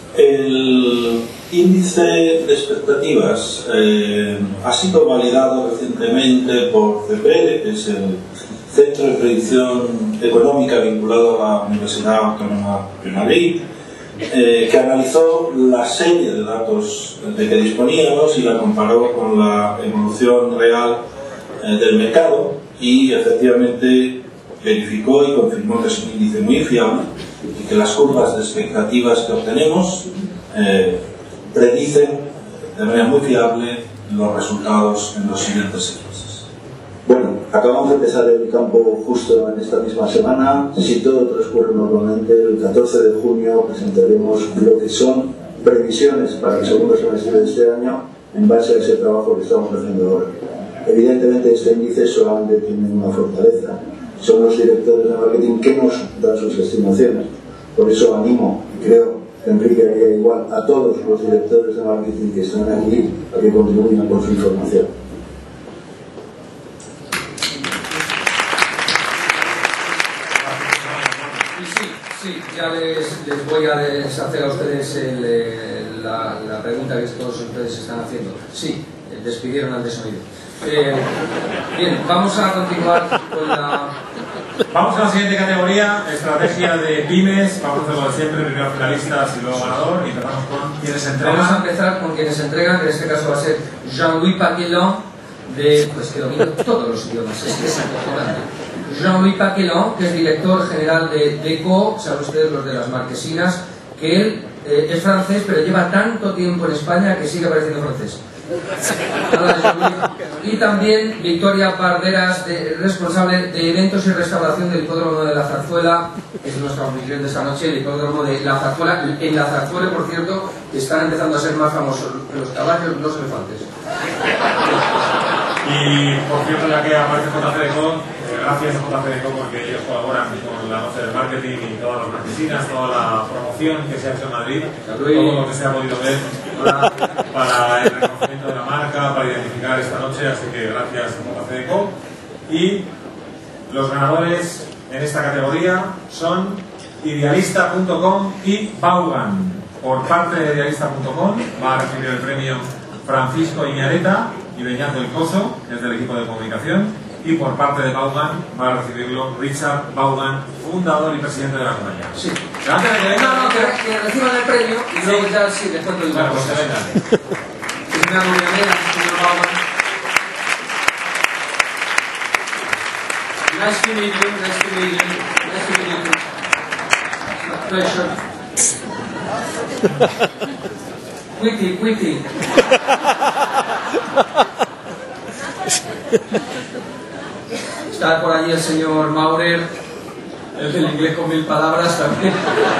El índice de expectativas eh, ha sido validado recientemente por CEPEDE, que es el Centro de Predicción Económica vinculado a la Universidad Autónoma de Madrid, eh, que analizó la serie de datos de que disponíamos y la comparó con la evolución real eh, del mercado y efectivamente verificó y confirmó que es un índice muy fiable y que las curvas de expectativas que obtenemos eh, predicen de manera muy fiable los resultados en los siguientes seis meses. Bueno, acabamos de empezar el campo justo en esta misma semana. Si todo transcurre normalmente, el catorce de junio presentaremos lo que son previsiones para el segundo semestre de este año en base a ese trabajo que estamos haciendo ahora. Evidentemente este índice solamente tiene una fortaleza. Son los directores de marketing que nos dan sus estimaciones. Por eso animo, y creo que Enrique haría igual, a todos los directores de marketing que están aquí a que contribuyan con su información. Y sí, sí, ya les, les voy a deshacer a ustedes el, el, la, la pregunta que todos ustedes están haciendo. Sí, despidieron al desoído. Eh, bien, vamos a continuar con la... Vamos a la siguiente categoría, estrategia de pymes. Vamos a hacerlo de siempre, primero finalistas y luego ganador. Y empezamos con quienes se entregan. Vamos a empezar con quienes se entregan, que en este caso va a ser Jean-Louis Paquelin, de, pues que domina todos los idiomas, es que es acojonante. Jean-Louis Paquelin, que es director general de Deco, saben ustedes los de las marquesinas, que él eh, es francés, pero lleva tanto tiempo en España que sigue pareciendo francés. Y también Victoria Barderas, de, responsable de eventos y restauración del hipódromo de la Zarzuela, que es nuestra función de esta noche, el hipódromo de la Zarzuela. En la Zarzuela, por cierto, están empezando a ser más famosos que los caballos, los elefantes. Y por cierto, ya que aparece J C D C O, eh, gracias a J C D C O porque ellos colaboran con la noche del marketing y todas las marquesinas, toda la promoción que se ha hecho en Madrid, todo lo que se ha podido ver para, para el reconocimiento de la marca, para identificar esta noche, así que gracias a J C D C O. Y los ganadores en esta categoría son idealista punto com y Vaughan. Por parte de idealista punto com va a recibir el premio Francisco Iñareta y Beñat del Coso, que es del equipo de comunicación, y por parte de Vaughan va a recibirlo Richard Vaughan, fundador y presidente de la compañía. Sí. Antes de que venga, no, no, que, que reciban el premio y luego ya sí, les cuento el bueno, pues que vengan. Es una novedad, señor Vaughan. Nice to meet you, nice to meet you, nice to meet you. Pleasure. Witty, witty. Está por allí el señor Maurer, el del inglés con mil palabras también.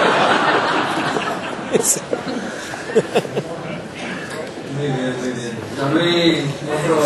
Muy bien, muy bien. Jean-Louis, otro...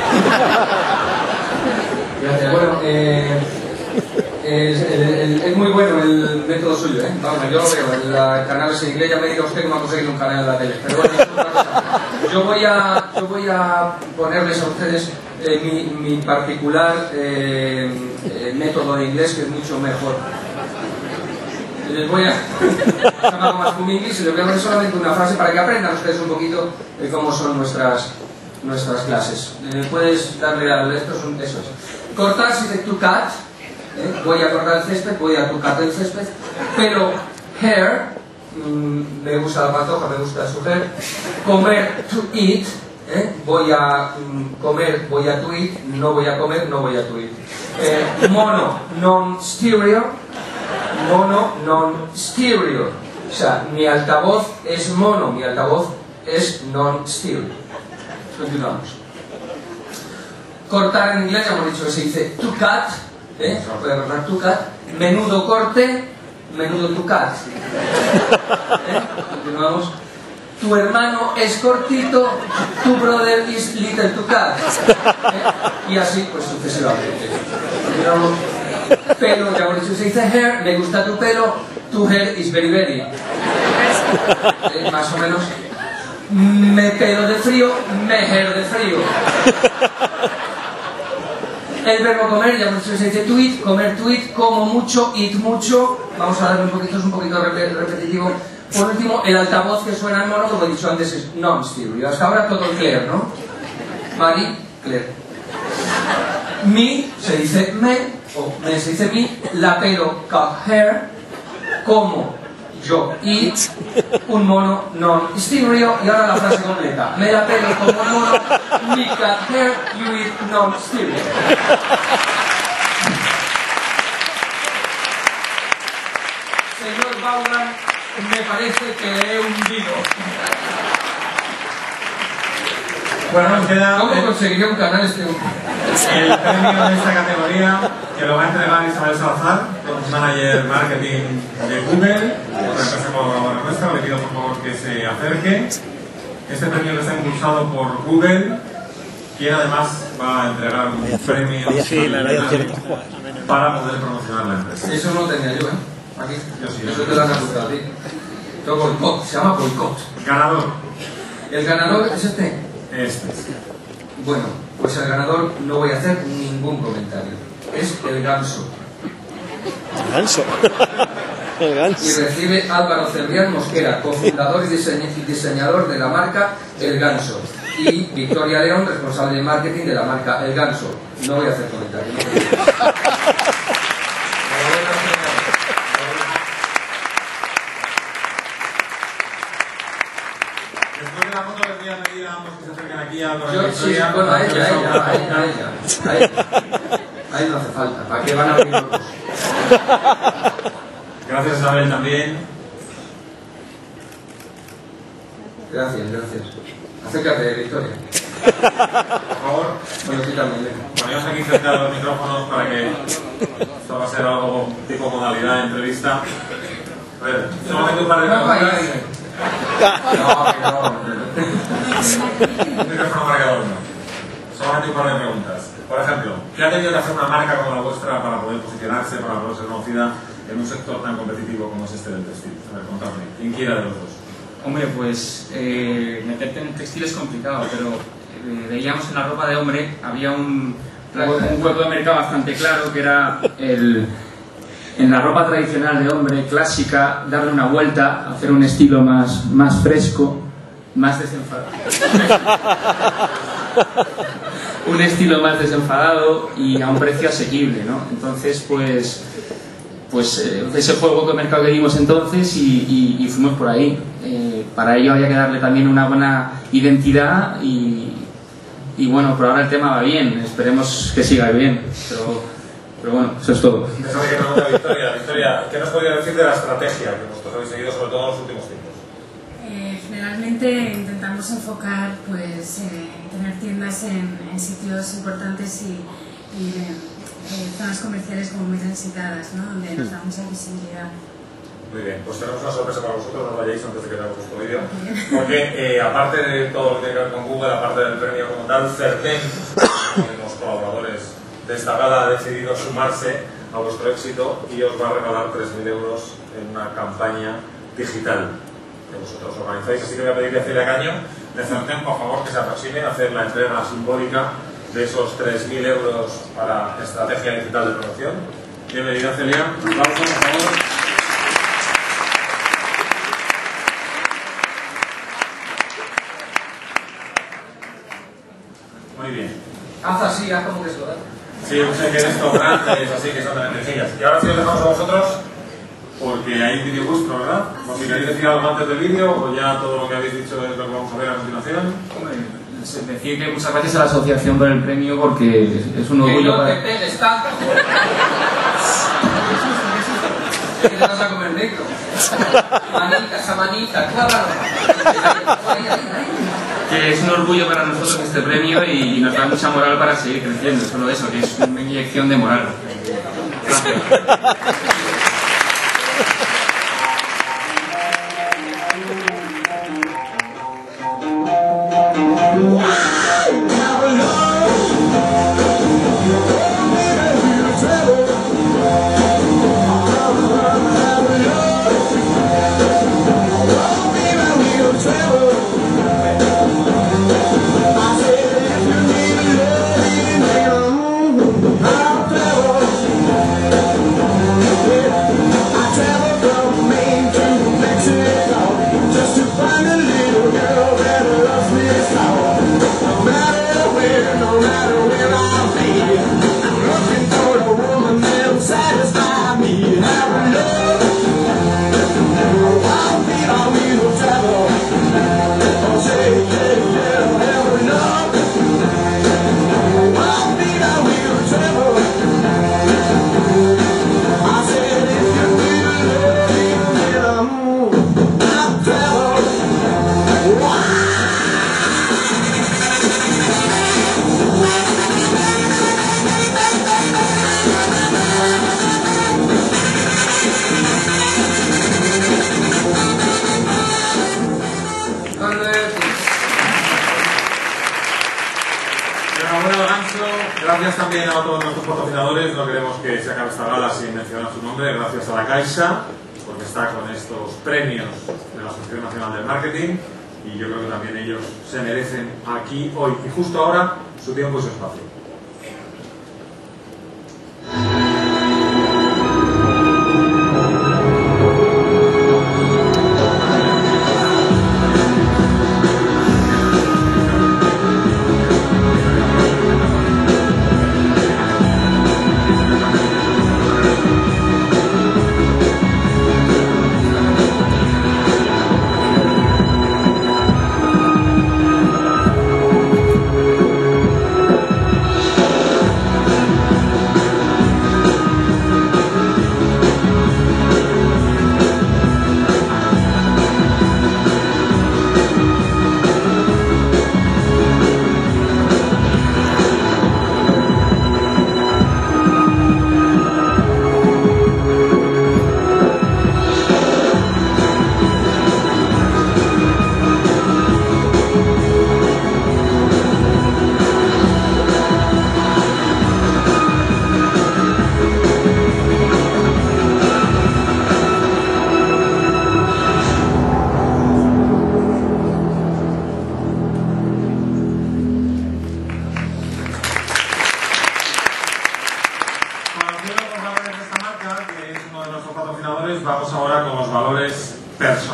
Gracias. Bueno, eh, es, el, el, es muy bueno el método suyo, ¿eh? Vamos, yo lo veo, el canal es en inglés, ya me diga usted que me ha conseguido un canal en la tele. Pero bueno, yo voy a, yo voy a ponerles a ustedes eh, mi, mi particular eh, eh, método de inglés, que es mucho mejor. Les voy a llamar más como inglés y les voy a poner solamente una frase para que aprendan ustedes un poquito de cómo son nuestras, nuestras clases. Eh, puedes darle a esto, es un, eso es. Cortar si te to cut, eh, voy a cortar el césped, voy a to cut el césped, pero hair, mmm, me gusta la pantoja, me gusta su hair. Comer, to eat, eh, voy a mmm, comer, voy a to eat, no voy a comer, no voy a to eat. Eh, mono, non-stereo, mono, non-stereo, o sea, mi altavoz es mono, mi altavoz es non-stereo. Continuamos. Cortar en inglés, ya hemos dicho que se dice to cut, ¿eh? Se puede cortar to cut. Menudo corte, menudo to cut. ¿Eh? Continuamos. Tu hermano es cortito, tu brother is little to cut. ¿Eh? Y así, pues sucesivamente. Continuamos. Pelo, ya hemos dicho que se dice hair, me gusta tu pelo, tu hair is very very. ¿Eh? Más o menos. Me pelo de frío, me hair de frío. El verbo comer, ya hemos dicho que se dice to eat, comer to eat, como mucho, eat mucho. Vamos a darle un poquito, es un poquito repetitivo. Por último, el altavoz que suena en mono, como he dicho antes, es non-stereo. Hasta ahora todo clear, ¿no? Mari, clear. Mi, se dice me, o me se dice mi, la pelo, cut hair, como yo, eat, un mono, non-stereo, y ahora la frase completa. Me la pelo como un mono, mi cut hair, you eat non-stereo. Señor Vaughan, me parece que he hundido. Bueno, nos queda... ¿Cómo conseguiría un canal este hombre? El premio de esta categoría, que lo va a entregar Isabel Salazar, manager marketing de Google, otra empresa colaboradora nuestra. Le pido por favor que se acerque. Este premio está impulsado por Google, quien además va a entregar un premio para poder promocionar la empresa. Eso no lo tenía yo, ¿eh? Aquí. Yo sí, Eso te lo han apuntado a ti. Yo boicot, se llama boicot. Ganador. ¿El ganador es este? Este. Bueno, pues el ganador no voy a hacer ningún comentario. Es el ganso. El ganso. El ganso. Y recibe Álvaro Cebrián Mosquera, cofundador y diseña y diseñador de la marca El Ganso. Y Victoria León, responsable de marketing de la marca El Ganso. No voy a hacer comentarios. Después de la foto les voy a pedir a ambos que se acerquen aquí a la Yo, sí, bueno, a ella, a ella, a ella, a ella. A ella. Ahí no hace falta, ¿para qué van a abrir otros? Gracias, Isabel, también. Gracias, gracias. Acércate, Victoria. Por favor. Bueno, sí, también. Ponemos aquí cerca de los micrófonos para que esto va a ser algo tipo modalidad de entrevista. A ver, solamente un par de preguntas. No, no. Un micrófono para cada uno. Solamente un par de preguntas. Por ejemplo, ¿qué ha tenido que hacer una marca como la vuestra para poder posicionarse, para poder ser conocida en un sector tan competitivo como es este del textil? A ver, contadme. ¿Quién quiera de los dos? Hombre, pues eh, meterte en textil es complicado, pero eh, veíamos en la ropa de hombre, había un, un hueco de mercado bastante claro, que era el, en la ropa tradicional de hombre, clásica, darle una vuelta, hacer un estilo más, más fresco, más desenfadado. Un estilo más desenfadado y a un precio asequible, ¿no? Entonces, pues... Pues eh, ese fue el hueco de mercado que vimos entonces y, y, y fuimos por ahí. Eh, para ello había que darle también una buena identidad y, y bueno, por ahora el tema va bien, esperemos que siga bien, pero, pero bueno, eso es todo. Déjame que pregunte a Victoria. Victoria, ¿qué nos podría decir de la estrategia que vosotros habéis seguido, sobre todo en los últimos tiempos? Eh, generalmente intentamos enfocar, pues, eh, tener tiendas en, en sitios importantes y, y eh, Eh, zonas comerciales como muy transitadas, ¿no? Donde nos da mucha visibilidad. Muy bien, pues tenemos una sorpresa para vosotros, no vayáis antes de que veamos vuestro vídeo. Porque eh, aparte de todo lo que tiene que ver con Google, aparte del premio como tal, Certem, uno de los colaboradores de esta gala, ha decidido sumarse a vuestro éxito y os va a regalar tres mil euros en una campaña digital que vosotros organizáis. Así que voy a pedirle a Celia Caño de Certem, por favor, que se aproxime a hacer la entrega simbólica de esos tres mil euros para estrategia digital de promoción. Bienvenida, Celia. Vamos, por favor. Muy bien. Haz así, haz como que es verdad. Sí, yo sé que esto grandes, así que son tan sencillas. Y ahora sí os dejamos a vosotros, porque hay vídeo vuestro, ¿verdad? ¿O si queréis decir algo antes del vídeo, o ya todo lo que habéis dicho es lo que vamos a ver a continuación? Decir que muchas gracias a la asociación por el premio porque es un orgullo que no para... te pegues tanto. ¿Qué te vas a comer negro? Manita, esa manita, clávalo. Que es un orgullo para nosotros este premio y, y nos da mucha moral para seguir creciendo, solo eso, que es una inyección de moral. Gracias. Gracias también a todos nuestros patrocinadores, no queremos que se acabe esta gala sin mencionar su nombre, gracias a la Caixa, porque está con estos premios de la Asociación Nacional del Marketing, y yo creo que también ellos se merecen aquí, hoy y justo ahora, su tiempo y su espacio.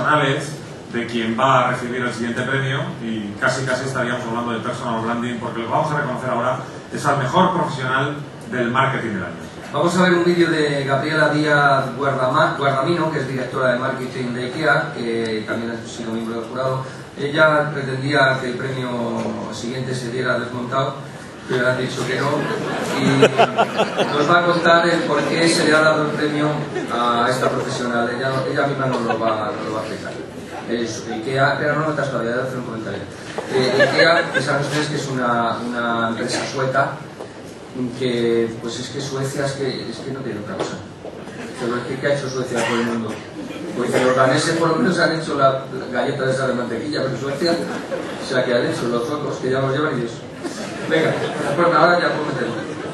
profesionales de quien va a recibir el siguiente premio, y casi casi estaríamos hablando de personal branding, porque lo que vamos a reconocer ahora es al mejor profesional del marketing del año. Vamos a ver un vídeo de Gabriela Díaz Guardama, Guardamino, que es directora de marketing de IKEA, que también ha sido miembro del jurado. Ella pretendía que el premio siguiente se diera desmontado, pero le han dicho que no, y nos va a contar el por qué se le ha dado el premio a esta profesional. Ella, ella misma nos lo va, nos lo va a explicar. Es IKEA, pero no notas todavía, de hacer un comentario. Eh, IKEA, que saben ustedes que es una, una empresa sueca, que pues es que Suecia es que, es que no tiene otra cosa. Pero es que ¿qué ha hecho Suecia por el mundo? Pues los daneses por lo menos han hecho la galleta de esa de mantequilla, pero Suecia, o sea, que han hecho los suecos que ya los llevan y eso. Venga, pues ahora ya puedo meterlo.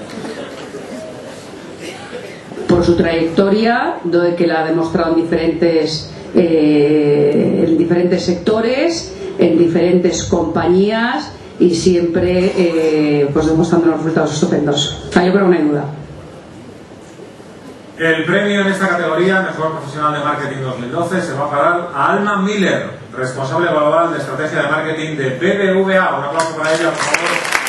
Por su trayectoria, de que la ha demostrado en diferentes, eh, en diferentes sectores, en diferentes compañías, y siempre eh, pues demostrando unos resultados estupendos. O sea, yo creo que no hay duda. El premio en esta categoría, Mejor Profesional de Marketing dos mil doce, se va a pagar a Alma Miller, responsable global de estrategia de marketing de B B V A. Un aplauso para ella, por favor.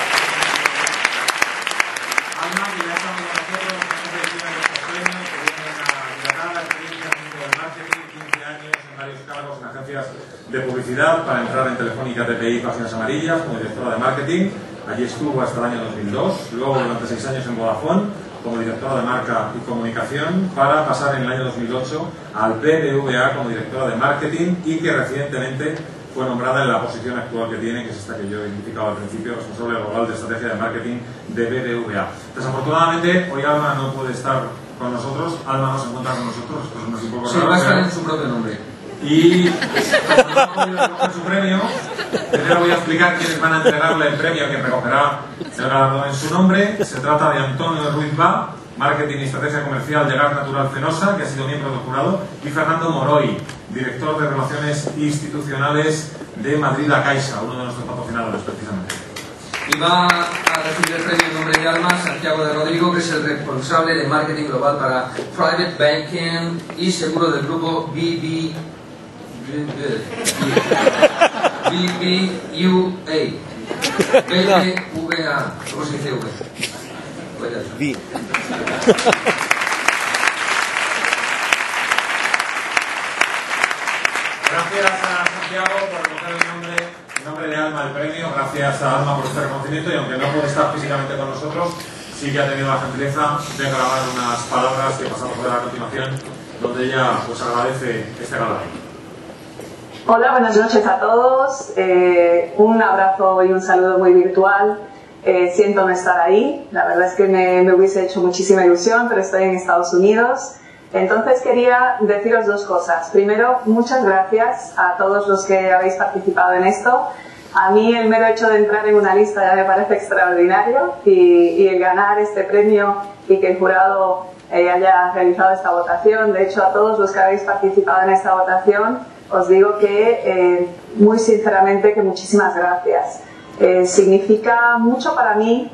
Alma, que ya está con nosotros, que tiene nuestros premios, que tiene una dilatada experiencia en el mundo del marketing, quince años en varios cargos en agencias de publicidad para entrar en Telefónica, T P I, Páginas Amarillas, como directora de marketing. Allí estuvo hasta el año dos mil dos, luego durante seis años en Vodafone como directora de marca y comunicación, para pasar en el año dos mil ocho al B B V A como directora de marketing, y que recientemente fue nombrada en la posición actual que tiene, que es esta que yo he indicado al principio, responsable global de estrategia de marketing de B B V A. Desafortunadamente, hoy Alma no puede estar con nosotros. Alma no se encuentra con nosotros, esto es un poco raro. Sí, va a estar en su propio nombre. Y como no ha podido recoger su premio, primero voy a explicar quiénes van a entregarle el premio que recogerá el galardón en su nombre. Se trata de Antonio Ruiz Bá, Marketing y Estrategia Comercial de Gas Natural Fenosa, que ha sido miembro del jurado, y Fernando Moroy, director de Relaciones Institucionales de Madrid La Caixa, uno de nuestros patrocinadores precisamente. Y va a recibir el premio en nombre de Alma Santiago de Rodrigo, que es el responsable de marketing global para Private Banking y seguro del grupo B B U A. B B V A. ¿Cómo se dice V? V. Gracias a Santiago por recoger el nombre, el nombre de Alma el premio. Gracias a Alma por este reconocimiento, y aunque no puede estar físicamente con nosotros, sí que ha tenido la gentileza de grabar unas palabras que pasamos a ver a continuación, donde ella pues agradece este galardón. Hola, buenas noches a todos. Eh, un abrazo y un saludo muy virtual. Eh, siento no estar ahí. La verdad es que me, me hubiese hecho muchísima ilusión, pero estoy en Estados Unidos. Entonces quería deciros dos cosas. Primero, muchas gracias a todos los que habéis participado en esto. A mí el mero hecho de entrar en una lista ya me parece extraordinario, y, y el ganar este premio y que el jurado eh, haya realizado esta votación. De hecho, a todos los que habéis participado en esta votación, os digo que eh, muy sinceramente que muchísimas gracias. Eh, significa mucho para mí,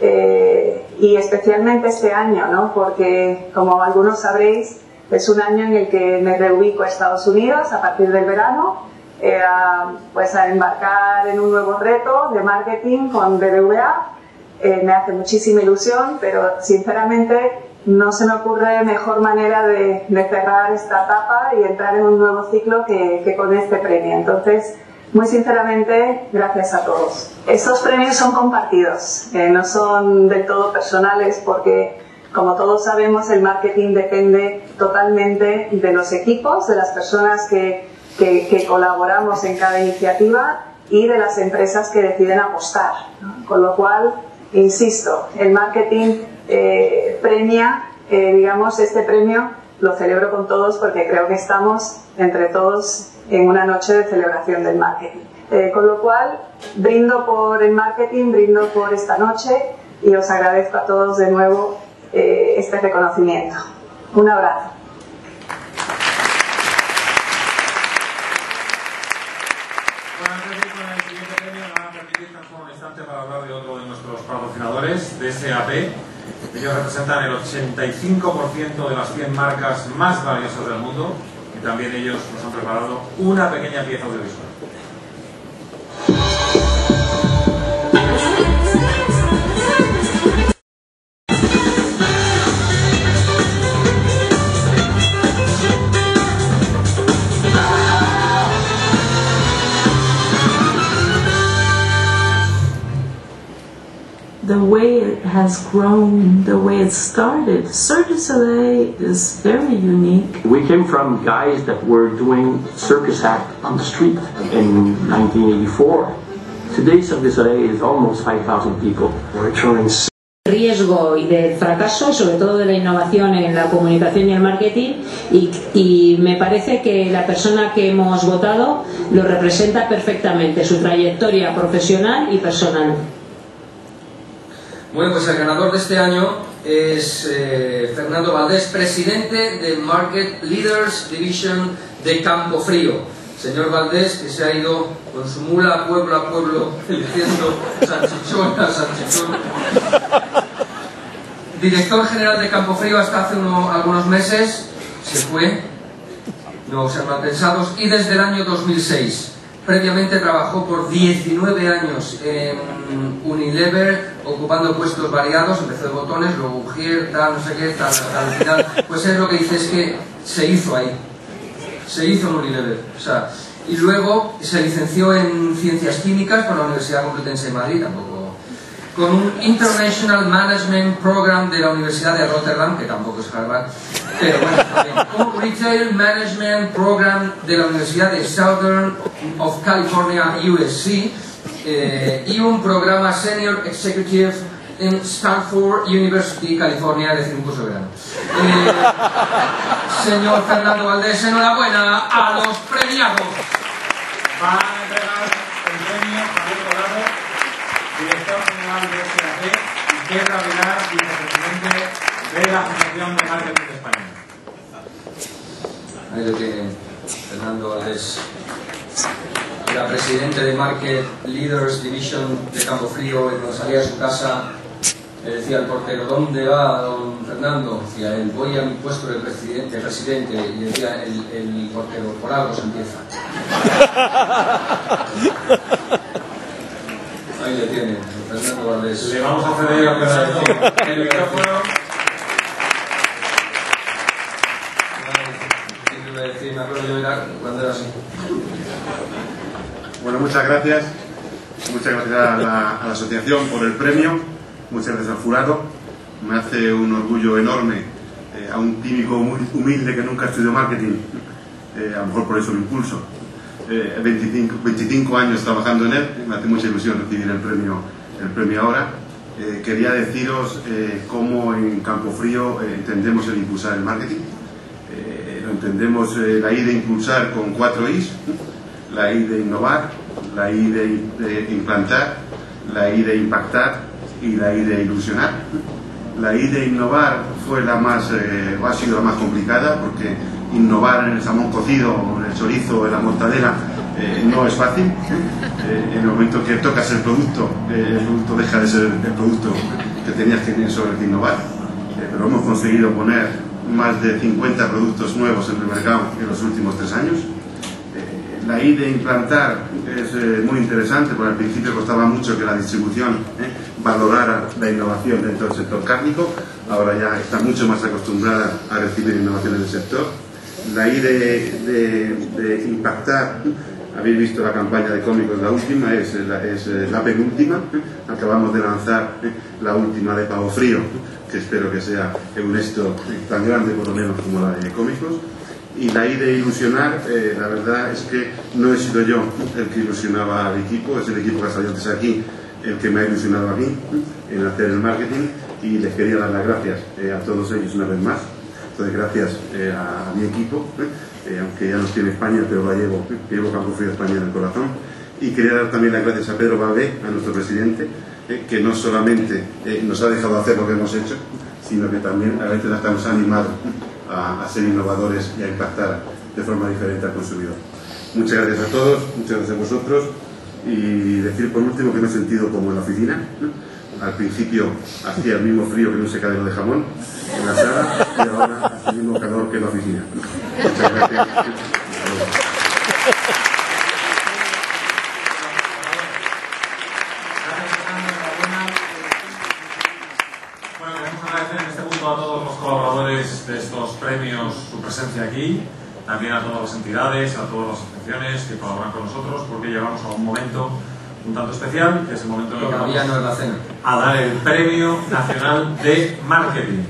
eh, y especialmente este año, ¿no? Porque como algunos sabréis, es un año en el que me reubico a Estados Unidos a partir del verano, eh, a, pues a embarcar en un nuevo reto de marketing con B B V A. Eh, me hace muchísima ilusión, pero sinceramente no se me ocurre mejor manera de, de cerrar esta etapa y entrar en un nuevo ciclo que, que con este premio. Entonces, muy sinceramente, gracias a todos. Estos premios son compartidos, eh, no son del todo personales, porque, como todos sabemos, el marketing depende totalmente de los equipos, de las personas que, que, que colaboramos en cada iniciativa, y de las empresas que deciden apostar, ¿no? Con lo cual, insisto, el marketing eh, premia, eh, digamos, este premio lo celebro con todos, porque creo que estamos entre todos en una noche de celebración del marketing. Eh, con lo cual, brindo por el marketing, brindo por esta noche, y os agradezco a todos de nuevo eh, este reconocimiento. Un abrazo. Para hablar de otro de nuestros patrocinadores, de S A P. Ellos representan el ochenta y cinco por ciento de las cien marcas más valiosas del mundo, y también ellos nos han preparado una pequeña pieza audiovisual. The way it has grown, the way it started, Cirque du Soleil is very unique. We came from guys that were doing circus act on the street in nineteen eighty-four. Today Cirque du Soleil is almost five thousand people. We're showing riesgo y del fracaso, sobre todo de la innovación en la comunicación y el marketing, y, y me parece que la persona que hemos votado lo representa perfectamente, su trayectoria profesional y personal. Bueno, pues el ganador de este año es eh, Fernando Valdés, presidente de Market Leaders Division de Campofrío. Señor Valdés, que se ha ido con su mula pueblo a pueblo eligiendo salchichón a salchichón. Director general de Campofrío hasta hace uno, algunos meses, se fue, no sean mal pensados, y desde el año dos mil seis. Previamente trabajó por diecinueve años en Unilever, ocupando puestos variados, empezó de botones, luego Ujier, tal, no sé qué, tal, tal, al final. Pues es lo que dice, es que se hizo ahí, se hizo en Unilever. O sea, y luego se licenció en Ciencias Químicas por la Universidad Complutense de Madrid, tampoco, con un International Management Program de la Universidad de Rotterdam, que tampoco es Harvard, pero bueno, también. Un Retail Management Program de la Universidad de Southern of California, U S C, eh, y un programa Senior Executive en Stanford University, California, es decir, un curso de verano. Eh, señor Fernando Valdés, enhorabuena a los premiados. Va a entregar el premio Javier Colado, director general de S A C, y Pedro Aguilar, vicepresidente de la Asociación de Marketing de España. Ahí lo tienen, Fernando Valdés, era presidente de Market Leaders Division de Campofrío, y cuando salía a su casa le decía al portero: ¿dónde va don Fernando? Decía él: voy a mi puesto de presidente, presidente. Y decía el, el portero: por algo se empieza. Ahí le tienen, Fernando Valdés. Le vamos a ceder el micrófono. Me acuerdo yo era cuando era así. Bueno, muchas gracias. Muchas gracias a la, a la asociación por el premio. Muchas gracias al jurado. Me hace un orgullo enorme eh, a un químico muy humilde que nunca estudió marketing. Eh, a lo mejor por eso lo impulso. Eh, veinticinco, veinticinco años trabajando en él. Me hace mucha ilusión recibir el premio, el premio ahora. Eh, quería deciros eh, cómo en Campofrío eh, entendemos el impulsar el marketing. Eh, lo entendemos eh, la I de impulsar con cuatro I's, la I de innovar, la I de, de implantar, la I de impactar y la I de ilusionar. La I de innovar fue la más, eh, ha sido la más complicada, porque innovar en el jamón cocido, en el chorizo, en la mortadela, eh, no es fácil. Eh, en el momento que tocas el producto, eh, el producto deja de ser el producto que tenías que tener sobre el que innovar. Eh, pero hemos conseguido poner más de cincuenta productos nuevos en el mercado en los últimos tres años. Eh, la I de implantar es eh, muy interesante, porque al principio costaba mucho que la distribución eh, valorara la innovación dentro del sector cárnico. Ahora ya está mucho más acostumbrada a recibir innovación en el sector. La I de, de, de impactar, habéis visto la campaña de cómicos, la última, es la, es la penúltima. Acabamos de lanzar eh, la última de Pavo Frío, que espero que sea un éxito tan grande por lo menos como la de cómicos. Y la I de ilusionar, eh, la verdad es que no he sido yo el que ilusionaba al equipo, es el equipo que ha salido antes aquí el que me ha ilusionado a mí en hacer el marketing, y les quería dar las gracias eh, a todos ellos una vez más. Entonces, gracias eh, a, a mi equipo, eh, aunque ya no estoy en España, pero la llevo, llevo Campofrío España en el corazón. Y quería dar también las gracias a Pedro Babé, a nuestro presidente, eh, que no solamente eh, nos ha dejado hacer lo que hemos hecho, sino que también a veces hasta nos ha animado a, a ser innovadores y a impactar de forma diferente al consumidor. Muchas gracias a todos, muchas gracias a vosotros, y decir por último que me he sentido como en la oficina, ¿no? Al principio hacía el mismo frío que un secadero de jamón en la sala, y ahora el mismo calor que la oficina. Muchas gracias. Bueno, queremos agradecer en este punto a todos los colaboradores de estos premios su presencia aquí, también a todas las entidades, a todas las asociaciones que colaboran con nosotros, porque llegamos a un momento un tanto especial, que es el momento en el que vamos Todavía no es la cena. a dar el Premio Nacional de Marketing.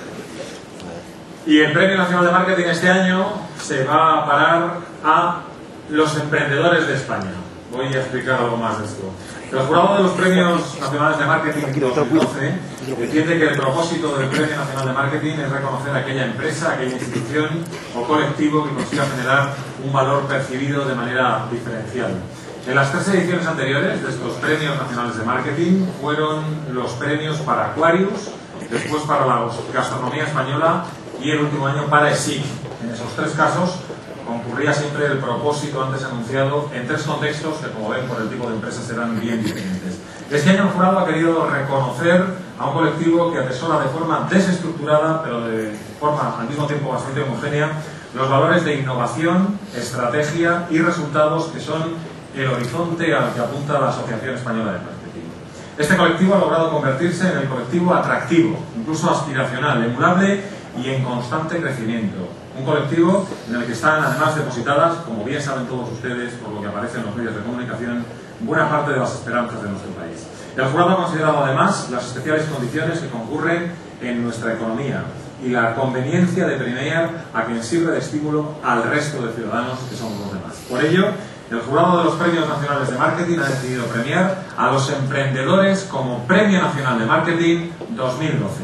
Y el Premio Nacional de Marketing este año se va a parar a los emprendedores de España. Voy a explicar algo más de esto. El jurado de los Premios Nacionales de Marketing dos mil doce entiende que el propósito del Premio Nacional de Marketing es reconocer a aquella empresa, aquella institución o colectivo que consiga generar un valor percibido de manera diferencial. En las tres ediciones anteriores de estos Premios Nacionales de Marketing fueron los premios para Aquarius, después para la gastronomía española y el último año para E S I C. En esos tres casos concurría siempre el propósito antes anunciado en tres contextos que, como ven, por el tipo de empresas eran bien diferentes. Este año el jurado ha querido reconocer a un colectivo que atesora de forma desestructurada, pero de forma al mismo tiempo bastante homogénea, los valores de innovación, estrategia y resultados que son el horizonte al que apunta la Asociación Española de Marketing. Este colectivo ha logrado convertirse en el colectivo atractivo, incluso aspiracional, emulable y en constante crecimiento. Un colectivo en el que están además depositadas, como bien saben todos ustedes, por lo que aparece en los medios de comunicación, buena parte de las esperanzas de nuestro país. El jurado ha considerado además las especiales condiciones que concurren en nuestra economía y la conveniencia de premiar a quien sirve de estímulo al resto de ciudadanos que somos los demás. Por ello, el jurado de los Premios Nacionales de Marketing ha decidido premiar a los emprendedores como Premio Nacional de Marketing dos mil doce.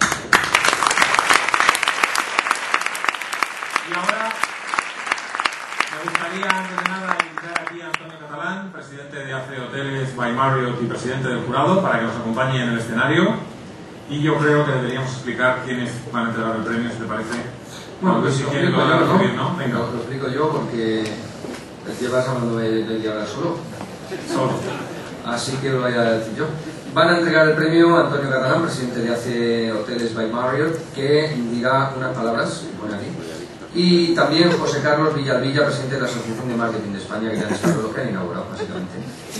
Y ahora me gustaría, antes de nada, invitar aquí a Antonio Catalán, presidente de A C E Hoteles by Marriott y presidente del jurado, para que nos acompañe en el escenario. Y yo creo que deberíamos explicar quiénes van a entregar el premio, si te parece. Bueno, pues si lo quieren explico lo van a yo, recibir, ¿no? ¿no? Venga. Lo, lo explico yo porque llevas hablando de, de hablar solo. Solo. Así que lo voy a decir yo. Van a entregar el premio a Antonio Catalán, presidente de A C E Hoteles by Marriott, que dirá unas palabras, bueno, aquí. Y también José Carlos Villalvilla, presidente de la Asociación de Marketing de España, que ya es lo que han inaugurado, básicamente.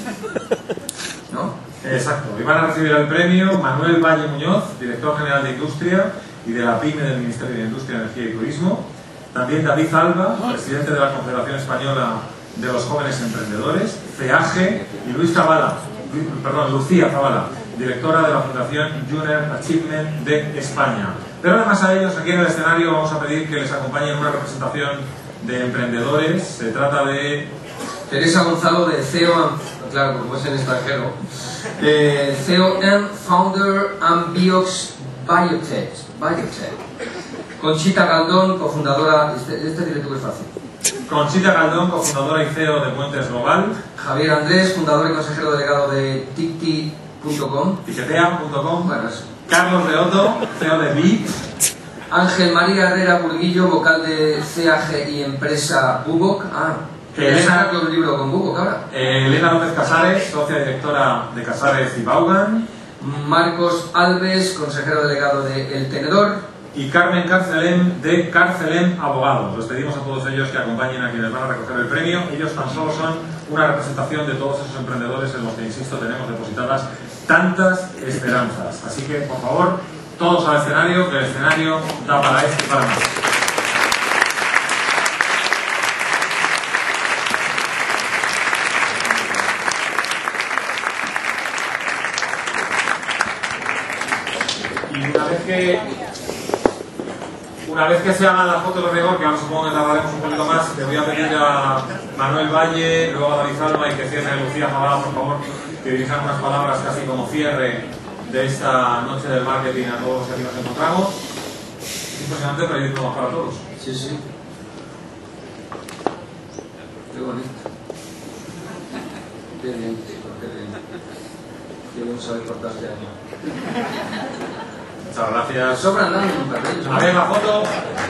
¿No? Exacto. Y van a recibir el premio Manuel Valle Muñoz, director general de Industria y de la PYME del Ministerio de Industria, Energía y Turismo. También David Alba, presidente de la Confederación Española de los Jóvenes Emprendedores, C A G, y Luis Zavala, perdón, Lucía Zavala, directora de la Fundación Junior Achievement de España. Pero además a ellos, aquí en el escenario, vamos a pedir que les acompañen una representación de emprendedores. Se trata de Teresa Gonzalo, de C E O, claro, como es en extranjero, eh, C E O and Founder Ambiox Biotech. Biotech. Conchita Galdón, cofundadora, este, este directo es fácil. Conchita Galdón, cofundadora y C E O de Puentes Global. Javier Andrés, fundador y consejero delegado de ticti punto com. Tiquetea punto com. Bueno, eso. Carlos Leoto, C E O de B I P. Ángel María Herrera Burguillo, vocal de C A G y empresa Bubok. Ah, Elena, que un libro con Bubok ahora. Eh, Elena López Casares, socia directora de Casares y Vaughan. Marcos Alves, consejero delegado de El Tenedor. Y Carmen Carcelem, de Carcelem Abogados. Les pedimos a todos ellos que acompañen a quienes van a recoger el premio. Ellos tan solo son una representación de todos esos emprendedores en los que, insisto, tenemos depositadas tantas esperanzas. Así que, por favor, todos al escenario, que el escenario da para esto y para más. Y una vez que Una vez que se haga la foto de rigor, que ahora supongo que tardaremos un poquito más, le voy a pedir a Manuel Valle, luego a David Alba y que cierre Lucía Zavala, por favor, que dirijan unas palabras casi como cierre de esta noche del marketing a todos los que aquí nos encontramos. Es impresionante, pero hay más para todos. Sí, sí. Qué bonito. Qué bien, qué bien. Qué bien saber cortar este año. Muchas gracias. Sobran dando un papel. A ver la foto.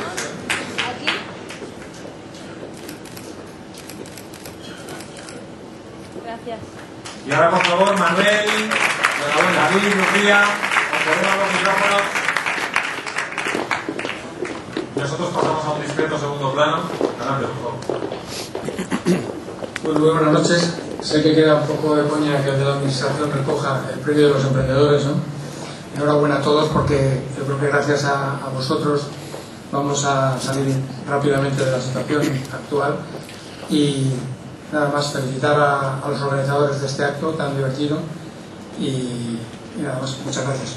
Gracias. Y ahora, por favor, Manuel, David, Lucía, os ponemos los micrófonos. nosotros pasamos a un discreto segundo plano. Adelante, por favor. Pues muy buenas noches. Sé que queda un poco de coña que el de la administración recoja el premio de los emprendedores, ¿no? Enhorabuena a todos, porque yo creo que gracias a, a vosotros vamos a salir rápidamente de la situación actual. Y nada más, felicitar a, a los organizadores de este acto tan divertido y, y nada más, muchas gracias.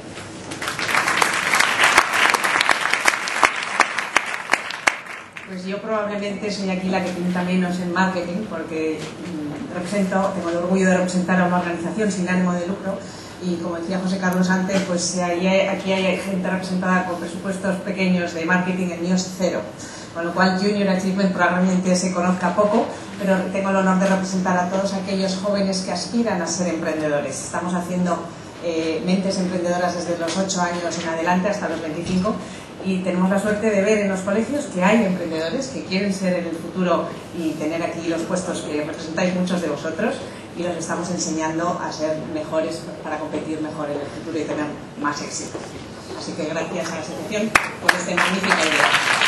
Pues yo probablemente soy aquí la que pinta menos en marketing, porque mmm, represento, tengo el orgullo de representar a una organización sin ánimo de lucro, y como decía José Carlos antes, pues hay, aquí hay gente representada con presupuestos pequeños de marketing, el mío es cero, con lo cual Junior Achievement probablemente se conozca poco, pero tengo el honor de representar a todos aquellos jóvenes que aspiran a ser emprendedores. Estamos haciendo eh, mentes emprendedoras desde los ocho años en adelante hasta los veinticinco, y tenemos la suerte de ver en los colegios que hay emprendedores que quieren ser en el futuro y tener aquí los puestos que representáis muchos de vosotros, y los estamos enseñando a ser mejores para competir mejor en el futuro y tener más éxito. Así que gracias a la asociación por esta magnífica idea.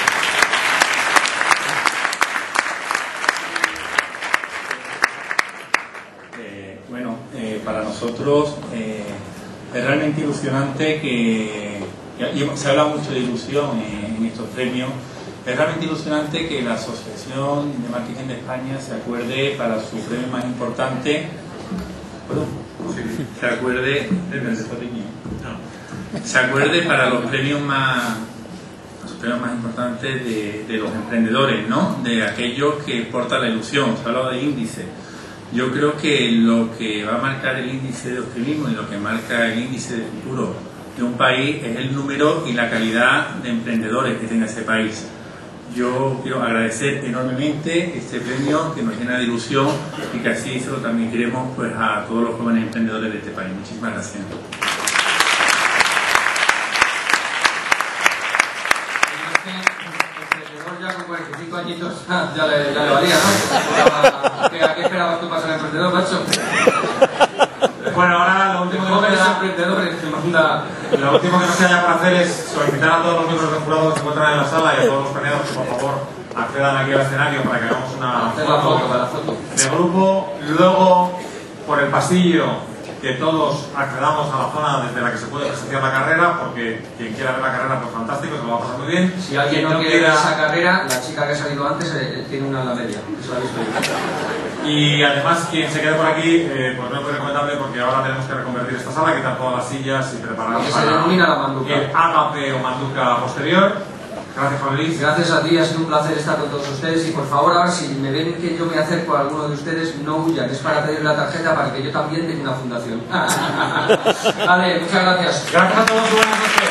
Eh, bueno, eh, para nosotros eh, es realmente ilusionante que, y se habla mucho de ilusión en, en estos premios, es realmente ilusionante que la Asociación de Marketing de España se acuerde para su premio más importante, ¿puedo? Sí, se acuerde, no, se acuerde para los premios más, los premios más importantes de, de los emprendedores, ¿no? De aquellos que portan la ilusión. Se ha hablado de índice. Yo creo que lo que va a marcar el índice de optimismo y lo que marca el índice de futuro de un país es el número y la calidad de emprendedores que tenga ese país. Yo quiero agradecer enormemente este premio que nos llena de ilusión y que así se lo transmitiremos pues, a todos los jóvenes emprendedores de este país. Muchísimas gracias. Ya con cuarenta y cinco añitos ya le, ya le valía, ¿no? ¿A qué, ¿A qué esperabas tú para ser emprendedor, macho? Bueno, ahora lo último, que nos, lo último que nos queda por hacer es solicitar a todos los miembros del jurado que se encuentran en la sala y a todos los premiados que por favor accedan aquí al escenario para que hagamos una foto, foto, foto de grupo. Luego, por el pasillo, que todos accedamos a la zona desde la que se puede presenciar la carrera, porque quien quiera ver la carrera, pues fantástico, se lo va a pasar muy bien. Si alguien no, no quiere ver esa carrera, la chica que ha salido antes eh, tiene una en la media, eso lo habéis visto. Y además, quien se quede por aquí, eh, pues no es muy recomendable porque ahora tenemos que reconvertir esta sala, quitar todas las sillas y prepararnos para se denomina la manduca. El ágape o manduca posterior. Gracias, Juan Luis. Gracias a ti, ha sido un placer estar con todos ustedes y por favor ahora si me ven que yo me acerco a alguno de ustedes, no huyan, es para pedir la tarjeta para que yo también tenga una fundación. Vale, muchas gracias. Gracias a todos, buenas noches.